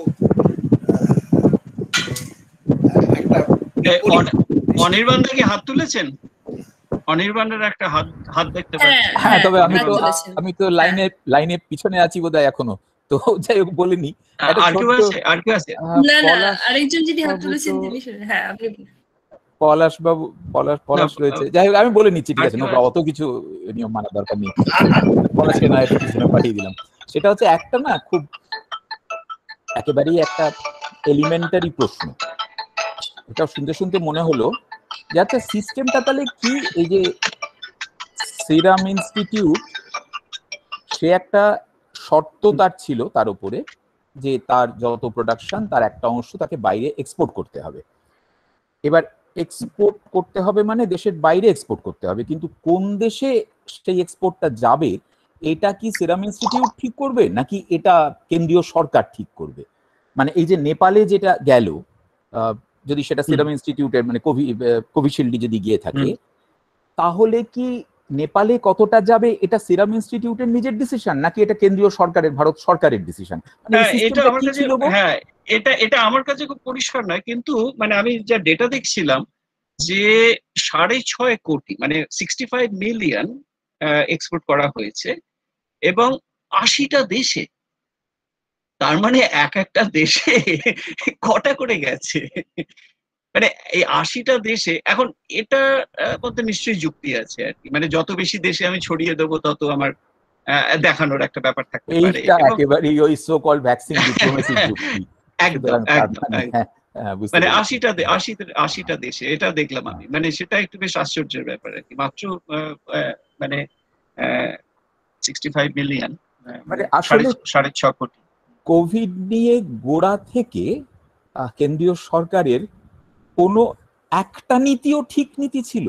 একটা অনির্বাণদা কি হাত তুলেছেন? অনির্বাণের একটা হাত দেখতে পাচ্ছি। হ্যাঁ, তবে আমি তো লাইনে পিছনে আছি বোধহয় এখনো, তো যাই হোক বলিনি। আর কেউ আছে? না না, আরেকজন যদি হাত তুলেছেন তিনি, হ্যাঁ আপনি। পলাশ রয়েছে, যাই হোক আমি বলে নিচ্ছি, ঠিক আছে, অত কিছু নিয়ম মানার দরকার নেই। পলাশকে না একটু পিছনে পাঠিয়ে দিলাম। সেটা হচ্ছে একটা না খুব একেবারেই একটা এলিমেন্টারি প্রশ্ন, এটা শুনতে শুনতে মনে হলো যে আচ্ছা সিস্টেমটা তাহলে কি, এই যে সিরাম ইনস্টিটিউট সে একটা শর্ত তার ছিল তার উপরে যে তার যত প্রোডাকশন তার একটা অংশ তাকে বাইরে এক্সপোর্ট করতে হবে। এবার এক্সপোর্ট করতে হবে মানে দেশের বাইরে এক্সপোর্ট করতে হবে, কিন্তু কোন দেশে সেই এক্সপোর্টটা যাবে এটা কি সিরাম ইনস্টিটিউট ঠিক করবে নাকি এটা কেন্দ্রীয় সরকার ঠিক করবে? মানে এই যে নেপালে যেটা গেল, যদি সেটা সিরাম ইনস্টিটিউটের মানে কোভিশিল্ডে যদি গিয়ে থাকে, তাহলে কি নেপালে কতটা যাবে এটা সিরাম ইনস্টিটিউটের নিজের ডিসিশন নাকি এটা কেন্দ্রীয় সরকারের, ভারত সরকারের ডিসিশন? এটা আমার কাছে খুব পরিষ্কার নয়, কিন্তু মানে আমি যা ডেটা দেখছিলাম যে 6.5 কোটি মানে 65 মিলিয়ন এক্সপোর্ট করা হয়েছে এবং 80টা দেশে, তার মানে একটা দেশে কটা করে গেছে, মানে এই 80টা দেশে। এখন এটা মধ্যে নিশ্চয়ই যুক্তি আছে আর কি, মানে যত বেশি দেশে আমি ছড়িয়ে দেবো তত আমার দেখানোর একটা ব্যাপার থাকতে পারে। এইটা একেবারে ওই সো কল ভ্যাকসিন ডিপ্লোমেসির যুক্তি। একদম মানে 80টা দেশে, এটা দেখলাম আমি, মানে সেটা একটু বেশ আশ্চর্যের ব্যাপার আর কি। মাত্র মানে 65 মিলিয়ন মানে আসলে 6.5 কোটি। কোভিড নিয়ে গোড়া থেকে কেন্দ্রীয় সরকারের কোনো একটা নীতিও ঠিক নীতি ছিল?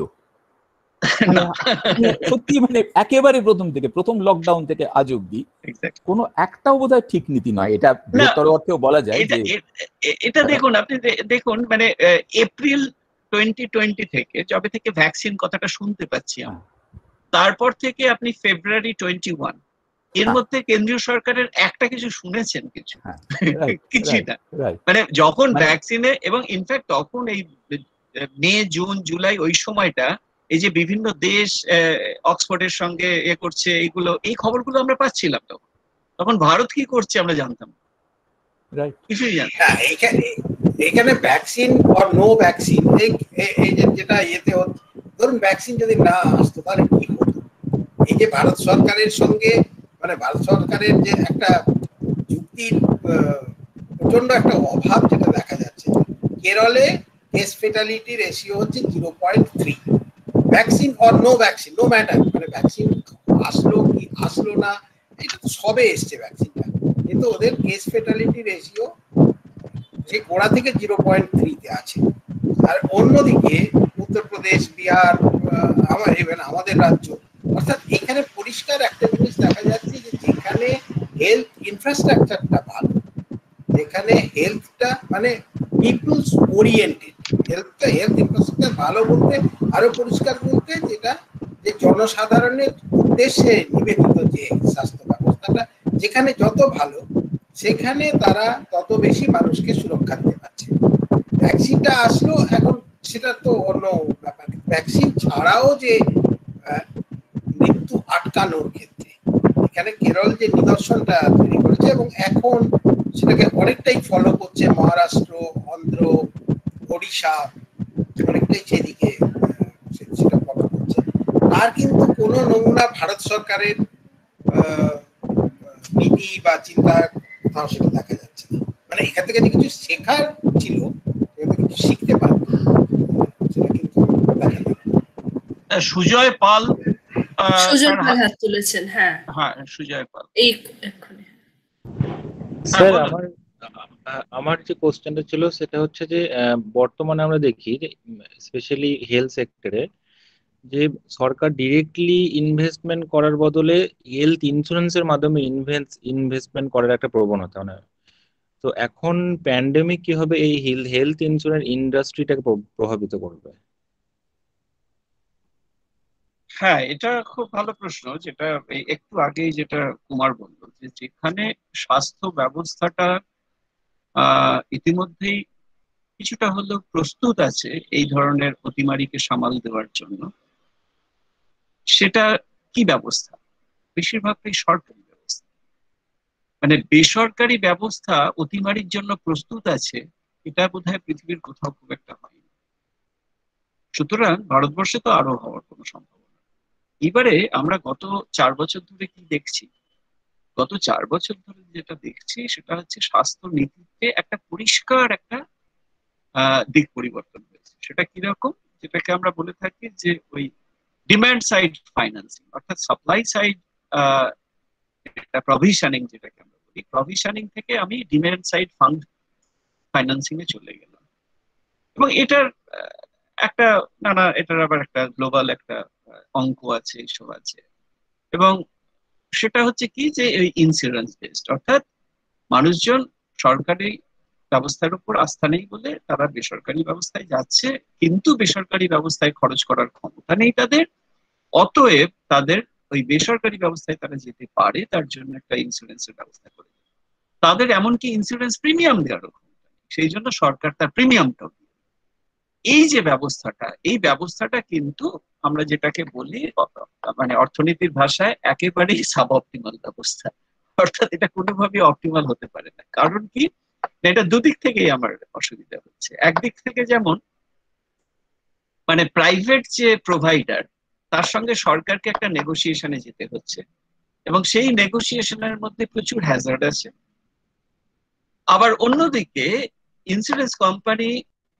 সত্যি মানে একেবারে প্রথম থেকে, প্রথম লকডাউন থেকে আজ অব্দি কোনো একটাও বোধহয় ঠিক নীতি নয়, এটা বৃহত্তর অর্থেও বলা যায় যে এটা দেখুন, আপনি দেখুন মানে এপ্রিল 2020 থেকে যবে থেকে ভ্যাকসিন কথাটা শুনতে পাচ্ছি আমরা, তারপর থেকে আপনি ফেব্রুয়ারি 21, এর মধ্যে কেন্দ্রীয় সরকারের একটা কিছু শুনেছেন? কিছুই না। মানে যখন ভ্যাকসিনে, এবং ইনফ্যাক্ট তখন এই মে জুন জুলাই ওই সময়টা এই যে বিভিন্ন দেশ অক্সফোর্ডের সঙ্গে করছে, এই খবরগুলো আমরা পাচ্ছিলাম। তখন ভারত কি করছে আমরা জানতাম কিছুই জানতাম। এখানে ভ্যাকসিন অর নো ভ্যাকসিন, এই যেটা ইয়েতে ধরুন ভ্যাকসিন যদি না আসতো তাহলে কি হতো? এই যে ভারত সরকারের সঙ্গে, মানে ভারত সরকারের যে একটা যুক্তির প্রচন্ড একটা অভাব যেটা দেখা যাচ্ছে। কেরলে কেস ফেটালিটি রেশিও হচ্ছে 0.3। Vaccine or no vaccine, no matter, মানে ভ্যাকসিন আসলো কি আসলো না, এটা তো সবে এসছে ভ্যাকসিনটা, কিন্তু ওদের কেস ফেটালিটি রেশিও সেই গোড়া থেকে 0.3-তে আছে। আর অন্যদিকে উত্তরপ্রদেশ, বিহার, আমাদের রাজ্য, অর্থাৎ এখানে পরিষ্কার একটা জিনিস দেখা যাচ্ছে যে যেখানে হেলথ ইনফ্রাস্ট্রাকচারটা ভালো, যেখানে হেলথটা মানে পিপলস ওরিয়েন্টেড, হেলথ ইনফ্রাস্ট্রাকচার ভালো বলতে আরো পরিষ্কার বলতে যেটা যে জনসাধারণের উদ্দেশ্যে নিবেদিত যে স্বাস্থ্য ব্যবস্থাটা যেখানে যত ভালো, সেখানে তারা তত বেশি মানুষকে সুরক্ষা দিতে পারছে। ভ্যাকসিনটা আসলো, এখন সেটা তো অন্য ব্যাপার। ভ্যাকসিন ছাড়াও যে মৃত্যু আটকানোর ক্ষেত্রে এখানে কেরল যে নিদর্শনটা তৈরি করেছে, এবং এখন সেটাকে অনেকটাই ফলো করছে মহারাষ্ট্র, অন্ধ্র, ওড়িশা, অনেকটাই সেদিকে সেটা ফলো করছে। আর কিন্তু কোনো নমুনা ভারত সরকারের নীতি বা চিন্তা কোথাও সেটা দেখা যাচ্ছে না। মানে এখান থেকে যে কিছু শেখার ছিল, কিছু শিখতে পারত, সেটা কিন্তু দেখা যায়। সুজয় পাল হাত তুলেছেন। হ্যাঁ সুজয় পাল। স্যার আমার যে কোশ্চেনটা ছিল সেটা হচ্ছে যে বর্তমানে আমরা দেখি যে স্পেশালি হেলথ সেক্টরে যে সরকার ডিরেক্টলি ইনভেস্টমেন্ট করার বদলে হেলথ ইন্স্যুরেন্সের মাধ্যমে ইনভেস্টমেন্ট করার একটা প্রবণতা, মানে তো এখন প্যান্ডেমিক কিভাবে এই হেলথ ইন্স্যুরেন্স ইন্ডাস্ট্রিটাকে প্রভাবিত করবে? হ্যাঁ, এটা খুব ভালো প্রশ্ন, যেটা একটু আগেই যেটা কুমার বলল, যে যেখানে স্বাস্থ্য ব্যবস্থাটা ইতিমধ্যেই কিছুটা হলেও প্রস্তুত আছে এই ধরনের অতিমারিকে সামাল দেওয়ার জন্য, সেটা কি ব্যবস্থা? বেশিরভাগটাই সরকারি ব্যবস্থা। মানে বেসরকারি ব্যবস্থা অতিমারির জন্য প্রস্তুত আছে, এটা বোধহয় পৃথিবীর কোথাও খুব একটা হয়নি। সুতরাং ভারতবর্ষে তো আরো হওয়ার কোনো সম্ভাবনা। এবারে আমরা গত 4 বছর ধরে কি দেখছি? গত 4 বছর ধরে যেটা দেখছি সেটা হচ্ছে স্বাস্থ্য নীতিতে একটা পরিষ্কার একটা দিক পরিবর্তন হয়েছে। সেটা কিরকম? যেটাকে আমরা বলে থাকি যে ওই ডিমান্ড সাইড ফাইন্যান্সিং, অর্থাৎ সাপ্লাই সাইড প্রভিশনিং, যেটাকে আমরা বলি, প্রভিশনিং থেকে আমি ডিমান্ড সাইড ফান্ড ফাইন্যান্সিং এ চলে গেলাম। এবং এটার এটার আবার একটা গ্লোবাল একটা অঙ্ক আছে, এসব আছে। এবং সেটা হচ্ছে কি, যে এই ইন্স্যুরেন্স বেসড, অর্থাৎ মানুষজন সরকারি ব্যবস্থার উপর আস্থা নেই বলে তারা বেসরকারি ব্যবস্থায় যাচ্ছে, কিন্তু বেসরকারি ব্যবস্থায় খরচ করার ক্ষমতা নেই তাদের, অতএব তাদের ওই বেসরকারি ব্যবস্থায় তারা যেতে পারে, তার জন্য একটা ইন্স্যুরেন্সের ব্যবস্থা করে। তাদের এমনকি ইন্স্যুরেন্স প্রিমিয়াম দেওয়ারও ক্ষমতা নেই, সেই জন্য সরকার তার প্রিমিয়ামটা। এই যে ব্যবস্থাটা, এই ব্যবস্থাটা কিন্তু আমরা যেটাকে বলি মানে অর্থনীতির ভাষায় একেবারেই সাব অপটিমাল ব্যবস্থা, অর্থাৎ এটা কোনোভাবেই অপটিমাল হতে পারে না। কারণ কি, এটা দুদিক থেকেই আমার অসুবিধা হচ্ছে। একদিক থেকে যেমন মানে প্রাইভেট যে প্রোভাইডার, তার সঙ্গে সরকারকে একটা নেগোসিয়েশনে যেতে হচ্ছে, এবং সেই নেগোসিয়েশনের মধ্যে প্রচুর হ্যাজার্ড আছে। আবার অন্যদিকে ইন্স্যুরেন্স কোম্পানি,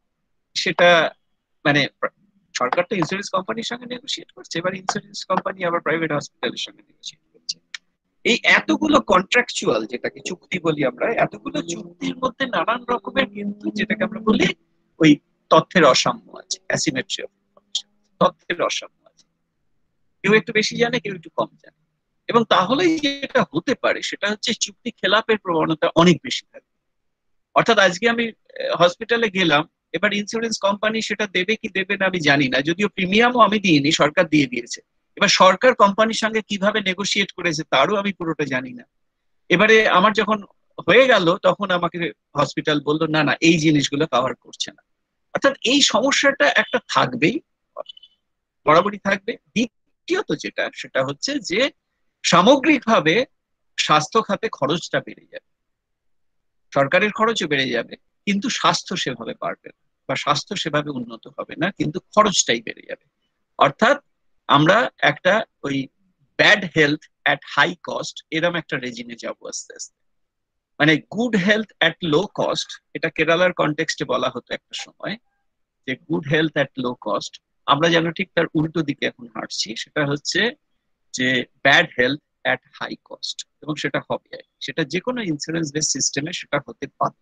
সেটা মানে সরকার তো ইন্স্যুরেন্স কোম্পানির সঙ্গে নেগোসিয়েট করছে, এবার ইন্স্যুরেন্স কোম্পানি আবার প্রাইভেট হসপিটালের সঙ্গে নেগোসিয়েট করছে। এই এতগুলো কন্ট্রাকচুয়াল, যেটাকে চুক্তি বলি আমরা, এতগুলো চুক্তির মধ্যে নানান রকমের কিন্তু যেটাকে আমরা বলি ওই তথ্যের অসাম্য আছে, অ্যাসিমেট্রি অফ ইনফরমেশন, তথ্যের অসাম্য আছে। কেউ একটু বেশি জানে, কেউ একটু কম জানে। এবং তাহলেই যেটা হতে পারে সেটা হচ্ছে চুক্তি খেলাপের প্রবণতা অনেক বেশি থাকে। অর্থাৎ আজকে আমি হসপিটালে গেলাম, এবার ইন্স্যুরেন্স কোম্পানি সেটা দেবে কি দেবে না আমি জানি না, যদিও প্রিমিয়ামও আমি দিইনি, সরকার দিয়ে দিয়েছে। এবার সরকার কোম্পানির সঙ্গে কিভাবে নেগোসিয়েট করেছে তারও আমি পুরোটা জানি না। এবারে আমার যখন হয়ে গেল, তখন আমাকে হসপিটাল বললো না না, এই জিনিসগুলো কভার করছে না। অর্থাৎ এই সমস্যাটা একটা থাকবেই, বরাবরই থাকবে। দ্বিতীয়ত যেটা, সেটা হচ্ছে যে সামগ্রিকভাবে স্বাস্থ্য খাতে খরচটা বেড়ে যাবে, সরকারের খরচও বেড়ে যাবে, কিন্তু স্বাস্থ্য সেভাবে বাড়বে না, বা স্বাস্থ্য সেভাবে উন্নত হবে না, কিন্তু খরচটাই বেড়ে যাবে। অর্থাৎ আমরা একটা ওই bad health at high cost, এরকম একটা রেজিমে যাবো আস্তে আস্তে। মানে good health at low cost, এটা কেরালার কনটেক্সটে বলা হতো একটা সময়, যে good health at low cost. আমরা যেন ঠিক তার উল্টো দিকে এখন হাঁটছি, সেটা হচ্ছে যে bad health at high cost, এবং সেটা হবে, সেটা যে কোনো ইন্স্যুরেন্স বেস সিস্টেমে সেটা হতে বাধ্য।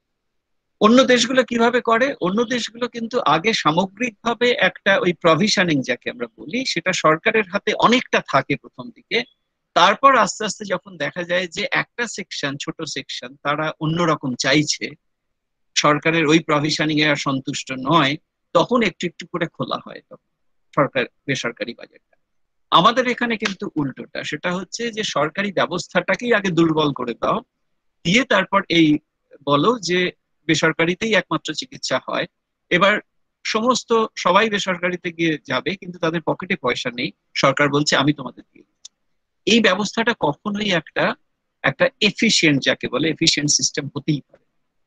অন্য দেশগুলো কিভাবে করে? অন্য দেশগুলো কিন্তু আগে সামগ্রিকভাবে একটা ওই প্রভিশনিং যাকে আমরা বলি, সেটা সরকারের হাতে অনেকটা থাকে প্রথম দিকে। তারপর আস্তে আস্তে যখন দেখা যায় যে একটা সেকশন, ছোট সেকশন, তারা অন্যরকম চাইছে, সরকারের ওই প্রভিশনিং এ আর সন্তুষ্ট নয়, তখন একটু একটু করে খোলা হয় তখন সরকার বেসরকারি বাজারটা। আমাদের এখানে কিন্তু উল্টোটা, সেটা হচ্ছে যে সরকারি ব্যবস্থাটাকেই আগে দুর্বল করে দাও, দিয়ে তারপর এই বলো যে বেসরকারিতেই একমাত্র চিকিৎসা হয়। এবার সমস্ত সবাই বেসরকারিতে গিয়ে যাবে, কিন্তু তাদের পকেটে পয়সা নেই, সরকার বলছে আমি তোমাদের দিয়ে দিচ্ছি। এই ব্যবস্থাটা কখনোই একটা এফিশিয়েন্ট, যাকে বলে এফিশিয়েন্ট সিস্টেম হতেই পারে।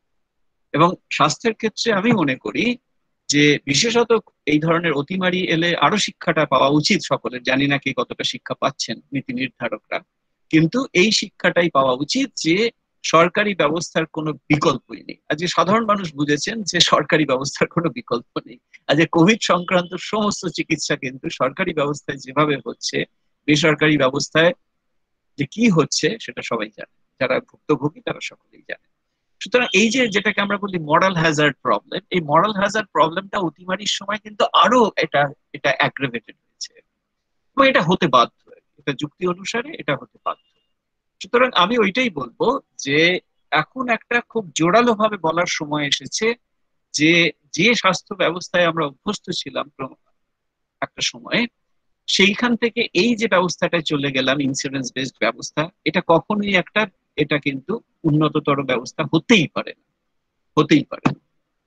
এবং স্বাস্থ্যের ক্ষেত্রে আমি মনে করি যে বিশেষত এই ধরনের অতিমারি এলে আরো শিক্ষাটা পাওয়া উচিত সকলের। জানি না কে কতটা শিক্ষা পাচ্ছেন নীতি নির্ধারকরা, কিন্তু এই শিক্ষাটাই পাওয়া উচিত যে সরকারি ব্যবস্থার কোনো বিকল্পই নেই। আজকে সাধারণ মানুষ বুঝেছেন যে সরকারি ব্যবস্থার কোনো বিকল্প নেই। আজকে কোভিড সংক্রান্ত সমস্ত চিকিৎসা কিন্তু সরকারি ব্যবস্থায় যেভাবে হচ্ছে, বেসরকারি ব্যবস্থায় যে কি হচ্ছে সেটা সবাই জানে, যারা ভুক্তভোগী তারা সকলেই জানে। সুতরাং এই যে যেটাকে আমরা বলি মরাল হ্যাজার্ড প্রবলেম, এই মরাল হ্যাজার্ড প্রবলেমটা অতিমারির সময় কিন্তু আরো এটা অ্যাগ্রাভেটেড হয়েছে, এবং এটা হতে বাধ্য, এটা যুক্তি অনুসারে এটা হতে বাধ্য। সুতরাং আমি ওইটাই বলবো যে এখন একটা খুব জোরালো ভাবে বলার সময় এসেছে যে যে স্বাস্থ্য ব্যবস্থায় আমরা অভ্যস্ত ছিলাম একটা সময়ে, সেইখান থেকে এই যে ব্যবস্থাটা চলে গেলাম ইন্স্যুরেন্স বেসড ব্যবস্থা, এটা কখনোই এটা কিন্তু উন্নততর ব্যবস্থা হতেই পারে না, হতেই পারে না।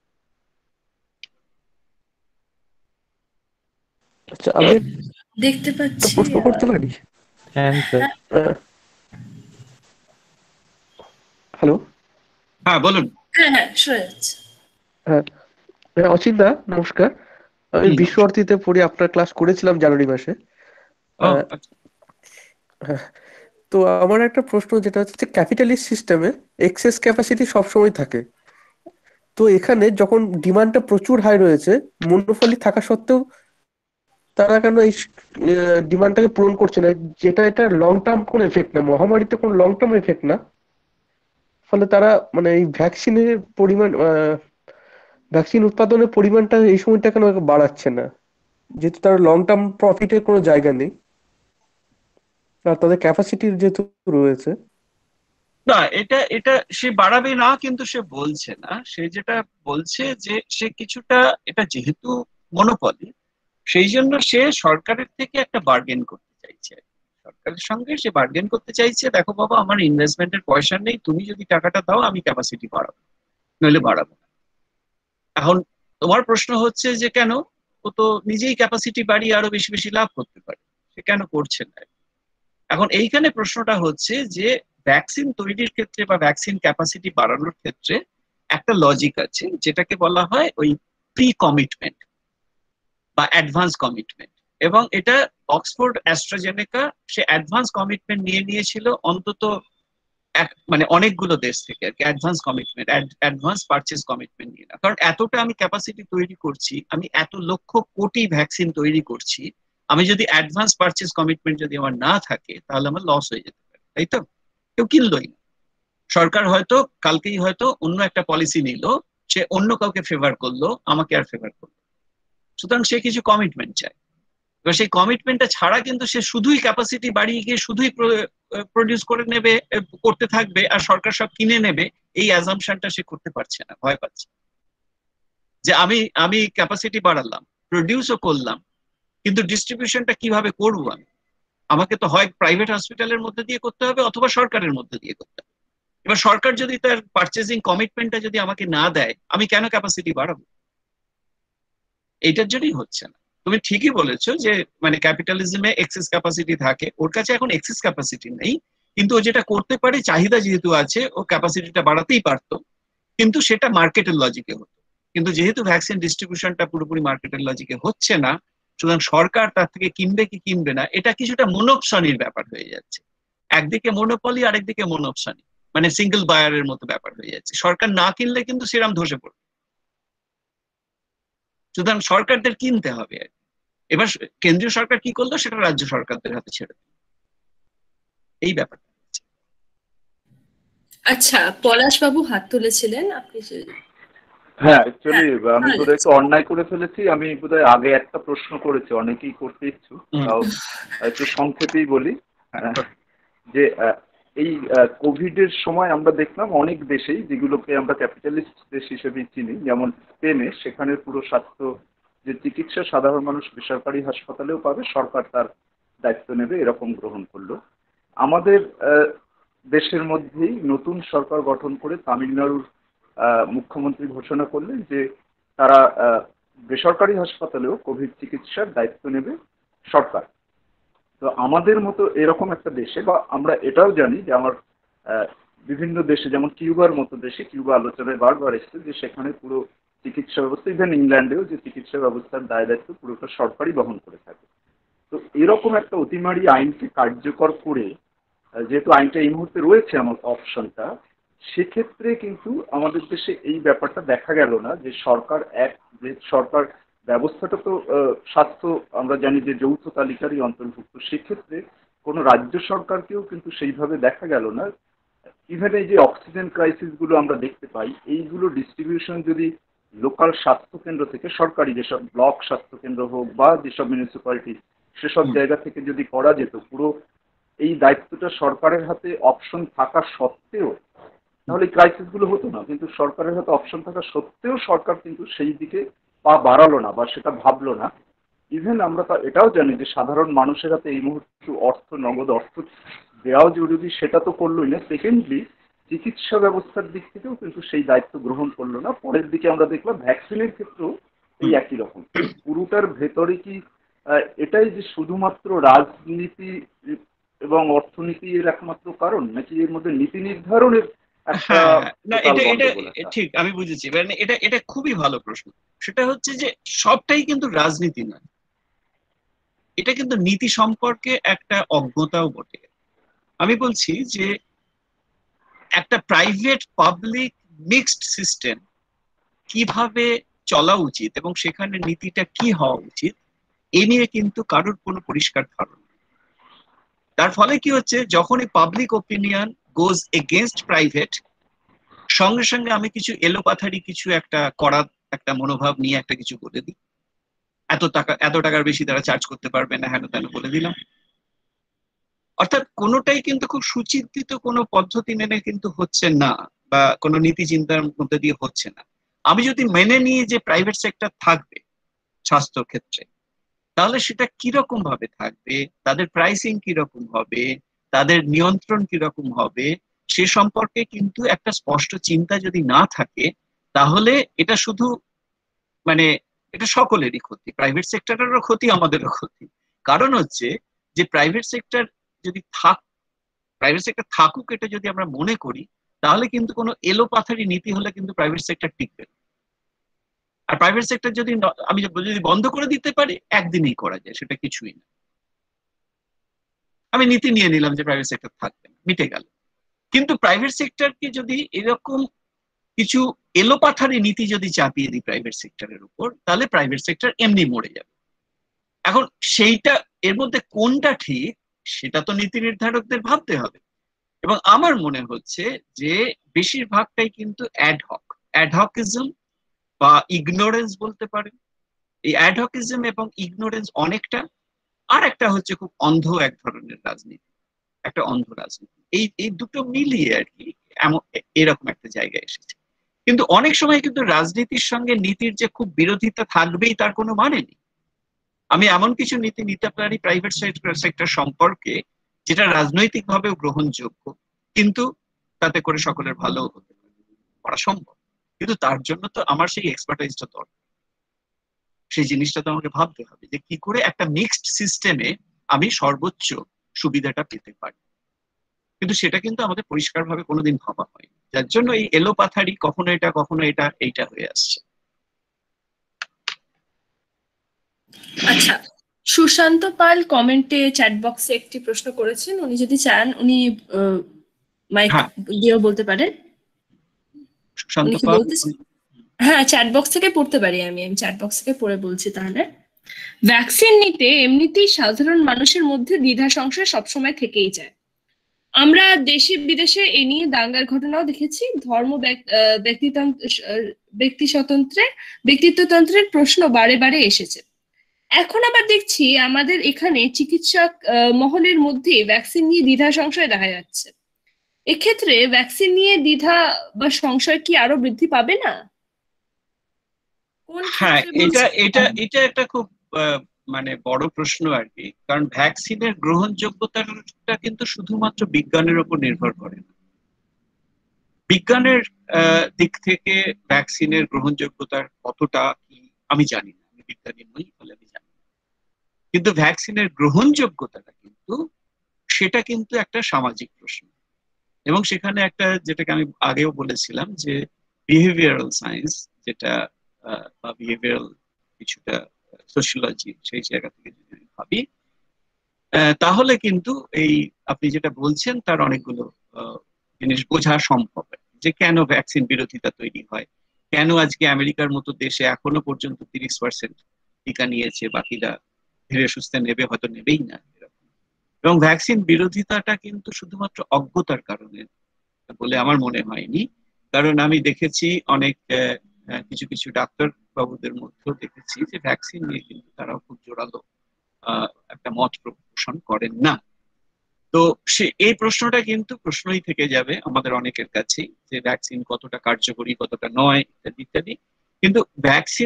আচ্ছা, আমি দেখতে পাচ্ছি প্রশ্ন করতে পারি? হ্যালো, হ্যাঁ বলুন। হ্যাঁ শোনা যাচ্ছে। হ্যাঁ, অচিন্ত দা নমস্কার। আমি বিশ্ব অর্থনীতিতে পড়ে আপনার ক্লাস করেছিলাম জানুয়ারি মাসে। তো আমার একটা প্রশ্ন যেটা হচ্ছে, ক্যাপিটালিস্ট সিস্টেমে এক্সেস ক্যাপাসিটি সবসময় থাকে। তো এখানে যখন ডিমান্ডটা প্রচুর হাই রয়েছে, মনোপলি থাকা সত্ত্বেও তারা কেন এই ডিমান্ডটাকে পূরণ করছে না? যেটা এটা লং টার্ম কোন এফেক্ট না, মহামারীতে কোনো লং টার্ম এফেক্ট না। ফলে তারা মানে এই ভ্যাকসিনের পরিমাণ, ভ্যাকসিন উৎপাদনের পরিমাণটা এই সময়টা কেন বাড়াচ্ছে না? যেহেতু তার লং টার্ম প্রফিটের কোনো জায়গা নেই, আর তাদের ক্যাপাসিটির যেহেতু রয়েছে। না, এটা সে বাড়াবে না, কিন্তু সে বলছে না। সে যেটা বলছে যে সে কিছুটা, এটা যেহেতু মনোপলি, সেই জন্য সে সরকারের থেকে একটা বার্গেন করতে চাইছে। সরকারের সঙ্গে সে বার্গেন করতে চাইছে, দেখো বাবা আমার ইনভেস্টমেন্টের পয়সা নেই, তুমি যদি টাকাটা দাও আমি ক্যাপাসিটি বাড়াবো, নইলে বাড়াবো না। এখন তোমার প্রশ্ন হচ্ছে যে কেন, ও তো নিজেই ক্যাপাসিটি বাড়িয়ে আরো বেশি বেশি লাভ করতে পারে, সে কেন করছে না? এখন এইখানে প্রশ্নটা হচ্ছে যে ভ্যাকসিন তৈরির ক্ষেত্রে বা ভ্যাকসিন ক্যাপাসিটি বাড়ানোর ক্ষেত্রে একটা লজিক আছে, যেটাকে বলা হয় ওই প্রি কমিটমেন্ট বা অ্যাডভান্স কমিটমেন্ট। এবং এটা অক্সফোর্ড অ্যাস্ট্রাজেনেকা সে অ্যাডভান্স কমিটমেন্ট নিয়েছিল অন্তত মানে অনেকগুলো দেশ থেকে আর কি, advance commitment, advance purchase commitment নিয়ে না। কারণ এতটা আমি ক্যাপাসিটি তৈরি করছি, আমি এত লক্ষ কোটি ভ্যাকসিন তৈরি করছি, আমি যদি অ্যাডভান্স পারচেজ কমিটমেন্ট যদি আমার না থাকে তাহলে আমার লস হয়ে যেতে পারে, তাই তো? কেউ কিনলোই না। সরকার হয়তো কালকেই হয়তো অন্য একটা পলিসি নিল, সে অন্য কাউকে ফেভার করলো, আমাকে আর ফেভার করলো। সুতরাং সে কিছু কমিটমেন্ট চায়। এবার সেই কমিটমেন্টটা ছাড়া কিন্তু সে শুধুই ক্যাপাসিটি বাড়িয়ে গিয়ে শুধুই প্রডিউস করে নেবে, করতে থাকবে, আর সরকার সব কিনে নেবে, এই অ্যাজাম্পশনটা সে করতে পারছে না, ভয় পাচ্ছে। যে আমি ক্যাপাসিটি বাড়ালাম, প্রডিউসও করলাম, কিন্তু ডিস্ট্রিবিউশনটা কিভাবে করবো আমি? আমাকে তো হয় প্রাইভেট হসপিটালের মধ্যে দিয়ে করতে হবে অথবা সরকারের মধ্যে দিয়ে করতে হবে। এবার সরকার যদি তার পারচেজিং কমিটমেন্টটা যদি আমাকে না দেয়, আমি কেন ক্যাপাসিটি বাড়াবো? এইটার জন্যই হচ্ছে না। তুমি ঠিকই বলেছো যে মানে ক্যাপিটালিজমে এক্সেস ক্যাপাসিটি থাকে, ওর কাছে এখন এক্সেস ক্যাপাসিটি নেই, কিন্তু ও যেটা করতে পারে, চাহিদা যেহেতু আছে, ও ক্যাপাসিটিটা বাড়াতেই পারতো, কিন্তু সেটা মার্কেটের লজিকে হতো। কিন্তু যেহেতু ভ্যাকসিন ডিস্ট্রিবিউশনটা পুরোপুরি মার্কেটের লজিকে হচ্ছে না, সুতরাং সরকার তার থেকে কিনবে কি কিনবে না, এটা কিছুটা মনোপশনির ব্যাপার হয়ে যাচ্ছে। একদিকে মনোপলি, আরেকদিকে মনোপশনি, মানে সিঙ্গেল বায়ারের মতো ব্যাপার হয়ে যাচ্ছে। সরকার না কিনলে কিন্তু সেরাম ধসে পড়বে, সুতরাং সরকারদের কিনতে হবে। এবার কেন্দ্রীয় সরকার কি করলো সেটা রাজ্য সরকারদের হাতে ছেড়ে দিল, এই ব্যাপারটা। আচ্ছা, পলাশ বাবু হাত তুলেছিলেন, আপনি। হ্যাঁ, অ্যাকচুয়ালি আমি বোধহয় একটু অন্যায় করে ফেলেছি। আমি বোধহয় আগে একটা প্রশ্ন করেছি, অনেকেই করতে ইচ্ছুক, তাও একটু সংক্ষেপেই বলি যে এই কোভিড এর সময় আমরা দেখলাম অনেক দেশেই, যেগুলোকে আমরা ক্যাপিটালিস্ট দেশ হিসেবে চিনি, যেমন স্পেনে, সেখানে পুরো স্বাস্থ্য যে চিকিৎসা সাধারণ মানুষ বেসরকারি হাসপাতালেও পাবে, সরকার তার দায়িত্ব নেবে, এরকম গ্রহণ করলো। আমাদের দেশের মধ্যেই নতুন সরকার গঠন করে তামিলনাড়ুর মুখ্যমন্ত্রী ঘোষণা করলেন যে তারা বেসরকারি হাসপাতালেও কোভিড চিকিৎসার দায়িত্ব নেবে সরকার। তো আমাদের মতো এরকম একটা দেশে, বা আমরা এটাও জানি যে আমার বিভিন্ন দেশে, যেমন কিউবার মতো দেশে, কিউবা আলোচনায় বারবার এসছে যে সেখানে পুরো চিকিৎসা ব্যবস্থা, ইভেন ইংল্যান্ডেও, যে চিকিৎসা ব্যবস্থার দায় দায়িত্ব পুরোটা সরকারই বহন করে থাকে। তো এরকম একটা অতিমারি আইনকে কার্যকর করে, যেহেতু আইনটা এই মুহূর্তে রয়েছে আমার অপশনটা, সেক্ষেত্রে কিন্তু আমাদের দেশে এই ব্যাপারটা দেখা গেল না যে সরকার ব্যবস্থাটা তো স্বাস্থ্য আমরা জানি যে যৌথ তালিকারই অন্তর্ভুক্ত, সেক্ষেত্রে কোনো রাজ্য সরকারকেও কিন্তু সেইভাবে দেখা গেল না। ইভেন এই যে অক্সিজেন ক্রাইসিস গুলো আমরা দেখতে পাই, এইগুলো ডিস্ট্রিবিউশন যদি লোকাল স্বাস্থ্য কেন্দ্র থেকে, সরকারি যেসব ব্লক স্বাস্থ্য কেন্দ্র হোক বা যেসব মিউনিসিপ্যালিটি, সেসব জায়গা থেকে যদি করা যেত, পুরো এই দায়িত্বটা সরকারের হাতে অপশন থাকা সত্ত্বেও, তাহলে এই ক্রাইসিস গুলো হতো না। কিন্তু সরকারের হাতে অপশন থাকা সত্ত্বেও সরকার কিন্তু সেই দিকে পা বাড়ালো না বা সেটা ভাবলো না। ইভেন আমরা এটাও জানি যে সাধারণ মানুষের হাতে এই মুহূর্তে নগদ অর্থ দেওয়াও জরুরি, সেটা তো করলোই না। সেকেন্ডলি চিকিৎসা ব্যবস্থার দিক থেকেও কিন্তু সেই দায়িত্ব গ্রহণ করলো না। পরের দিকে আমরা দেখলাম ভ্যাকসিনের ক্ষেত্রেও এই একই রকম। পুরোটার ভেতরে কি এটাই যে শুধুমাত্র রাজনীতি এবং অর্থনীতি এর একমাত্র কারণ, নাকি এর মধ্যে নীতি নির্ধারণের ঠিক আমি বুঝেছি। মানে এটা খুবই ভালো প্রশ্ন। সেটা হচ্ছে যে সবটাই কিন্তু রাজনীতি নয়, এটা কিন্তু নীতি সম্পর্কে একটা অজ্ঞতাও বটে। আমি বলছি যে একটা প্রাইভেট পাবলিক মিক্সড সিস্টেম কিভাবে চলা উচিত এবং সেখানে নীতিটা কি হওয়া উচিত এ নিয়ে কিন্তু কারোর কোনো পরিষ্কার ধারণা। তার ফলে কি হচ্ছে, যখনই public opinion goes against private, সঙ্গে সঙ্গে আমি কিছু এলোপাথারি কিছু একটা মনোভাব নিয়ে একটা কিছু বলে দিই, এত টাকার বেশি তারা চার্জ করতে পারবে না, হেন তেন বলে দিলাম। অর্থাৎ কোনোটাই কিন্তু খুব সুচিন্তিত কোনো পদ্ধতি মেনে কিন্তু হচ্ছে না, বা কোনো নীতি চিন্তার মধ্যে দিয়ে হচ্ছে না। আমি যদি মেনে নিই যে প্রাইভেট সেক্টর থাকবে স্বাস্থ্য ক্ষেত্রে, তাহলে সেটা কিরকম ভাবে থাকবে, তাদের প্রাইসিং কিরকম হবে, তাদের নিয়ন্ত্রণ কিরকম হবে, সে সম্পর্কে কিন্তু একটা স্পষ্ট চিন্তা যদি না থাকে, তাহলে এটা শুধু মানে এটা সকলেরই ক্ষতি, প্রাইভেট সেক্টরেরও ক্ষতি, আমাদেরও ক্ষতি। কারণ হচ্ছে যে প্রাইভেট সেক্টর থাকুক এটা যদি আমরা মনে করি, তাহলে কিন্তু কোনো এলোপাথারি নীতি হলে কিন্তু প্রাইভেট সেক্টর টিকবে। আর প্রাইভেট সেক্টর আমি যদি বন্ধ করে দিতে পারি, একদিনেই করা যায়, সেটা কিছুই না। আমি নীতি নিয়ে নিলাম যে প্রাইভেট সেক্টর থাকবে না, মিটে গেল। কিন্তু প্রাইভেট সেক্টরকে যদি এরকম কিছু এলোপাথারি নীতি যদি চাপিয়ে দিই প্রাইভেট সেক্টরের উপর, তাহলে প্রাইভেট সেক্টর এমনি মরে যাবে। এখন সেইটা এর মধ্যে কোনটা ঠিক সেটা তো নীতি নির্ধারকদের ভাবতে হবে। এবং আমার মনে হচ্ছে যে বেশিরভাগটাই কিন্তু অ্যাডহকিজম বা ইগনোরেন্স বলতে পারেন। এই অ্যাডহকিজম এবং ইগনোরেন্স অনেকটা, আর একটা হচ্ছে খুব অন্ধ এক ধরনের রাজনীতি, একটা অন্ধ রাজনীতি। এই দুটো মিলিয়ে আর কি এরকম একটা জায়গায় এসেছে। কিন্তু অনেক সময় কিন্তু রাজনীতির সঙ্গে নীতির যে খুব বিরোধিতা থাকবেই তার কোনো মানে নেই। আমি এমন কিছু নীতি নিতে পারি প্রাইভেট সেক্টর সম্পর্কে যেটা রাজনৈতিকভাবেও গ্রহণযোগ্য, কিন্তু তাতে করে সকলের ভালো হতে করা সম্ভব। কিন্তু তার জন্য তো আমার সেই এক্সপার্টাইজটা দরকার, সেই জিনিসটা তো আমাকে ভাবতে হবে যে কি করে একটা মিক্সড সিস্টেমে আমি সর্বোচ্চ সুবিধাটা পেতে পারি। কিন্তু সেটা কিন্তু আমাদের পরিষ্কারভাবে কোনোদিন ভাবা হয়নি, যার জন্য এই এলোপাথারি কখনো এটা এইটা হয়ে আসছে। আচ্ছা, সুশান্ত পাল কমেন্টে চ্যাট বক্সে একটি প্রশ্ন করেছেন, উনি যদি চান উনি মাইক দিয়েও বলতে পারেন। সুশান্ত পাল, হ্যাঁ, চ্যাট বক্স থেকে পড়তে পারি, আমি চ্যাট বক্স থেকে পড়ে বলছি। তাহলে ভ্যাকসিন নিতে এমনিতেই সাধারণ মানুষের মধ্যে দ্বিধা সংশয় সবসময় থেকেই যায়। আমরা দেশে বিদেশে এ নিয়ে দাঙ্গার ঘটনাও দেখেছি। ধর্ম ব্যক্তিত্বতন্ত্রের প্রশ্ন বারে বারে এসেছে। এখন আবার দেখছি আমাদের এখানে চিকিৎসক মহলের মধ্যে ভ্যাকসিন নিয়ে দ্বিধা সংশয় দেখা যাচ্ছে। এক্ষেত্রে ভ্যাকসিন নিয়ে দ্বিধা বা সংশয় কি আরো বৃদ্ধি পাবে না? হ্যাঁ, এটা একটা খুব মানে বড় প্রশ্ন আর কি। কারণ ভ্যাকসিনের গ্রহণযোগ্যতাটা কিন্তু শুধুমাত্র বিজ্ঞানের উপর নির্ভর করে না। বিজ্ঞানের দিক থেকে ভ্যাকসিনের গ্রহণযোগ্যতার কতটা কি আমি জানি না, আমি বিজ্ঞানী নই বলে আমি জানি না। কিন্তু ভ্যাকসিনের গ্রহণযোগ্যতাটা কিন্তু সেটা কিন্তু একটা সামাজিক প্রশ্ন, এবং সেখানে একটা যেটাকে আমি আগেও বলেছিলাম যে বিহেভিয়ারাল সায়েন্স, যেটা বা বিহেভিয়ারাল কিছুটা সোশিওলজি, সেই জায়গা থেকে যদি ভাবি তাহলে কিন্তু এই আপনি যেটা বলছেন তার অনেকগুলো জিনিস বোঝা সম্ভব, যে কেন ভ্যাকসিন বিরোধিতা তৈরি হয়, কেন আজকে আমেরিকার মতো দেশে এখনো পর্যন্ত 30% টিকা নিয়েছে, বাকিরা ধীরে সুস্থে নেবে, হয়তো নেবেই না এরকম। এবং ভ্যাকসিন বিরোধিতাটা কিন্তু শুধুমাত্র অজ্ঞতার কারণে বলে আমার মনে হয়নি। কারণ আমি দেখেছি অনেক কিছু কিছু ডাক্তার বাবুদের মধ্যেও দেখেছি যে ভ্যাকসিন নিয়ে কিন্তু তারাও খুব জোরালো একটা মত পোষণ করেন না। তো এই প্রশ্নটা কিন্তু প্রশ্নই থেকে যাবে আমাদের অনেকের কাছেই, যে ভ্যাকসিন কতটা কার্যকরী, কতটা নয়, ইত্যাদি ইত্যাদি। কিন্তু ভ্যাকসিনের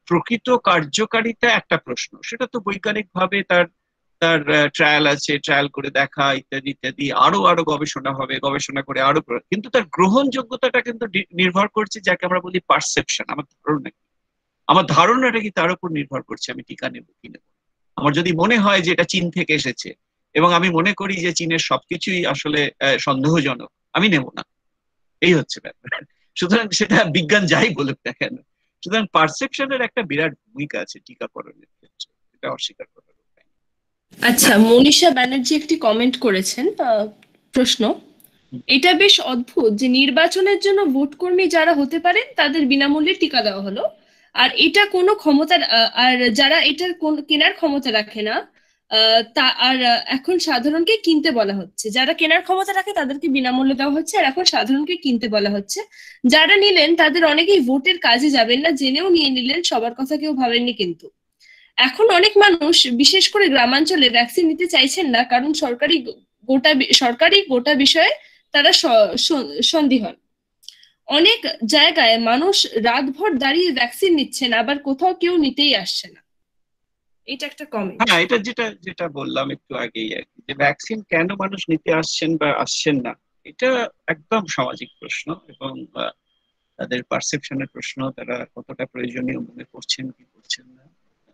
প্রকৃত কার্যকারিতা একটা প্রশ্ন, সেটা তো বৈজ্ঞানিক ভাবে তার তার ট্রায়াল আছে, ট্রায়াল করে দেখা ইত্যাদি ইত্যাদি, আরো আরো গবেষণা হবে, গবেষণা করে আরো, কিন্তু তার গ্রহণযোগ্যতাটা কিন্তু নির্ভর করছে যাকে আমরা বলি পারসেপশন, আমার ধারণা কি, আমার ধারণাটা কি তার উপর নির্ভর করছে আমি টিকা নেবো কি নেবো। আমার যদি মনে হয় যে এটা চীন থেকে এসেছে এবং আমি মনে করি যে চীনের সবকিছুই আসলে সন্দেহজনক, আমি নেব না, এই হচ্ছে ব্যাপার। সুতরাং সেটা বিজ্ঞান যাই বলুক না কেন, সুতরাং পারসেপশনের একটা বিরাট ভূমিকা আছে টিকাকরণের ক্ষেত্রে, এটা অস্বীকার করার উপায় নেই। আচ্ছা, মনীষা ব্যানার্জি একটি কমেন্ট করেছেন, প্রশ্ন, এটা বেশ অদ্ভুত যে নির্বাচনের জন্য ভোট কর্মী যারা হতে পারেন তাদের বিনামূল্যে টিকা দেওয়া হলো, আর এটা কোনো ক্ষমতা, আর যারা এটার কেনার ক্ষমতা রাখে না তা আর এখন সাধারণকে কিনতে বলা হচ্ছে, যারা কেনার ক্ষমতা রাখে তাদেরকে বিনামূল্যে দেওয়া হচ্ছে আর এখন সাধারণকে কিনতে বলা হচ্ছে। যারা নিলেন তাদের অনেকেই ভোটের কাজে যাবেন না জেনেও নিয়ে নিলেন, সবার কথা কেউ ভাবেননি। কিন্তু এখন অনেক মানুষ বিশেষ করে গ্রামাঞ্চলে ভ্যাকসিন নিতে চাইছেন না, কারণ সরকারি গোটা বিষয়ে তারা সন্দিহান। অনেক জায়গায় মানুষ রাতভর দাঁড়িয়ে ভ্যাকসিন নিচ্ছেন, আবার কোথাও কেউ নিতেই আসছে না। এটা একটা কমেন্ট। হ্যাঁ, এটা যেটা বললাম একটু আগেই আর কি, যে ভ্যাকসিন কেন মানুষ নিতে আসছেন বা আসছেন না, এটা একদম সামাজিক প্রশ্ন এবং তাদের পারসেপশনের প্রশ্ন, তারা কতটা প্রয়োজনীয় মনে করছেন কি করছেন না।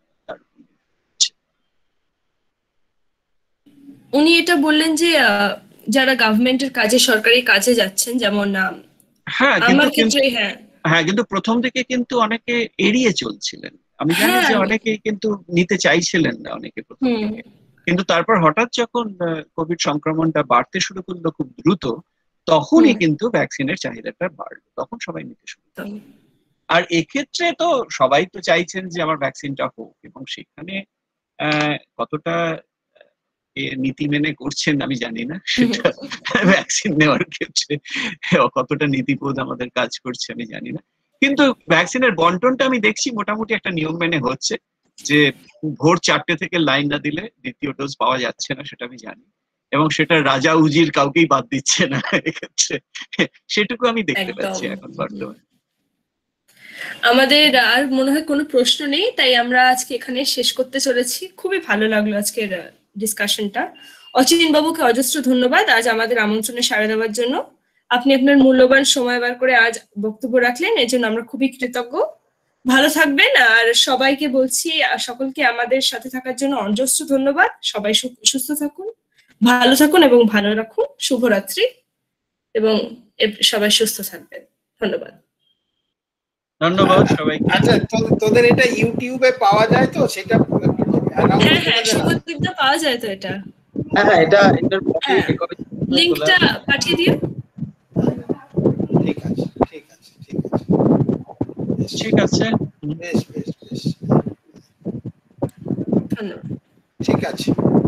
উনি এটা বললেন যে যারা গভর্নমেন্টের কাজে, সরকারি কাজে যাচ্ছেন, যেমন আমার ক্ষেত্রে, হ্যাঁ, কিন্তু প্রথম দিকে কিন্তু অনেকে এড়িয়ে চলছিলেন, আমি জানি যে অনেকে কিন্তু নিতে চাইছিলেন না অনেকে প্রথম দিকে, কিন্তু তারপর হঠাৎ যখন কোভিড সংক্রমণটা বাড়তে শুরু করলো খুব দ্রুত, তখনই কিন্তু ভ্যাকসিনের চাহিদাটা বাড়লো, তখন সবাই নিতে শুরু করলো। আর এক্ষেত্রে তো সবাই তো চাইছেন যে আমার ভ্যাকসিনটা হোক, এবং সেখানে কতটা নীতি মেনে করছেন আমি জানি না, সেটা ভ্যাকসিন নেওয়ার ক্ষেত্রে কতটা নীতিবোধ আমাদের কাজ করছে আমি জানি না, কিন্তু ভ্যাকসিনের বন্টনটা আমি দেখছি মোটামুটি একটা নিয়ম মেনে হচ্ছে, যে ভোর 4টে থেকে লাইন না দিলে দ্বিতীয় ডোজ পাওয়া যাচ্ছে না, সেটা আমি জানি, এবং সেটা রাজা উজির কাউকেই বাদ দিচ্ছে না এক্ষেত্রে, সেটুকু আমি দেখতে পাচ্ছি এখন বর্তমানে। আমাদের আর মনে হয় কোনো প্রশ্ন নেই, তাই আমরা আজকে এখানে শেষ করতে চলেছি। খুবই ভালো লাগলো আজকের ডিসকাশনটা। অচিন বাবুকে অজস্র ধন্যবাদ আজ আমাদের আমন্ত্রণে সাড়া দেওয়ার জন্য। আপনি আপনার মূল্যবান সময় বার করে আজ বক্তব্য রাখলেন, এর জন্য আমরা খুবই কৃতজ্ঞ। ভালো থাকবেন, আর সবাইকে বলছি, সকলকে আমাদের সাথে থাকার জন্য অজস্র ধন্যবাদ। সবাই সুস্থ থাকুন, ভালো থাকুন এবং ভালো রাখুন। শুভরাত্রি, এবং সবাই সুস্থ থাকবেন। ধন্যবাদ। ধন্যবাদ সবাইকে। আচ্ছা, তোদের এটা ইউটিউবে পাওয়া যায় তো? সেটা হ্যাঁ, শুভদীপদা পাওয়া যায় তো এটা? হ্যাঁ, এটা লিংকটা পাঠিয়ে দিও। ঠিক আছে, ঠিক আছে, ঠিক আছে, ঠিক আছে, বেশ বেশ বেশ, ধন্যবাদ, ঠিক আছে।